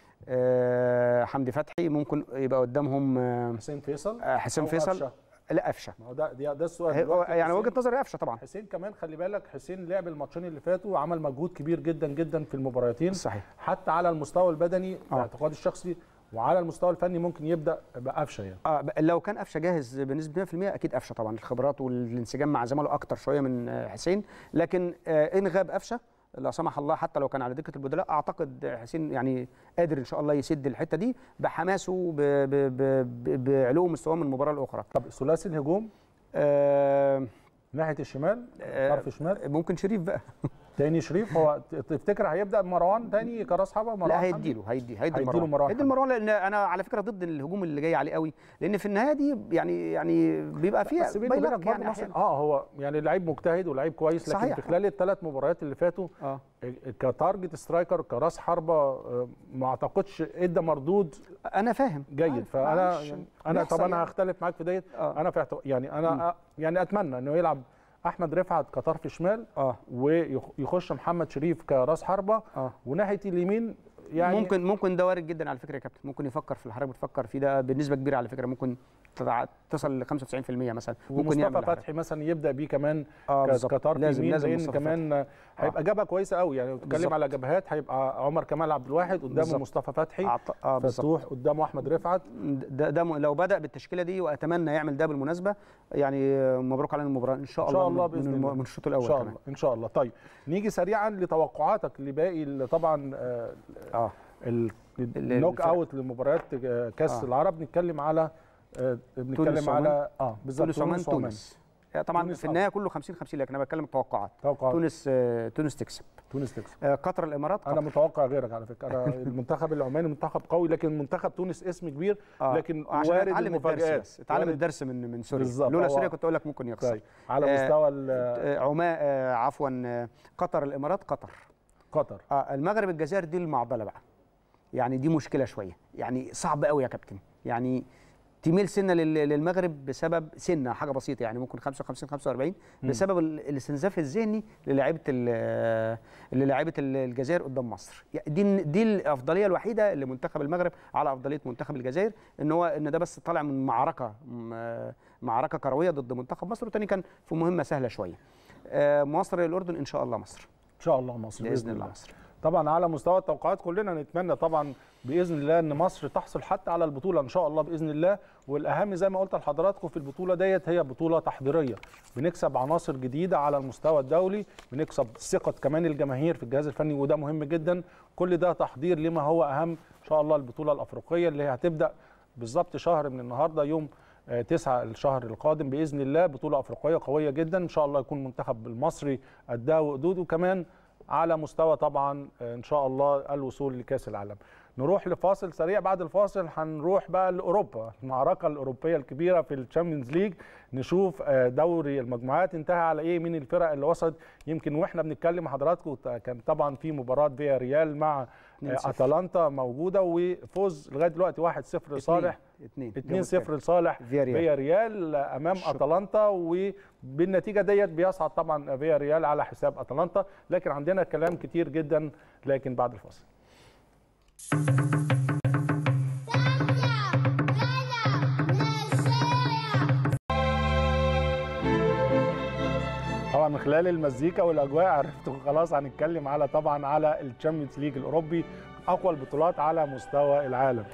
آه حمدي فتحي ممكن يبقى قدامهم آه حسين فيصل آه حسين فيصل أفشة. لا قفشه. ما هو ده ده السؤال يعني وجهه نظري قفشه طبعا. حسين كمان خلي بالك، حسين لعب الماتشين اللي فاتوا وعمل مجهود كبير جدا جدا في المباراتين صحيح، حتى على المستوى البدني باعتقادي الشخصي وعلى المستوى الفني ممكن يبدا بقفشه يعني. اه لو كان قفشه جاهز بنسبه مية في المية اكيد قفشه طبعا، الخبرات والانسجام مع زمايله اكتر شويه من حسين، لكن آه ان غاب قفشه لا سمح الله حتى لو كان على دكه البدلاء اعتقد حسين يعني قادر ان شاء الله يسد الحته دي بحماسه بعلو مستواه من المباراه الاخرى. طب ثلاثي الهجوم آه ناحيه الشمال آه طرف شمال ممكن شريف بقى تاني شريف. هو تفتكر هيبدا مروان تاني كراس حربه؟ مروان لا هيديله هيدي هيدي مروان مروان هيدي مروان لان انا على فكره ضد الهجوم اللي جاي عليه قوي، لان في النهايه دي يعني يعني بيبقى فيها بايلك يعني اه هو يعني لعيب مجتهد ولعيب كويس، لكن صحيح. في خلال الثلاث مباريات اللي فاتوا اه كتارجت سترايكر كراس حربه ما اعتقدش ادى مردود. انا فاهم جيد، فانا يعني انا طبعا يعني. هختلف معاك في ديت آه. انا في يعني انا م. يعني اتمنى انه يلعب احمد رفعت كطرف شمال اه ويخش محمد شريف كراس حربه اه وناحيه اليمين يعني ممكن ممكن ده وارد جدا على فكره يا كابتن، ممكن يفكر في اللي حضرتك بتفكر فيه ده بنسبه كبيره على فكره، ممكن تصل ل خمسة وتسعين في المية مثلا، ممكن يعمل فتحي مثلا يبدا بيه كمان آه كطرف لازم يمين، لازم لان كمان هيبقى آه. جبهه كويسه قوي يعني. بتتكلم على جبهات هيبقى عمر كمال عبد الواحد قدامه بالزبط. مصطفى فتحي عط... آه فتوح قدامه احمد رفعت. ده, ده م... لو بدا بالتشكيله دي واتمنى يعمل ده بالمناسبه يعني مبروك علينا المباراه ان شاء الله, إن شاء الله من, من, من الشوط الاول ان شاء كمان. الله ان شاء الله. طيب نيجي سريعا لتوقعاتك لباقي طبعا آه, آه. النوك اوت لمباريات كاس آه. العرب. نتكلم على آه بنتكلم على اه بالظبط تونس تونس طبعا تونس في النهايه كله خمسين خمسين، لكن انا بتكلم توقعات. تونس آه تونس تكسب تونس تكسب آه قطر الامارات قطر. انا متوقع غيرك على فكره. انا المنتخب العماني منتخب قوي، لكن منتخب تونس اسم كبير آه. لكن وارد المفاجآت. اتعلم الدرس من من سوريا، لولا سوريا كنت اقول لك ممكن يخسر. طيب. على آه مستوى آه عمان آه عفوا آه قطر الامارات قطر قطر آه المغرب الجزائر دي المعضله بقى، يعني دي مشكله شويه، يعني صعب قوي يا كابتن، يعني تميل سنه للمغرب بسبب سنه حاجه بسيطه يعني ممكن خمسة وخمسين خمسة وأربعين بسبب الاستنزاف الذهني للاعيبه للاعيبه الجزائر قدام مصر. دي دي الافضليه الوحيده لمنتخب المغرب على افضليه منتخب الجزائر، ان هو ان ده بس طالع من معركه معركه كرويه ضد منتخب مصر، والتاني كان في مهمه سهله شويه. مصر الاردن ان شاء الله مصر ان شاء الله مصر باذن الله مصر. طبعا على مستوى التوقعات كلنا نتمنى طبعا باذن الله ان مصر تحصل حتى على البطوله ان شاء الله باذن الله. والاهم زي ما قلت لحضراتكم في البطوله ديت هي بطوله تحضيريه، بنكسب عناصر جديده على المستوى الدولي، بنكسب ثقه كمان الجماهير في الجهاز الفني وده مهم جدا. كل ده تحضير لما هو اهم ان شاء الله البطوله الافريقيه اللي هتبدا بالظبط شهر من النهارده يوم تسعة الشهر القادم باذن الله. بطوله افريقيه قويه جدا ان شاء الله، يكون المنتخب المصري قدها وقدود، وكمان على مستوى طبعا ان شاء الله الوصول لكاس العالم. نروح لفاصل سريع، بعد الفاصل هنروح بقى لاوروبا، المعركه الاوروبيه الكبيره في الشامبيونز ليج، نشوف دوري المجموعات انتهى على ايه، مين الفرق اللي وصلت. يمكن واحنا بنتكلم مع حضراتكم كان طبعا في مباراه فيا ريال مع اتلانتا موجوده، وفوز لغايه دلوقتي واحد صفر لصالح اتنين صفر لصالح فيا ريال امام اتلانتا، وبالنتيجه ديت بيصعد طبعا فيا ريال على حساب اتلانتا. لكن عندنا كلام كتير جدا لكن بعد الفاصل. طبعا من خلال المزيكا والاجواء عرفتوا خلاص هنتكلم على طبعا على الشامبيونز ليج الاوروبي، اقوى البطولات على مستوى العالم.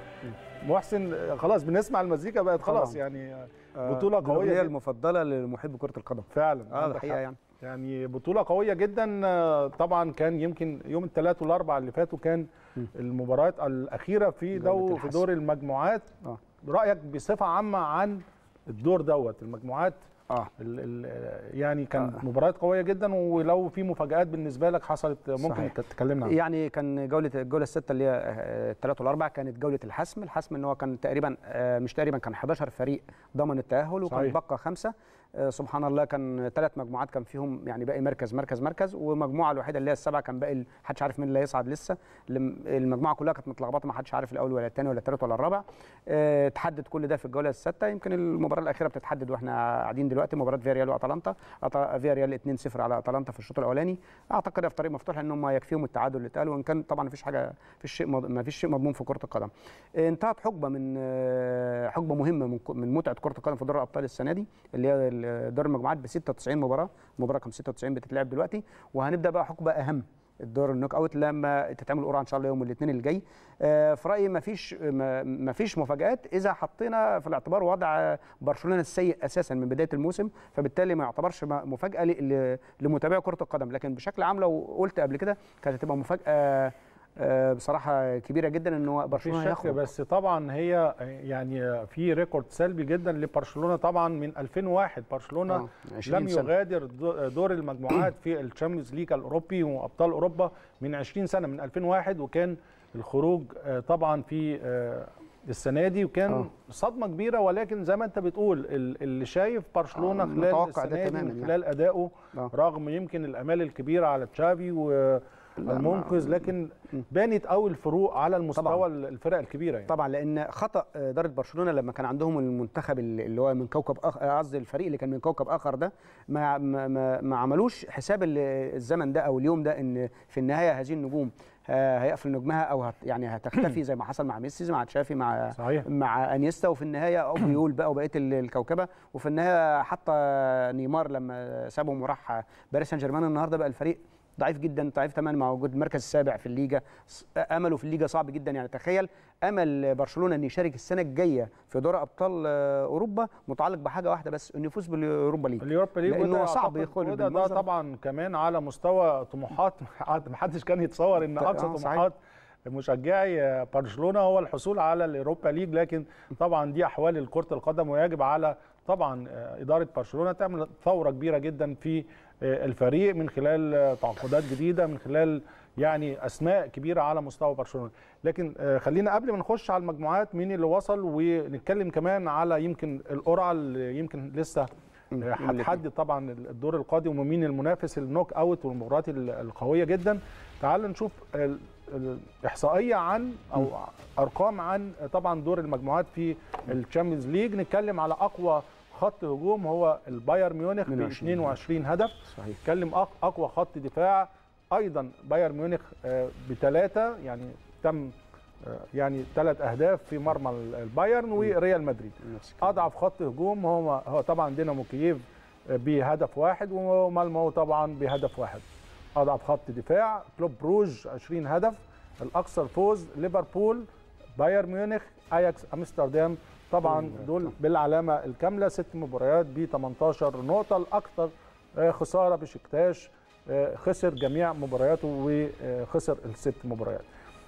محسن خلاص بنسمع المزيكا بقت خلاص يعني بطوله قويه، هي المفضله لمحب كرة القدم فعلا. اه الحقيقه يعني يعني بطوله قويه جدا. طبعا كان يمكن يوم الثلاث والاربع اللي فاتوا كان المباريات الاخيره في دور في دور المجموعات. آه. رايك بصفه عامه عن الدور دوت المجموعات؟ اه ال ال يعني كان آه. مباريات قويه جدا، ولو في مفاجآت بالنسبه لك حصلت ممكن صحيح. تتكلمنا عنها. يعني كان جوله الجوله السته اللي هي الثلاث والاربع كانت جوله الحسم، الحسم ان هو كان تقريبا مش تقريبا كان حداشر فريق ضمن التاهل، وكان بقى خمسه. سبحان الله كان ثلاث مجموعات كان فيهم يعني باقي مركز مركز مركز، والمجموعه الوحيده اللي هي السبعه كان باقي محدش عارف مين اللي هيصعد لسه. المجموعه كلها كانت متلخبطه، ما حدش عارف الاول ولا الثاني ولا الثالث ولا الرابع. اه تحدد كل ده في الجوله السادسه. يمكن المباراه الاخيره بتتحدد واحنا قاعدين دلوقتي، مباراه فيا ريال واتلانتا. فيا ريال اتنين صفر على اتلانتا في الشوط الاولاني. اعتقد في طريق مفتوح لان هم يكفيهم التعادل اللي اتقال، وان كان طبعا ما فيش حاجه في الشيء ما فيش شيء مضمون في كره القدم. اه انتهت حقبه من اه حقبه مهمه من متعه كره القدم في دوري الابطال السنه دي، اللي هي دور المجموعات ب ستة وتسعين مباراه، المباراه كام ستة وتسعين بتتلعب دلوقتي، وهنبدا بقى حقبه اهم الدور النوك اوت لما تتعمل القرعه ان شاء الله يوم الاثنين الجاي. آه في رايي ما فيش ما فيش مفاجات اذا حطينا في الاعتبار وضع برشلونه السيء اساسا من بدايه الموسم، فبالتالي ما يعتبرش مفاجاه لمتابعي كره القدم. لكن بشكل عام لو قلت قبل كده كانت هتبقى مفاجاه أه بصراحه كبيره جدا انه برشلونه ياخد. بس طبعا هي يعني في ريكورد سلبي جدا لبرشلونه طبعا من ألفين وواحد. برشلونه آه. لم يغادر دور المجموعات في الشامبيونز ليج الاوروبي وابطال اوروبا من عشرين سنه، من ألفين وواحد، وكان الخروج طبعا في السنه دي وكان آه. صدمه كبيره. ولكن زي ما انت بتقول اللي شايف برشلونه آه. خلال السنه دي من خلال ادائه آه. رغم يمكن الامال الكبيره على تشافي و المنقذ، لكن بانت اول فروق على المستوى طبعًا. الفرق الكبيره يعني. طبعا لان خطا اداره برشلونه لما كان عندهم المنتخب اللي هو من كوكب اخر، قصدي الفريق اللي كان من كوكب اخر ده، ما ما, ما عملوش حساب الزمن ده او اليوم ده ان في النهايه هذه النجوم هيقفل نجمها او هت يعني هتختفي زي ما حصل مع ميسي مع تشافي مع صحيح. مع انيستا، وفي النهايه او بيقول بقى وبقيه الكوكبه، وفي النهايه حتى نيمار لما سابهم وراح باريس سان جيرمان النهارده بقى الفريق ضعيف جدا، ضعيف تماما مع وجود المركز السابع في الليجا. امله في الليجا صعب جدا. يعني تخيل امل برشلونه ان يشارك السنه الجايه في دوري ابطال اوروبا متعلق بحاجه واحده بس، انه يفوز بالاوروبا ليج. اليوروبا ليج لانه صعب يدخل ده طبعا كمان على مستوى طموحات ما حدش كان يتصور ان اقصى طموحات مشجعي برشلونه هو الحصول على اليوروبا ليج. لكن طبعا دي احوال كره القدم، ويجب على طبعا اداره برشلونه تعمل ثوره كبيره جدا في الفريق من خلال تعاقدات جديده، من خلال يعني اسماء كبيره على مستوى برشلونه. لكن خلينا قبل ما نخش على المجموعات مين اللي وصل، ونتكلم كمان على يمكن القرعه اللي يمكن لسه هتحدد طبعا الدور القادم ومين المنافس النوك اوت والمباريات القويه جدا. تعالوا نشوف الاحصائيه عن او ارقام عن طبعا دور المجموعات في الشامبيونز ليج. نتكلم على اقوى خط هجوم هو البايرن ميونخ ب اثنين وعشرين هدف. صحيح. نتكلم اقوى خط دفاع ايضا بايرن ميونخ بثلاثه، يعني تم يعني ثلاث اهداف في مرمى البايرن وريال مدريد. اضعف خط هجوم هو هو طبعا دينامو كييف بهدف واحد، ومالمو طبعا بهدف واحد. اضعف خط دفاع كلوب بروج عشرين هدف. الاكثر فوز ليفربول، بايرن ميونخ، اياكس امستردام، طبعا دول بالعلامه الكامله ست مباريات ب ثمانية عشر نقطه. الاكثر خساره بشكتاش، خسر جميع مبارياته وخسر الست مباريات.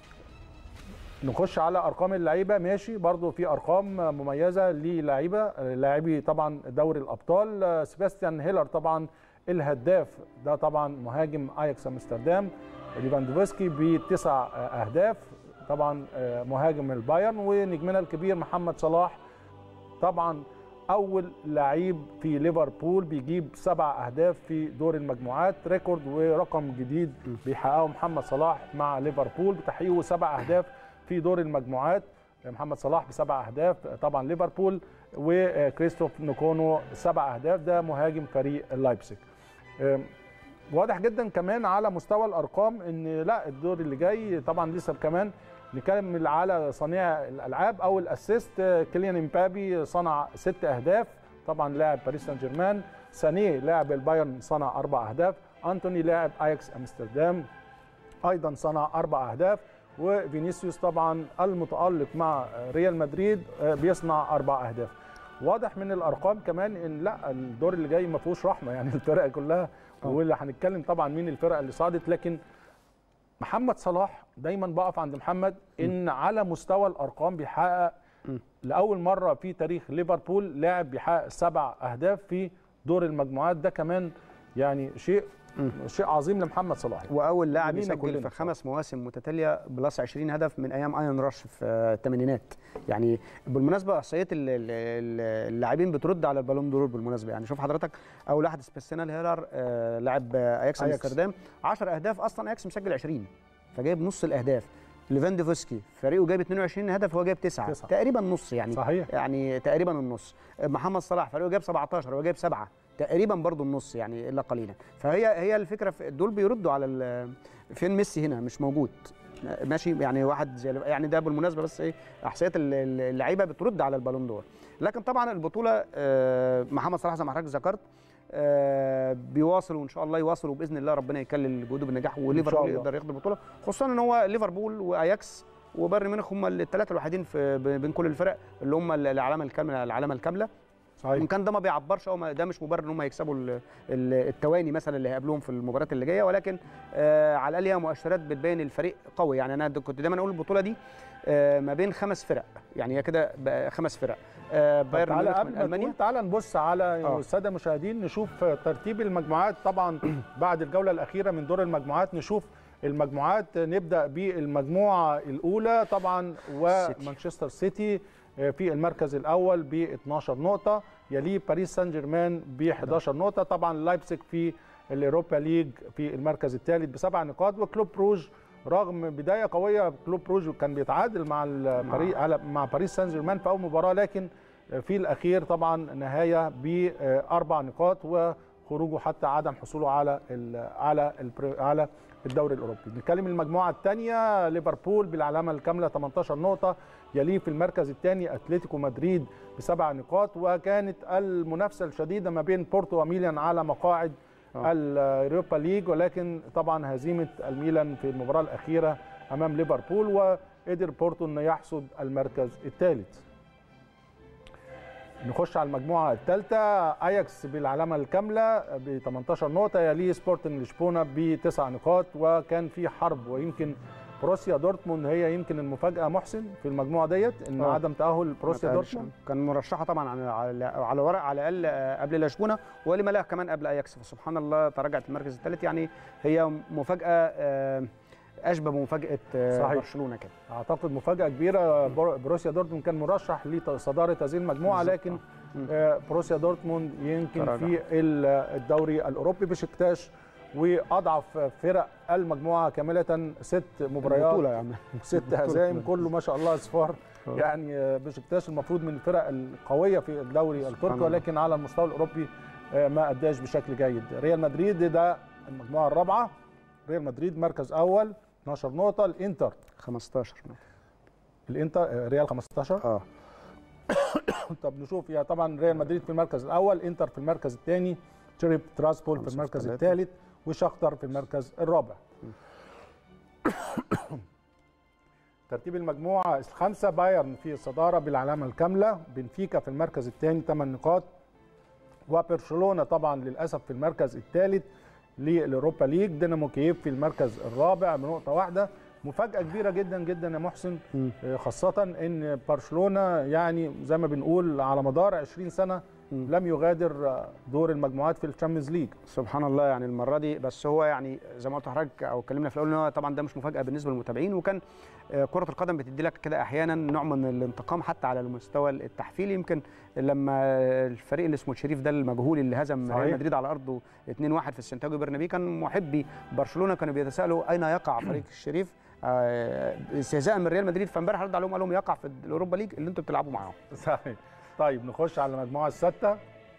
نخش على ارقام اللعيبه. ماشي، برضو في ارقام مميزه للاعيبه لاعبي طبعا دوري الابطال. سيباستيان هيلر طبعا الهداف، ده طبعا مهاجم اياكس امستردام. ليفاندوفسكي بتسع اهداف، طبعا مهاجم البايرن. ونجمنا الكبير محمد صلاح طبعا اول لعيب في ليفربول بيجيب سبع اهداف في دور المجموعات، ريكورد ورقم جديد بيحققه محمد صلاح مع ليفربول بتحقيقه سبع اهداف في دور المجموعات. محمد صلاح بسبع اهداف طبعا ليفربول، وكريستوف نكونو سبع اهداف، ده مهاجم فريق لايبزيج. واضح جدا كمان على مستوى الارقام ان لا الدور اللي جاي طبعا لسه كمان نتكلم على صانع الالعاب او الاسيست. كيليان امبابي صنع ست اهداف، طبعا لاعب باريس سان جيرمان. سانيه لاعب البايرن صنع اربع اهداف. انتوني لاعب اياكس امستردام ايضا صنع اربع اهداف. وفينيسيوس طبعا المتالق مع ريال مدريد بيصنع اربع اهداف. واضح من الارقام كمان ان لا الدور اللي جاي ما فيهوش رحمه، يعني الفرق كلها، واللي هنتكلم طبعا مين الفرق اللي صعدت. لكن محمد صلاح دايما بقف عند محمد ان على مستوى الارقام بيحقق لاول مره في تاريخ ليفربول لاعب بيحقق سبع اهداف في دور المجموعات، ده كمان يعني شيء شيء عظيم لمحمد صلاح. واول لاعب يسجل في خمس مواسم متتاليه بلس عشرين هدف من ايام ايان راش في الثمانينات. يعني بالمناسبه احصائيات اللاعبين بترد على البالون دور بالمناسبه. يعني شوف حضرتك اول واحد سبيستينال هيلر آه لاعب اياكس امستردام عشر اهداف، اصلا اياكس مسجل عشرين فجايب نص الاهداف. ليفاندوفسكي فريقه جايب اثنين وعشرين هدف هو جايب تسعة, تسعة. تقريبا نص يعني صحيح. يعني تقريبا النص. محمد صلاح فريقه جايب سبعتاشر هو جايب سبعة تقريبا برضو النص يعني الا قليلا. فهي هي الفكره في دول بيردوا على فين ميسي هنا مش موجود ماشي. يعني واحد زي يعني ده بالمناسبه بس ايه احصائيات اللعيبه بترد على البالون دور. لكن طبعا البطوله محمد صلاح زي ما حضرتك ذكرت بيواصل وان شاء الله يواصلوا باذن الله، ربنا يكلل جهوده بالنجاح وليفربول يقدر ياخد البطوله، خصوصا ان هو ليفربول واياكس وبايرن ميونخ هم الثلاثه الوحيدين في بين كل الفرق اللي هم العلامه الكامله العلامه الكامله. صحيح. ان كان ده ما بيعبرش او ده مش مبرر ان هم يكسبوا التواني مثلا اللي هيقابلوهم في المباريات اللي جايه، ولكن آه على الاقل هي مؤشرات بتبين الفريق قوي. يعني انا كنت دايما اقول البطوله دي آه ما بين خمس فرق، يعني هي كده خمس فرق. آه بايرن ميونخ من المانيا. تعالى نبص على الساده المشاهدين نشوف ترتيب المجموعات طبعا بعد الجوله الاخيره من دور المجموعات. نشوف المجموعات، نبدا بالمجموعه الاولى طبعا ومانشستر سيتي في المركز الاول ب اتناشر نقطه، يليه باريس سان جيرمان ب احداشر نقطه، طبعا لايبزيج في الاوروبا ليج في المركز الثالث بسبع نقاط، وكلوب بروج رغم بدايه قويه كلوب بروج كان بيتعادل مع باريس مع باريس سان جيرمان في اول مباراه، لكن في الاخير طبعا نهايه باربع نقاط وخروجه حتى عدم حصوله على على على الدوري الاوروبي. نتكلم المجموعه الثانيه ليفربول بالعلامه الكامله تمنتاشر نقطه، يليه في المركز الثاني اتلتيكو مدريد بسبع نقاط، وكانت المنافسه الشديده ما بين بورتو وميلان على مقاعد اليوروبا ليج، ولكن طبعا هزيمه الميلان في المباراه الاخيره امام ليفربول وقدر بورتو انه يحصد المركز الثالث. نخش على المجموعه الثالثه، اياكس بالعلامه الكامله ب تمنتاشر نقطه، يليه سبورتنج لشبونه بتسع نقاط، وكان في حرب ويمكن بروسيا دورتموند هي يمكن المفاجاه محسن في المجموعه ديت ان أوه. عدم تاهل بروسيا دورتموند كان مرشحه طبعا على على ورق على الاقل قبل لشبونه ولما لا كمان قبل اياكس، فسبحان الله تراجعت المركز الثالث. يعني هي مفاجاه اشبه بمفاجاه برشلونه كده. اعتقد مفاجاه كبيره، بروسيا دورتموند كان مرشح لصداره هذه المجموعه، لكن بروسيا دورتموند يمكن تراجع. في الدوري الاوروبي بشكتاش واضعف فرق المجموعه كامله ست مباريات يعني. ست هزائم كله ما شاء الله اصفار. يعني بشكتاش المفروض من الفرق القويه في الدوري التركي، ولكن على المستوى الاوروبي ما اداش بشكل جيد. ريال مدريد ده المجموعه الرابعه، ريال مدريد مركز اول اتناشر نقطه، الانتر خمستاشر نقطه، الانتر ريال خمستاشر اه طب نشوف يا طبعا ريال مدريد في المركز الاول، انتر في المركز الثاني، تشيرب تراسبول في المركز الثالث، وشختر في المركز الرابع. ترتيب المجموعه الخامسه، بايرن في الصداره بالعلامه الكامله، بنفيكا في المركز الثاني ثمان نقاط، وبرشلونه طبعا للاسف في المركز الثالث للاوروبا ليج، دينامو كييف في المركز الرابع بنقطه واحده. مفاجاه كبيره جدا جدا يا محسن، خاصه ان برشلونه يعني زي ما بنقول على مدار عشرين سنه لم يغادر دور المجموعات في الشامبيونز ليج. سبحان الله، يعني المره دي بس هو يعني زي ما قلت لحضرتك او اتكلمنا في الاول ان هو طبعا ده مش مفاجاه بالنسبه للمتابعين، وكان كره القدم بتدي لك كده احيانا نوع من الانتقام حتى على المستوى التحفيلي. يمكن لما الفريق اللي اسمه الشريف ده المجهول اللي هزم ريال مدريد على ارضه اتنين واحد في السانتياغو برنابيو، كان محبي برشلونه كانوا بيتساءلوا اين يقع فريق الشريف استهزاء من ريال مدريد، فامبارح رد عليهم قال لهم يقع في الاوروبا ليج اللي انتم بتلعبوا معاهم. صحيح. طيب نخش على المجموعه السادسه.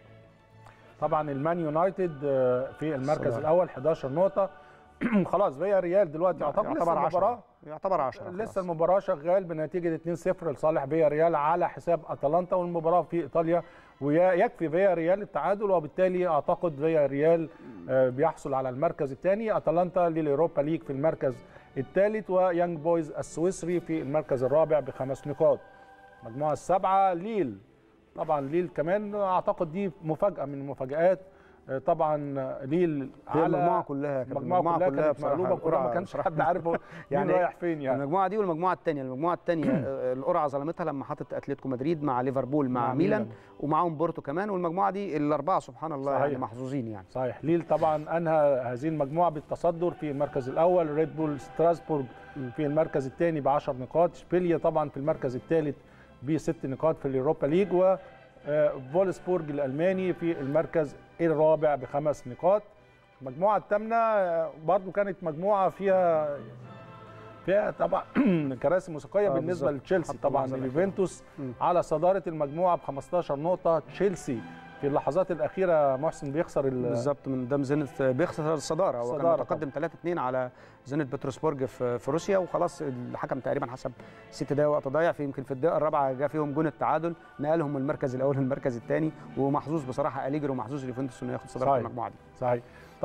طبعا المان يونايتد في المركز صدر. الاول حداشر نقطه. خلاص فيا ريال دلوقتي اعتقد لسه المباراه يعتبر عشرة لسه المباراه شغال بنتيجه اتنين صفر لصالح فيا ريال على حساب اتلانتا، والمباراه في ايطاليا ويكفي فيا ريال التعادل، وبالتالي اعتقد فيا ريال بيحصل على المركز الثاني، اتلانتا للاوروبا ليج في المركز الثالث، ويانج بويز السويسري في المركز الرابع بخمس نقاط. المجموعه السابعه ليل، طبعا ليل كمان اعتقد دي مفاجاه من المفاجات. طبعا ليل على المجموعه كلها المجموعه كلها كانت مقلوبه، كلها ما كانش حد عارف يعني رايح فين. يعني المجموعه دي والمجموعه الثانيه، المجموعه الثانيه القرعه ظلمتها لما حطت اتلتيكو مدريد مع ليفربول مع, مع ميلان ومعاهم بورتو كمان، والمجموعه دي الاربعه سبحان الله يعني محظوظين يعني. صحيح. ليل طبعا انهى هذه المجموعه بالتصدر في المركز الاول، ريد بول ستراسبورغ في المركز الثاني ب عشر نقاط، اشبيليا طبعا في المركز الثالث بست نقاط في اليوروبا ليج، و فولسبورج الالماني في المركز الرابع بخمس نقاط. المجموعه الثامنه برضو كانت مجموعه فيها فيها طبعا كراسي موسيقيه آه بالنسبه لتشيلسي. طبعا اليوفنتوس على صداره المجموعه ب خمستاشر نقطه، تشيلسي في اللحظات الاخيره محسن بيخسر بالظبط من قدام زينت، بيخسر الصداره، هو كان متقدم ثلاثة اثنين على زينت بطرسبورج في, في روسيا، وخلاص الحكم تقريبا حسب ست دقائق وقت ضايع، في يمكن في الدقيقه الرابعه جاء فيهم جون التعادل نقلهم من المركز الاول للمركز الثاني، ومحظوظ بصراحه أليجري ومحظوظ اليوفنتوس انه ياخد صداره المجموعه دي. صحيح.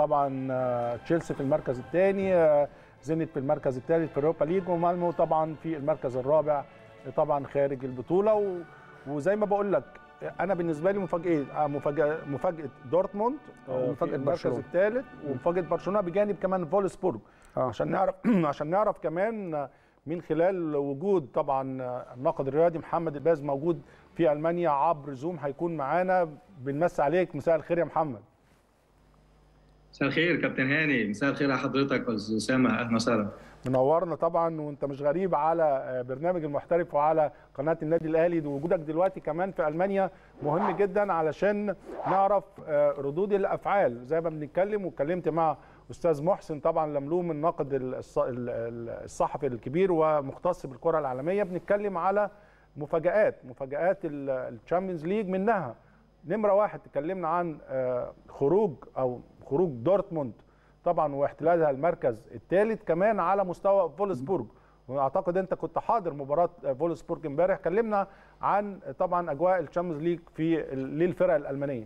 طبعا تشيلسي في المركز الثاني، زينت في المركز الثالث في اليوروبا ليج، ومالمو طبعا في المركز الرابع طبعا خارج البطوله. وزي ما بقول لك انا بالنسبه لي مفاجاه مفاجاه مفاجاه دورتموند في المركز الثالث، ومفاجاه برشلونه بجانب كمان فولسبورج. آه. عشان نعرف عشان نعرف كمان من خلال وجود طبعا الناقد الرياضي محمد الباز موجود في المانيا عبر زوم، هيكون معانا. بنمسي عليك، مساء الخير يا محمد. مساء الخير كابتن هاني، مساء الخير على حضرتك يا استاذ اسامه، اهلا وسهلا. منورنا طبعا، وانت مش غريب على برنامج المحترف وعلى قناه النادي الاهلي، ووجودك دلوقتي كمان في المانيا مهم جدا علشان نعرف ردود الافعال زي ما بنتكلم. واتكلمت مع استاذ محسن طبعا لملوم الناقد الصحفي الكبير ومختص بالكره العالميه، بنتكلم على مفاجآت مفاجآت الشامبيونز ليج. منها نمره واحد تكلمنا عن خروج او خروج دورتموند طبعا واحتلالها المركز الثالث، كمان على مستوى فولسبورج، واعتقد انت كنت حاضر مباراه فولسبورج امبارح. كلمنا عن طبعا اجواء الشامبيونز ليج في للفرق الالمانيه.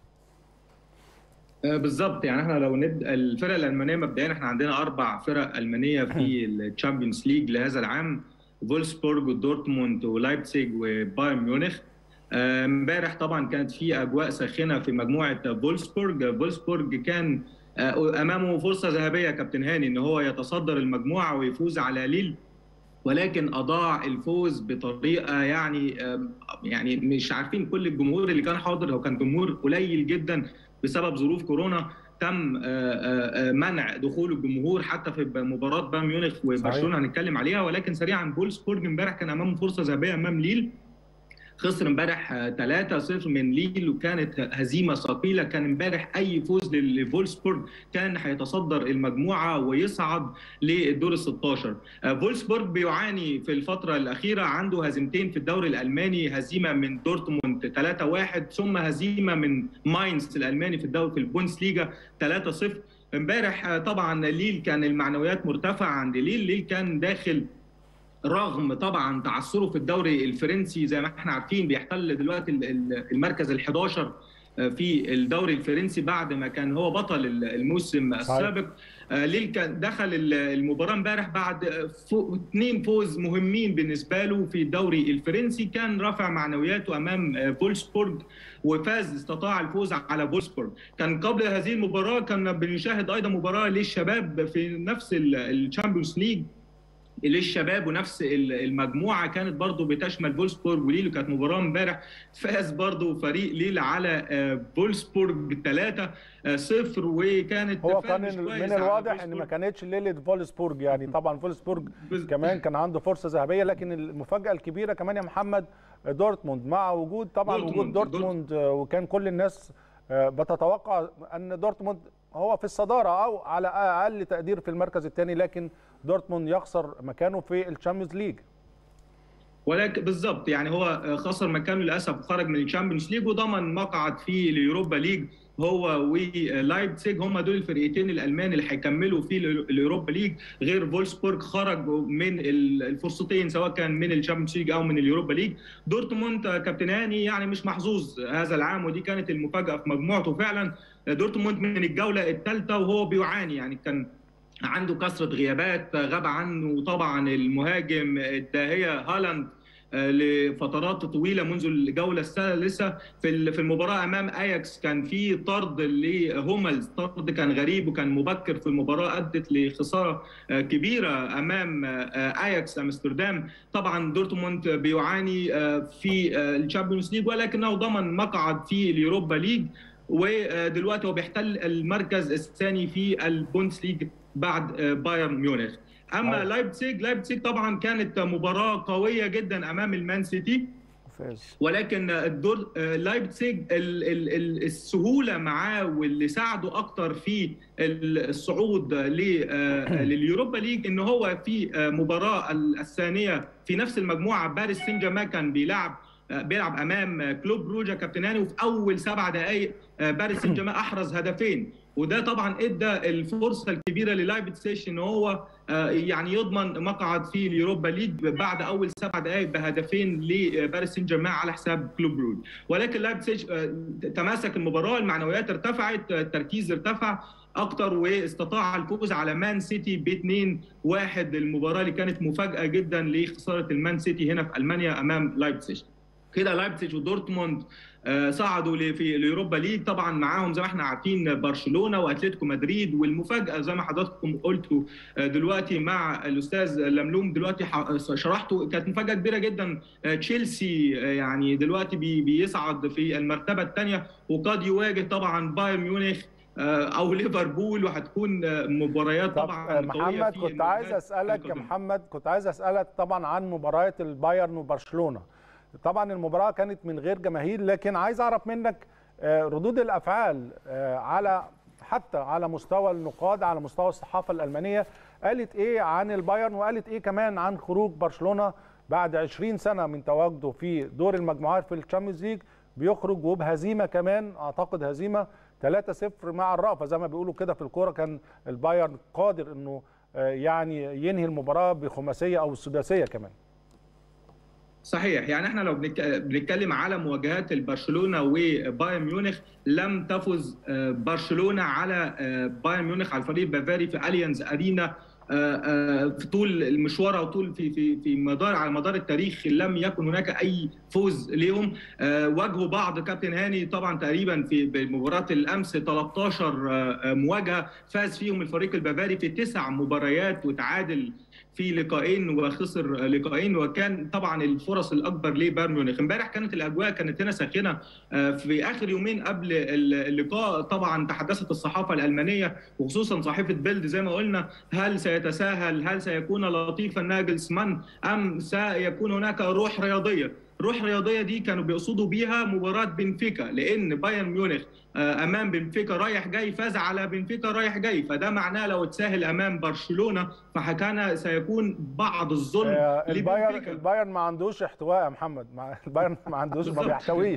بالظبط، يعني احنا لو نبدا الفرق الالمانيه مبدئيا احنا عندنا اربع فرق المانيه في الشامبيونز ليج لهذا العام، فولسبورج ودورتموند ولايبزيج وبايرن ميونخ. امبارح طبعا كانت في اجواء ساخنه في مجموعه فولسبورج. فولسبورج كان امامه فرصه ذهبيه كابتن هاني ان هو يتصدر المجموعه ويفوز على ليل، ولكن اضاع الفوز بطريقه يعني يعني مش عارفين. كل الجمهور اللي كان حاضر هو كان جمهور قليل جدا بسبب ظروف كورونا، تم منع دخول الجمهور حتى في مباراه بايرن ميونخ وبرشلونه هنتكلم عليها. ولكن سريعا فولسبورج امبارح كان امامه فرصه ذهبيه امام ليل، خسر امبارح ثلاثة صفر من ليل وكانت هزيمه ثقيله. كان امبارح اي فوز لفولسبورج كان هيتصدر المجموعه ويصعد للدور ال ستاشر. فولسبورج بيعاني في الفتره الاخيره، عنده هزيمتين في الدوري الالماني، هزيمه من دورتموند ثلاثة واحد ثم هزيمه من ماينز الالماني في الدوري في البوندسليجا ثلاثة صفر. امبارح طبعا ليل كان المعنويات مرتفعه عند ليل، ليل كان داخل رغم طبعا تعثره في الدوري الفرنسي، زي ما احنا عارفين بيحتل دلوقتي المركز الحداشر في الدوري الفرنسي بعد ما كان هو بطل الموسم السابق. ليل كان دخل المباراه امبارح بعد اثنين فوز مهمين بالنسبه له في الدوري الفرنسي، كان رافع معنوياته امام فولسبورج وفاز، استطاع الفوز على فولسبورج. كان قبل هذه المباراه كنا بنشاهد ايضا مباراه للشباب في نفس الشامبيونز ليج، للشباب، ونفس المجموعه كانت برضو بتشمل فولسبورج وليل، وكانت مباراه امبارح فاز برضو فريق ليل على فولسبورج ثلاثة صفر، وكانت هو كان من الواضح ان ما كانتش ليله فولسبورج، يعني طبعا فولسبورج كمان كان عنده فرصه ذهبيه، لكن المفاجاه الكبيره كمان يا محمد دورتموند، مع وجود طبعا دورتموند وجود دورتموند دورتموند وكان كل الناس بتتوقع ان دورتموند هو في الصداره او على اقل تقدير في المركز الثاني، لكن دورتموند يخسر مكانه في الشامبيونز ليج. ولكن بالظبط يعني هو خسر مكانه للاسف، خرج من الشامبيونز ليج وضمن مقعد في اليوروبا ليج هو ولايبزيج، هم دول الفرقتين الالمان اللي هيكملوا في اليوروبا ليج، غير فولسبورج خرج من الفرصتين سواء كان من الشامبيونز ليج او من اليوروبا ليج. دورتموند كابتن هاني يعني مش محظوظ هذا العام، ودي كانت المفاجاه في مجموعته فعلا. دورتموند من الجوله الثالثه وهو بيعاني، يعني كان عنده كثره غيابات، غاب عنه طبعا المهاجم الداهيه هالاند لفترات طويله منذ الجوله الثالثه. في في المباراه امام اياكس كان في طرد لهوملز، طرد كان غريب وكان مبكر في المباراه، ادت لخساره كبيره امام اياكس امستردام. طبعا دورتموند بيعاني في الشامبيونز ليج ولكنه ضمن مقعد في اليوروبا ليج، ودلوقتي هو بيحتل المركز الثاني في البوندس ليج بعد بايرن ميونخ. اما أوه. لايبزيج لايبزيج طبعا كانت مباراه قويه جدا امام المان سيتي، ولكن الدور لايبزيج السهوله معاه واللي ساعده اكتر في الصعود لليوروبا ليج ان هو في مباراه الثانيه في نفس المجموعه باريس سان جيرمان كان بيلعب بيلعب امام كلوب بروجا كابتناني، وفي اول سبع دقائق باريس سان جيرمان احرز هدفين، وده طبعا ادى الفرصه الكبيره للايبزيج ان هو يعني يضمن مقعد في اليوروبا ليج بعد اول سبع دقائق بهدفين لباريس سان جيرمان على حساب كلوب بروج. ولكن لايبزيج تماسك المباراه، المعنويات ارتفعت، التركيز ارتفع اكتر، واستطاع الفوز على مان سيتي ب اثنين واحد، المباراه اللي كانت مفاجاه جدا لخساره المان سيتي هنا في المانيا امام لايبزيج. كده لايبزيج ودورتموند صعدوا في اليوروبا ليج، طبعا معاهم زي ما احنا عارفين برشلونه واتلتيكو مدريد، والمفاجاه زي ما حضراتكم قلتوا دلوقتي مع الاستاذ لملوم دلوقتي شرحته، كانت مفاجاه كبيره جدا. تشيلسي يعني دلوقتي بيصعد في المرتبه الثانيه، وقد يواجه طبعا بايرن ميونخ او ليفربول، وهتكون مباريات طبعا محمد كنت عايز اسالك يا محمد كنت عايز اسالك طبعا عن مباريات البايرن وبرشلونه. طبعا المباراه كانت من غير جماهير، لكن عايز اعرف منك ردود الافعال على حتى على مستوى النقاد، على مستوى الصحافه الالمانيه، قالت ايه عن البايرن وقالت ايه كمان عن خروج برشلونه بعد عشرين سنه من تواجده في دور المجموعات في الشامبيونز ليج، بيخرج وبهزيمه كمان، اعتقد هزيمه ثلاثة صفر مع الرأفة زي ما بيقولوا كده في الكوره. كان البايرن قادر انه يعني ينهي المباراه بخماسيه او السداسيه كمان. صحيح، يعني احنا لو بنتكلم على مواجهات البرشلونه وبايرن ميونخ، لم تفز برشلونه على بايرن ميونخ على الفريق البافاري في اليانز ارينا في طول المشوار او طول في في في مدار على مدار التاريخ لم يكن هناك اي فوز ليهم. واجهوا بعض كابتن هاني طبعا تقريبا في مباراه الامس ثلاثة عشر مواجهه، فاز فيهم الفريق البافاري في تسع مباريات وتعادل في لقاءين وخسر لقاءين، وكان طبعا الفرص الاكبر لبايرن ميونخ. امبارح كانت الاجواء كانت هنا ساخنه في اخر يومين قبل اللقاء، طبعا تحدثت الصحافه الالمانيه وخصوصا صحيفه بيلد زي ما قلنا، هل سيتساهل، هل سيكون لطيفا ناجلسمان ام سيكون هناك روح رياضيه؟ روح رياضيه دي كانوا بيقصدوا بيها مباراه بنفيكا، لان بايرن ميونخ امام بنفيكا رايح جاي فاز على بنفيكا رايح جاي، فده معناه لو اتساهل امام برشلونه فكان سيكون بعض الظلم البايرن. البايرن ما عندوش احتواء يا محمد، البايرن ما عندوش ما بيحتويش.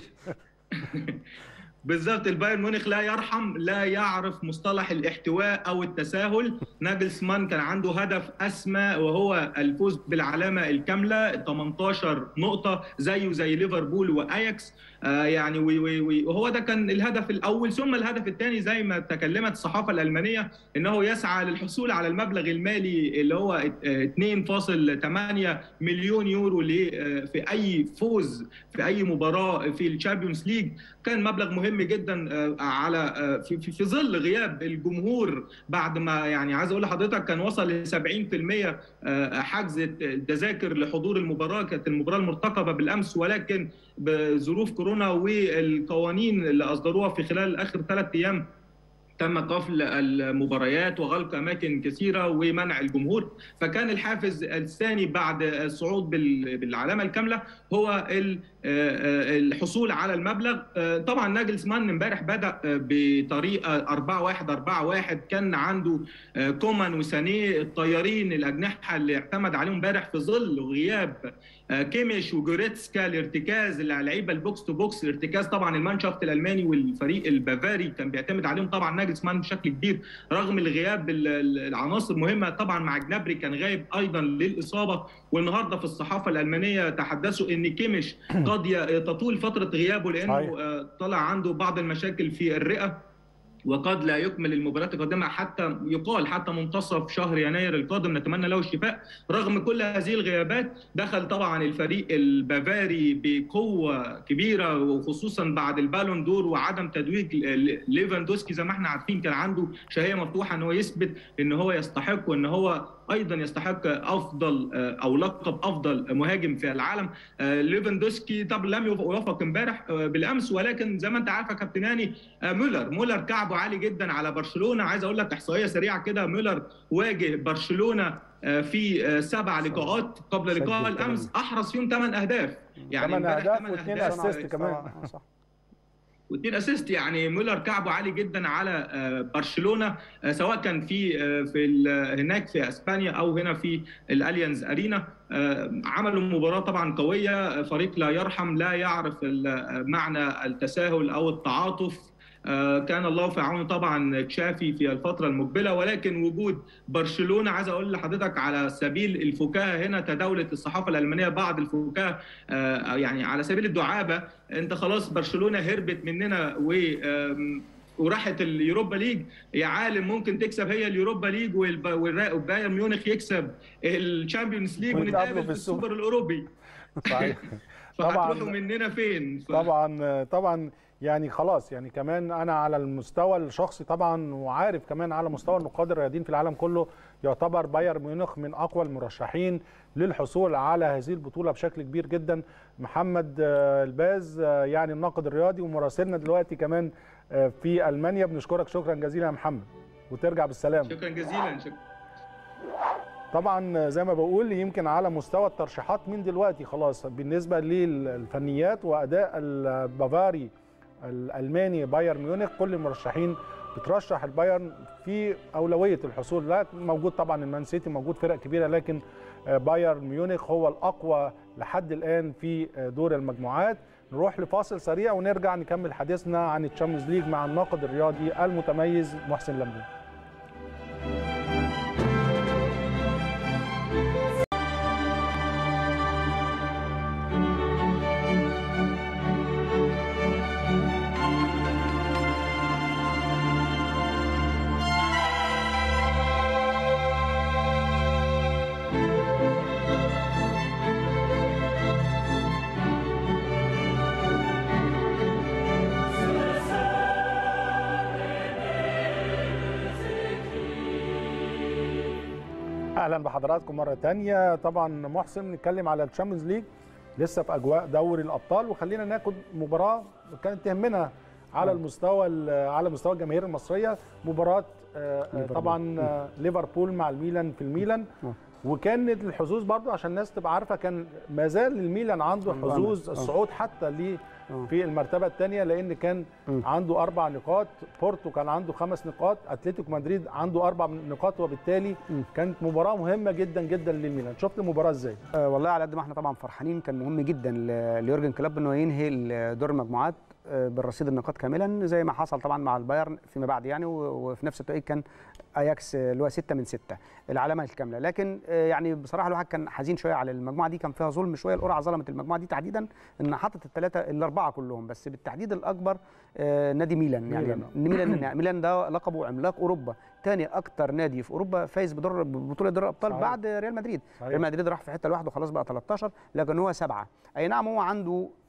بالظبط، البايرن ميونخ لا يرحم، لا يعرف مصطلح الاحتواء او التساهل. ناجلسمان كان عنده هدف اسمى وهو الفوز بالعلامه الكامله ثمانية عشر نقطه زيه زي ليفربول واياكس، آه يعني وهو ده كان الهدف الاول. ثم الهدف الثاني زي ما تكلمت الصحافه الالمانيه انه يسعى للحصول على المبلغ المالي اللي هو اثنين فاصلة ثمانية مليون يورو في اي فوز في اي مباراه في الشامبيونز ليج. كان مبلغ مهم مهم جدا على في, في ظل غياب الجمهور بعد ما يعني عايز اقول لحضرتك كان وصل ل سبعين بالمئة حجز التذاكر لحضور المباراه. كانت المباراه المرتقبه بالامس، ولكن بظروف كورونا والقوانين اللي اصدروها في خلال اخر ثلاث ايام تم قفل المباريات وغلق اماكن كثيره ومنع الجمهور. فكان الحافز الثاني بعد الصعود بالعلامه الكامله هو الحصول على المبلغ. طبعا ناجلسمان امبارح بدا بطريقه أربعة واحد أربعة واحد، كان عنده كومان وسانيه الطيارين الاجنحه اللي اعتمد عليهم امبارح في ظل غياب كيميش وجوريتسكا الارتكاز، اللعيبه البوكس تو بوكس الارتكاز. طبعا المانشافت الالماني والفريق البافاري كان بيعتمد عليهم طبعا ناجلسمان بشكل كبير رغم الغياب العناصر مهمه. طبعا مع جنابري كان غايب ايضا للاصابه، والنهارده في الصحافه الالمانيه تحدثوا ان كيميش قد تطول فتره غيابه لانه طلع عنده بعض المشاكل في الرئه، وقد لا يكمل المباريات القادمه حتى يقال حتى منتصف شهر يناير القادم. نتمنى له الشفاء. رغم كل هذه الغيابات دخل طبعا الفريق البافاري بقوه كبيره، وخصوصا بعد البالون دور وعدم تتويج ليفاندوسكي. زي ما احنا عارفين كان عنده شهيه مفتوحه ان هو يثبت ان هو يستحق، وان هو ايضا يستحق افضل او لقب افضل مهاجم في العالم. ليفاندوسكي طب لم يوفق امبارح بالامس، ولكن زي ما انت عارف يا كابتن هاني مولر مولر كعبه عالي جدا على برشلونه. عايز اقول لك احصائيه سريعه كده، مولر واجه برشلونه في سبع لقاءات قبل لقاء الامس، احرز فيهم ثمان اهداف، يعني ثمان اهداف واثنين اسيست كمان صح واثنين اسيست. يعني مولر كعبه عالي جدا على برشلونه، سواء كان في في هناك في اسبانيا او هنا في الاليانز ارينا. عملوا مباراه طبعا قويه، فريق لا يرحم، لا يعرف معنى التساهل او التعاطف. كان الله في عونه طبعا تشافي في الفتره المقبله، ولكن وجود برشلونه عايز اقول لحضرتك على سبيل الفكاهه هنا تداولت الصحافه الالمانيه بعض الفكاهه يعني على سبيل الدعابه. انت خلاص برشلونه هربت مننا و وراحت اليوروبا ليج، يا عالم ممكن تكسب هي اليوروبا ليج وبايرن ميونخ يكسب الشامبيونز ليج ونتقابل في السوبر الاوروبي. صحيح. فهتروحوا مننا فين؟ ف... طبعا طبعا يعني خلاص، يعني كمان انا على المستوى الشخصي طبعا وعارف كمان على مستوى النقاد الرياضيين في العالم كله، يعتبر بايرن ميونخ من اقوى المرشحين للحصول على هذه البطوله بشكل كبير جدا. محمد الباز يعني الناقد الرياضي ومراسلنا دلوقتي كمان في المانيا، بنشكرك شكرا جزيلا يا محمد وترجع بالسلامه. شكرا جزيلا. شكرا. طبعا زي ما بقول يمكن على مستوى الترشيحات من دلوقتي خلاص بالنسبه للفنيات واداء البافاري الالماني بايرن ميونخ، كل المرشحين بترشح البايرن في اولويه الحصول. لا موجود طبعا المان سيتي، موجود فرق كبيره، لكن بايرن ميونخ هو الاقوى لحد الان في دور المجموعات. نروح لفاصل سريع ونرجع نكمل حديثنا عن الشامبيونز ليج مع الناقد الرياضي المتميز محسن لمبون. اهلا بحضراتكم مره ثانيه. طبعا محسن نتكلم على الشامبيونز ليج، لسه في اجواء دوري الابطال، وخلينا ناخد مباراه كانت تهمنا على المستوى على مستوى الجماهير المصريه، مباراه طبعا ليفربول مع الميلان في الميلان. وكانت الحظوظ برضو عشان الناس تبقى عارفه كان ما زال الميلان عنده حظوظ الصعود حتى ليه في المرتبه الثانيه، لان كان عنده اربع نقاط، بورتو كان عنده خمس نقاط، اتلتيكو مدريد عنده اربع نقاط، وبالتالي كانت مباراه مهمه جدا جدا للميلان. شفت المباراه ازاي؟ أه والله على قد ما احنا طبعا فرحانين، كان مهم جدا ليورجن كلوب انه ينهي دور المجموعات بالرصيد النقاط كاملا زي ما حصل طبعا مع البايرن فيما بعد يعني، وفي نفس التوقيت كان اياكس اللي هو ستة من ستة العلامه الكامله. لكن يعني بصراحه الواحد كان حزين شويه على المجموعه دي، كان فيها ظلم شويه، القرعه ظلمت المجموعه دي تحديدا ان حطت الثلاثه الاربعه كلهم، بس بالتحديد الاكبر نادي ميلان. يعني ميلان ميلان, ميلان ده لقبه عملاق اوروبا، ثاني اكتر نادي في اوروبا فايز بدور ببطوله دوري الابطال بعد ريال مدريد. صحيح. ريال مدريد راح في حته لوحده خلاص بقى ثلاثة عشر، لكن هو سبعه. اي نعم هو عنده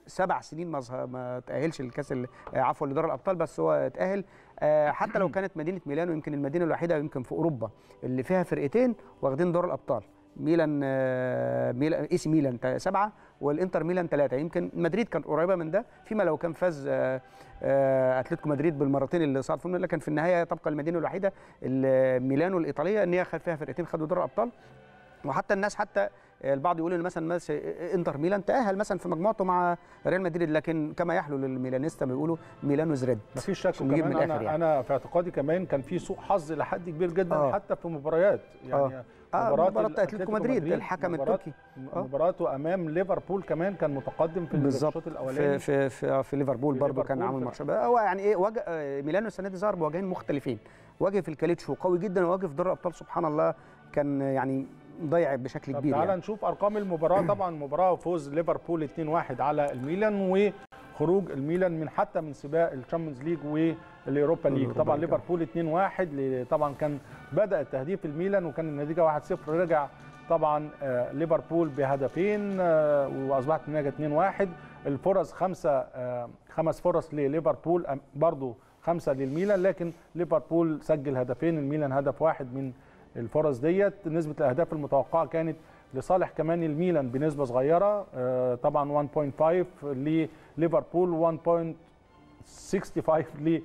سبع سنين ما ما تاهلش للكاس عفوا لدوري الابطال، بس هو اتاهل. حتى لو كانت مدينه ميلانو يمكن المدينه الوحيده يمكن في اوروبا اللي فيها فرقتين واخدين دور الابطال، ميلان ميلان اي سي ميلان سبعه والانتر ميلان ثلاثه. يمكن مدريد كانت قريبه من ده فيما لو كان فاز اتلتيكو مدريد بالمرتين اللي صعد فيهم، لكن في النهايه تبقى المدينه الوحيده ميلانو الايطاليه ان هي خد فيها فرقتين خدوا دور الابطال. وحتى الناس حتى البعض يقول ان مثلا انتر ميلان تاهل مثلا في مجموعته مع ريال مدريد، لكن كما يحلو للميلانيستا بيقولوا ميلانو زريد. مفيش شك. كمان انا يعني. انا في اعتقادي كمان كان في سوء حظ لحد كبير جدا آه. حتى في مباريات يعني آه. مباراه مباراه اتلتيكو مدريد, مدريد الحكم التركي مباراته امام ليفربول كمان كان متقدم في الشوط الاولاني في في في ليفربول برضه كان عامل ماتش. هو يعني ايه وجه ميلانو السنه دي ظهر بوجهين مختلفين، وجه في الكاليتشو قوي جدا ووجه في دوري الابطال سبحان الله كان يعني ضيع بشكل كبير. تعال يعني نشوف ارقام المباراه. طبعا مباراه فوز ليفربول اثنين واحد على الميلان وخروج الميلان من حتى من سباق الشامبيونز ليج والاوروبا ليج. طبعا ليفربول اثنين واحد طبعا كان بدا التهديف الميلان وكان النتيجه واحد صفر، رجع طبعا ليفربول بهدفين واصبحت النتيجه اثنين واحد. الفرص خمسه خمس فرص لليفربول برضو خمسه للميلان، لكن ليفربول سجل هدفين الميلان هدف واحد من الفرص ديت. نسبة الأهداف المتوقعة كانت لصالح كمان الميلان بنسبة صغيرة طبعا واحد فاصلة خمسة لليفربول واحد فاصلة ستة وستين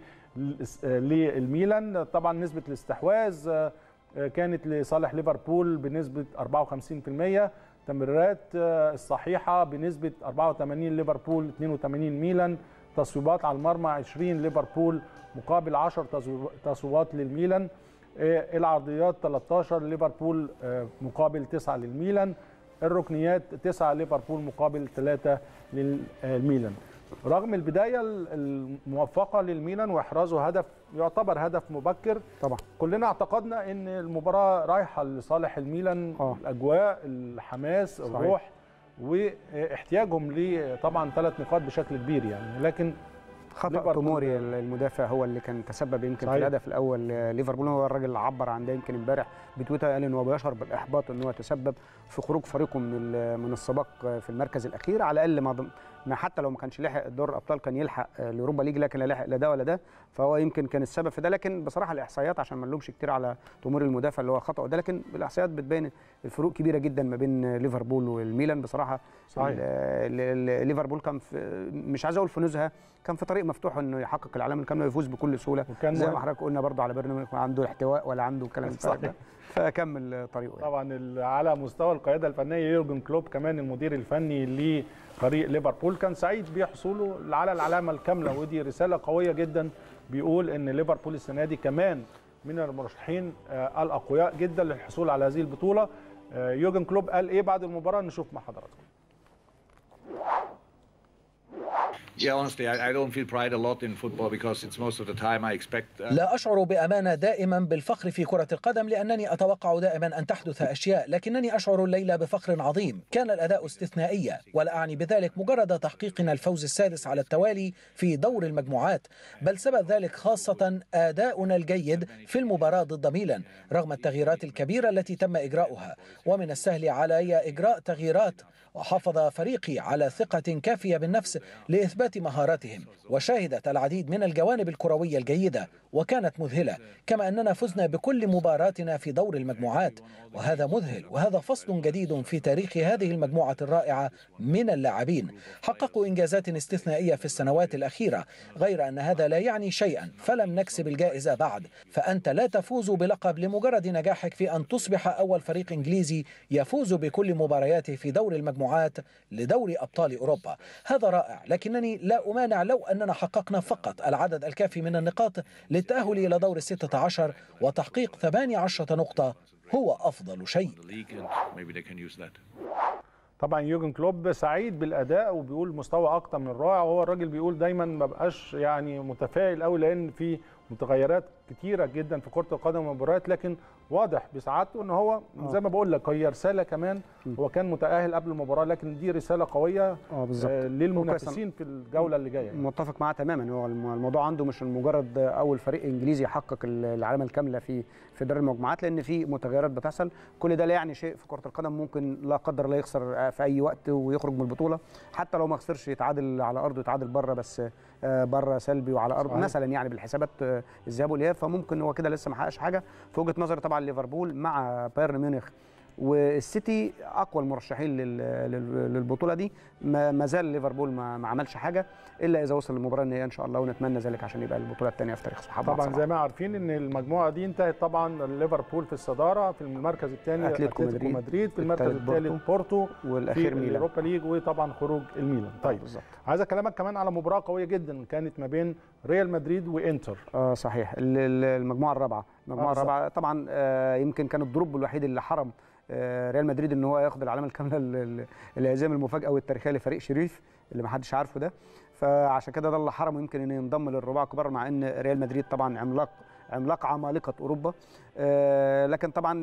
للميلان. طبعا نسبة الاستحواذ كانت لصالح ليفربول بنسبة أربعة وخمسين بالمئة، تمريرات الصحيحة بنسبة أربعة وثمانين ليفربول اثنين وثمانين ميلان، تصويبات على المرمى عشرين ليفربول مقابل عشر تصويبات للميلان، العرضيات ثلاثة عشر ليفربول مقابل تسعة للميلان، الركنيات تسعة ليفربول مقابل ثلاثة للميلان. رغم البدايه الموفقه للميلان واحرازه هدف يعتبر هدف مبكر، طبعا كلنا اعتقدنا ان المباراه رايحه لصالح الميلان. آه. الاجواء، الحماس، صحيح. الروح واحتياجهم ليه طبعا ثلاث نقاط بشكل كبير يعني، لكن خطأ توموري المدافع هو اللي كان تسبب يمكن صحيح. في الهدف الاول. ليفربول هو الراجل اللي عبر عن ده يمكن امبارح بتويتر، قال ان هو بيشعر بالاحباط ان هو تسبب في خروج فريقه من من السباق في المركز الاخير. على الاقل ما ما حتى لو ما كانش لحق دور الابطال كان يلحق الاوروبا ليج، لكن لا لحق لا ده ولا ده، فهو يمكن كان السبب في ده. لكن بصراحه الاحصائيات عشان ما نلومش كتير على توموري المدافع اللي هو خطأ ده، لكن الاحصائيات بتبين الفروق كبيره جدا ما بين ليفربول والميلان. بصراحه صحيح. ليفربول كان في مش عايز اقول في نزهه، كان في طريق مفتوح انه يحقق العلامه الكامله ويفوز بكل سهوله، زي ما حضرتك قلنا برضه على برنامج عنده احتواء ولا عنده كلام ده، فكمل طريقه. طبعا يعني. على مستوى القياده الفنيه يورجن كلوب كمان المدير الفني لفريق ليفربول كان سعيد بحصوله على العلامه الكامله، ودي رساله قويه جدا. بيقول ان ليفربول السنه دي كمان من المرشحين الاقوياء جدا للحصول على هذه البطوله. يورجن كلوب قال ايه بعد المباراه؟ نشوف مع حضراتكم. Yeah, honestly, I, I don't feel pride a lot in football because it's most of the time I expect. Uh... لا أشعر بأمانة دائما بالفخر في كرة القدم لأنني أتوقع دائما أن تحدث أشياء، لكنني أشعر الليلة بفخر عظيم. كان الأداء استثنائيا، ولا أعني بذلك مجرد تحقيقنا الفوز السادس على التوالي في دور المجموعات، بل سبب ذلك خاصة أداؤنا الجيد في المباراة ضد ميلان رغم التغييرات الكبيرة التي تم إجراؤها. ومن السهل علي إجراء تغييرات، وحافظ فريقي على ثقة كافية بالنفس لإثبات مهاراتهم، وشاهدت العديد من الجوانب الكروية الجيدة وكانت مذهلة، كما أننا فزنا بكل مباراتنا في دور المجموعات، وهذا مذهل، وهذا فصل جديد في تاريخ هذه المجموعة الرائعة من اللاعبين. حققوا إنجازات استثنائية في السنوات الأخيرة، غير أن هذا لا يعني شيئا، فلم نكسب الجائزة بعد. فأنت لا تفوز بلقب لمجرد نجاحك في أن تصبح أول فريق إنجليزي يفوز بكل مبارياته في دور المجموعات لدوري أبطال أوروبا. هذا رائع، لكنني لا أمانع لو أننا حققنا فقط العدد الكافي من النقاط للتأهل إلى دور الستة عشر، وتحقيق ثمانية عشر نقطة هو أفضل شيء. طبعا يورجن كلوب سعيد بالأداء وبيقول مستوى أكتر من رائع، وهو الراجل بيقول دايما ما بقاش يعني متفائل قوي لأن في متغيرات كتيره جدا في كره القدم والمباريات، لكن واضح بسعادته ان هو زي ما بقول لك هي رساله كمان. هو كان متاهل قبل المباراه، لكن دي رساله قويه اه بالظبط آه للمنافسين في الجوله اللي جايه. متفق معاه تماما. هو الموضوع عنده مش مجرد اول فريق انجليزي يحقق العلامه الكامله في في دوري المجموعات، لان في متغيرات بتحصل. كل ده لا يعني شيء في كره القدم، ممكن لا قدر الله يخسر في اي وقت ويخرج من البطوله، حتى لو ما خسرش يتعادل على ارضه يتعادل بره، بس بره سلبي وعلى ارض مثلا يعني بالحسابات الذهاب والاياب، فممكن هو كده لسه ما حققش حاجه. في وجهه نظري طبعا ليفربول مع بايرن ميونخ والسيتي اقوى المرشحين للبطوله دي. ما زال ليفربول ما عملش حاجه الا اذا وصل للمباراه النهائيه ان شاء الله، ونتمنى ذلك عشان يبقى البطوله الثانيه في تاريخ صحابه. طبعا زي ما عارفين ان المجموعه دي انتهت طبعا ليفربول في الصداره، في المركز الثاني اتلتيكو مدريد، مدريد في المركز الثالث بورتو، والاخير ميلان اليوروبا ليج، وطبعا خروج الميلان. طيب بالزبط. عايز اكلمك كمان على مباراه قويه جدا كانت ما بين ريال مدريد وانتر. اه صحيح، المجموعه الرابعه المجموعه آه الرابعه طبعا. آه يمكن كان الدروب الوحيد اللي حرم ريال مدريد ان هو ياخد العلامه الكامله الهزيمه المفاجاه والتاريخيه لفريق شريف اللي ما حدش عارفه ده، فعشان كده ده اللي حرمه يمكن انه ينضم للرباع الكبار، مع ان ريال مدريد طبعا عملاق عملاق عمالقه اوروبا. لكن طبعا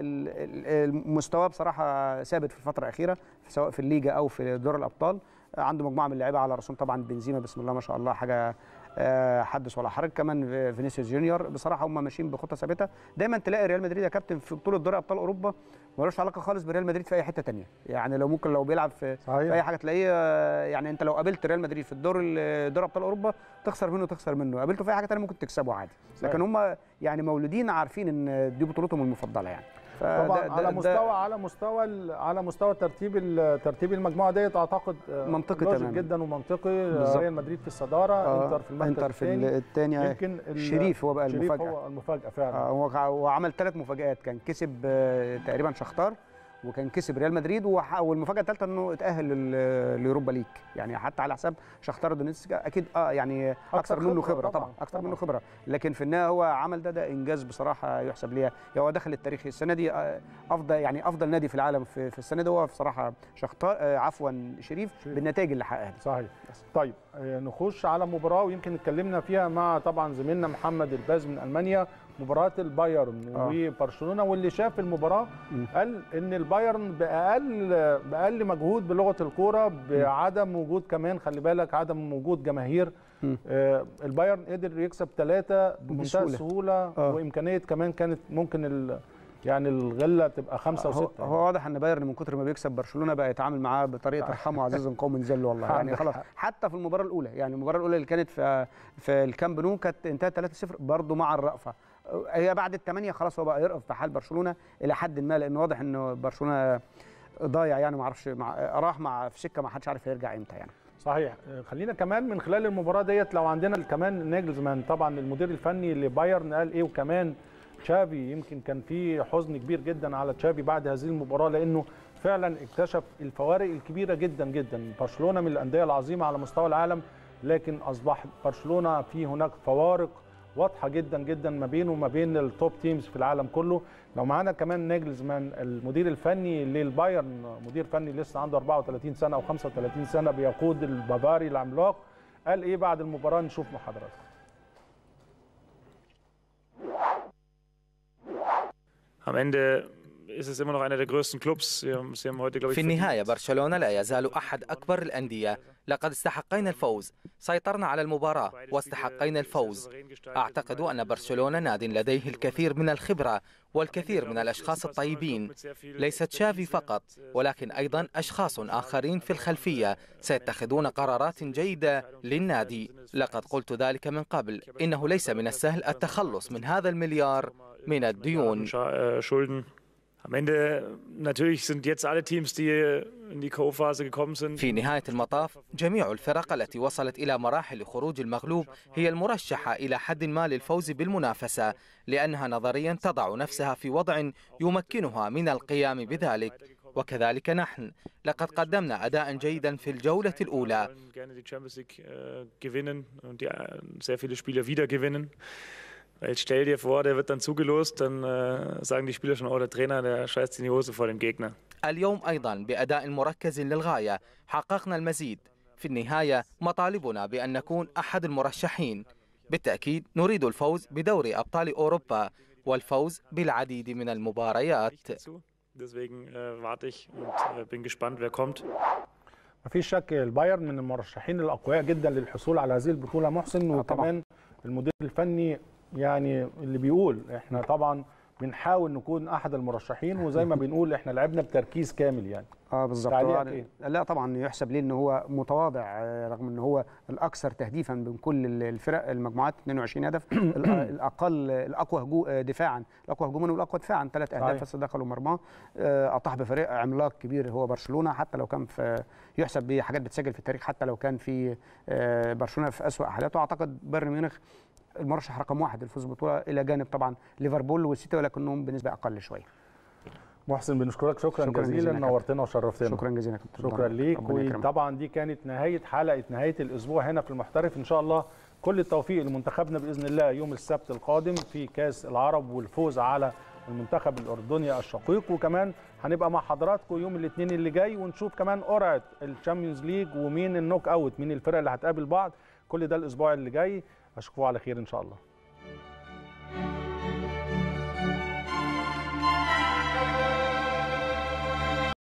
المستوى بصراحه ثابت في الفتره الاخيره سواء في الليجا او في دور الابطال. عنده مجموعه من اللعيبه على راسهم طبعا بنزيما بسم الله ما شاء الله حاجه حدث ولا حرج، كمان فينيسيوس جونيور. بصراحه هم ماشيين بخطه ثابته. دايما تلاقي ريال مدريد يا كابتن في بطوله دوري ابطال اوروبا ملوش علاقه خالص بريال مدريد في اي حته ثانيه، يعني لو ممكن لو بيلعب في, في اي حاجه تلاقيه، يعني انت لو قابلت ريال مدريد في الدور دوري ابطال اوروبا تخسر منه تخسر منه، قابلته في اي حاجه ثانيه ممكن تكسبه عادي. لكن هم يعني مولودين عارفين ان دي بطولتهم المفضله يعني. طبعا على مستوى على مستوى على مستوى ترتيب ترتيب المجموعه ديت اعتقد منطقي تماما جدا ومنطقي. ريال مدريد في الصداره، آه انتر في المركز الثاني، الثاني يمكن شريف هو بقى المفاجاه هو المفاجاه فعلا. آه هو عمل ثلاث مفاجآت، كان كسب آه تقريبا شختار، وكان كسب ريال مدريد، والمفاجاه الثالثه انه اتاهل لليوروبا ليج، يعني حتى على حساب شختار دونيتسك اكيد اه يعني اكثر منه خبره طبعا, طبعا اكثر منه خبره، لكن في النهايه هو عمل ده ده انجاز بصراحه يحسب ليه. هو دخل التاريخ السنه دي افضل يعني افضل نادي في العالم في, في السنه دي هو بصراحه شختار آه عفوا شريف بالنتائج اللي حققها. صحيح. طيب آه نخش على مباراه ويمكن اتكلمنا فيها مع طبعا زميلنا محمد الباز من المانيا، مباراه البايرن آه. وبرشلونه، واللي شاف المباراه م. قال ان البايرن باقل باقل مجهود بلغه الكوره، بعدم وجود كمان خلي بالك عدم وجود جماهير، آه البايرن قدر يكسب ثلاثه بمنتهى السهوله آه. وامكانيه كمان كانت ممكن ال يعني الغله تبقى خمسه وسته. هو واضح ان بايرن من كتر ما بيكسب برشلونه بقى يتعامل معاه بطريقه ارحموا عزيز قوم ذل والله، يعني خلاص. حتى في المباراه الاولى، يعني المباراه الاولى اللي كانت في في الكامب نو كانت انتهت ثلاثة صفر برضه مع الرأفه. هي بعد الثمانيه خلاص هو بقى يرقف في حال برشلونه الى حد ما، لان واضح انه برشلونه ضايع يعني ما اعرفش مع راح مع في سكه ما حدش عارف هيرجع امتى يعني. صحيح. خلينا كمان من خلال المباراه ديت لو عندنا كمان ناجلزمان طبعا المدير الفني لبايرن قال ايه، وكمان تشافي يمكن كان في حزن كبير جدا على تشافي بعد هذه المباراه، لانه فعلا اكتشف الفوارق الكبيره جدا جدا. برشلونه من الانديه العظيمه على مستوى العالم، لكن اصبح برشلونه في هناك فوارق واضحه جدا جدا ما بينه وما بين التوب تيمز في العالم كله. لو معانا كمان ناجلزمان المدير الفني للبايرن، مدير فني لسه عنده أربعة وثلاثين سنه او خمسة وثلاثين سنه بيقود البافاري العملاق، قال ايه بعد المباراه؟ نشوف مع حضراتكم. Am Ende ist es immer noch einer der größten Clubs. Sie haben heute, glaube ich, في النهاية برشلونة لا يزال أحد أكبر الأندية. لقد استحقينا الفوز، سيطرنا على المباراة واستحقينا الفوز. أعتقد أن برشلونة ناد لديه الكثير من الخبرة والكثير من الأشخاص الطيبين، ليس تشافي فقط ولكن أيضا أشخاص آخرين في الخلفية سيتخذون قرارات جيدة للنادي. لقد قلت ذلك من قبل، إنه ليس من السهل التخلص من هذا المليار من الديون. Am Ende natürlich sind jetzt alle Teams, die in die K O-Phase gekommen sind. في نهاية المطاف جميع الفرق التي وصلت إلى مراحل خروج المغلوب هي المرشحة إلى حد ما للفوز بالمنافسة، لأنها نظريا تضع نفسها في وضع يمكنها من القيام بذلك، وكذلك نحن. لقد قدمنا أداء جيدا في الجولة الأولى. Jetzt stell dir vor, der wird dann zugelost, dann äh, sagen die Spieler schon, oh, der Trainer, der scheißt in die Hose vor dem Gegner. اليوم أيضا بأداء مركز للغاية حققنا المزيد. في النهاية مطالبنا بأن نكون أحد المرشحين. بالتأكيد نريد الفوز بدوري أبطال أوروبا والفوز بالعديد من المباريات. مفيش شك البايرن من المرشحين الأقوياء جدا للحصول على هذه البطولة محسن، وكمان المدير الفني يعني اللي بيقول احنا طبعا بنحاول نكون احد المرشحين، وزي ما بنقول احنا لعبنا بتركيز كامل يعني. اه بالظبط. إيه؟ لا طبعا يحسب ليه ان هو متواضع رغم ان هو الاكثر تهديفا من كل الفرق المجموعات اثنين وعشرين هدف، الاقل الاقوى هجوم دفاعا، الاقوى هجوما والاقوى دفاعا، ثلاث اهداف بس دخلوا مرماه. اطاح بفريق عملاق كبير هو برشلونه، حتى لو كان في يحسب بحاجات بتسجل في التاريخ، حتى لو كان في برشلونه في اسوأ حالاته. اعتقد بايرن ميونخ المرشح رقم واحد للفوز بالبطوله، الى جانب طبعا ليفربول والسيتي ولكنهم بنسبه اقل شويه. محسن بنشكرك شكرا, شكرا جزيلا, جزيلا نورتنا وشرفتنا. شكرا جزيلا كابتن. شكرا ليك. وطبعا دي كانت نهايه حلقه نهايه الاسبوع هنا في المحترف. ان شاء الله كل التوفيق لمنتخبنا باذن الله يوم السبت القادم في كاس العرب والفوز على المنتخب الاردني الشقيق، وكمان هنبقى مع حضراتكم يوم الاثنين اللي جاي ونشوف كمان قرعه الشامبيونز ليج ومين النوك اوت، مين الفرق اللي هتقابل بعض. كل ده الاسبوع اللي جاي. اشوفكم على خير ان شاء الله.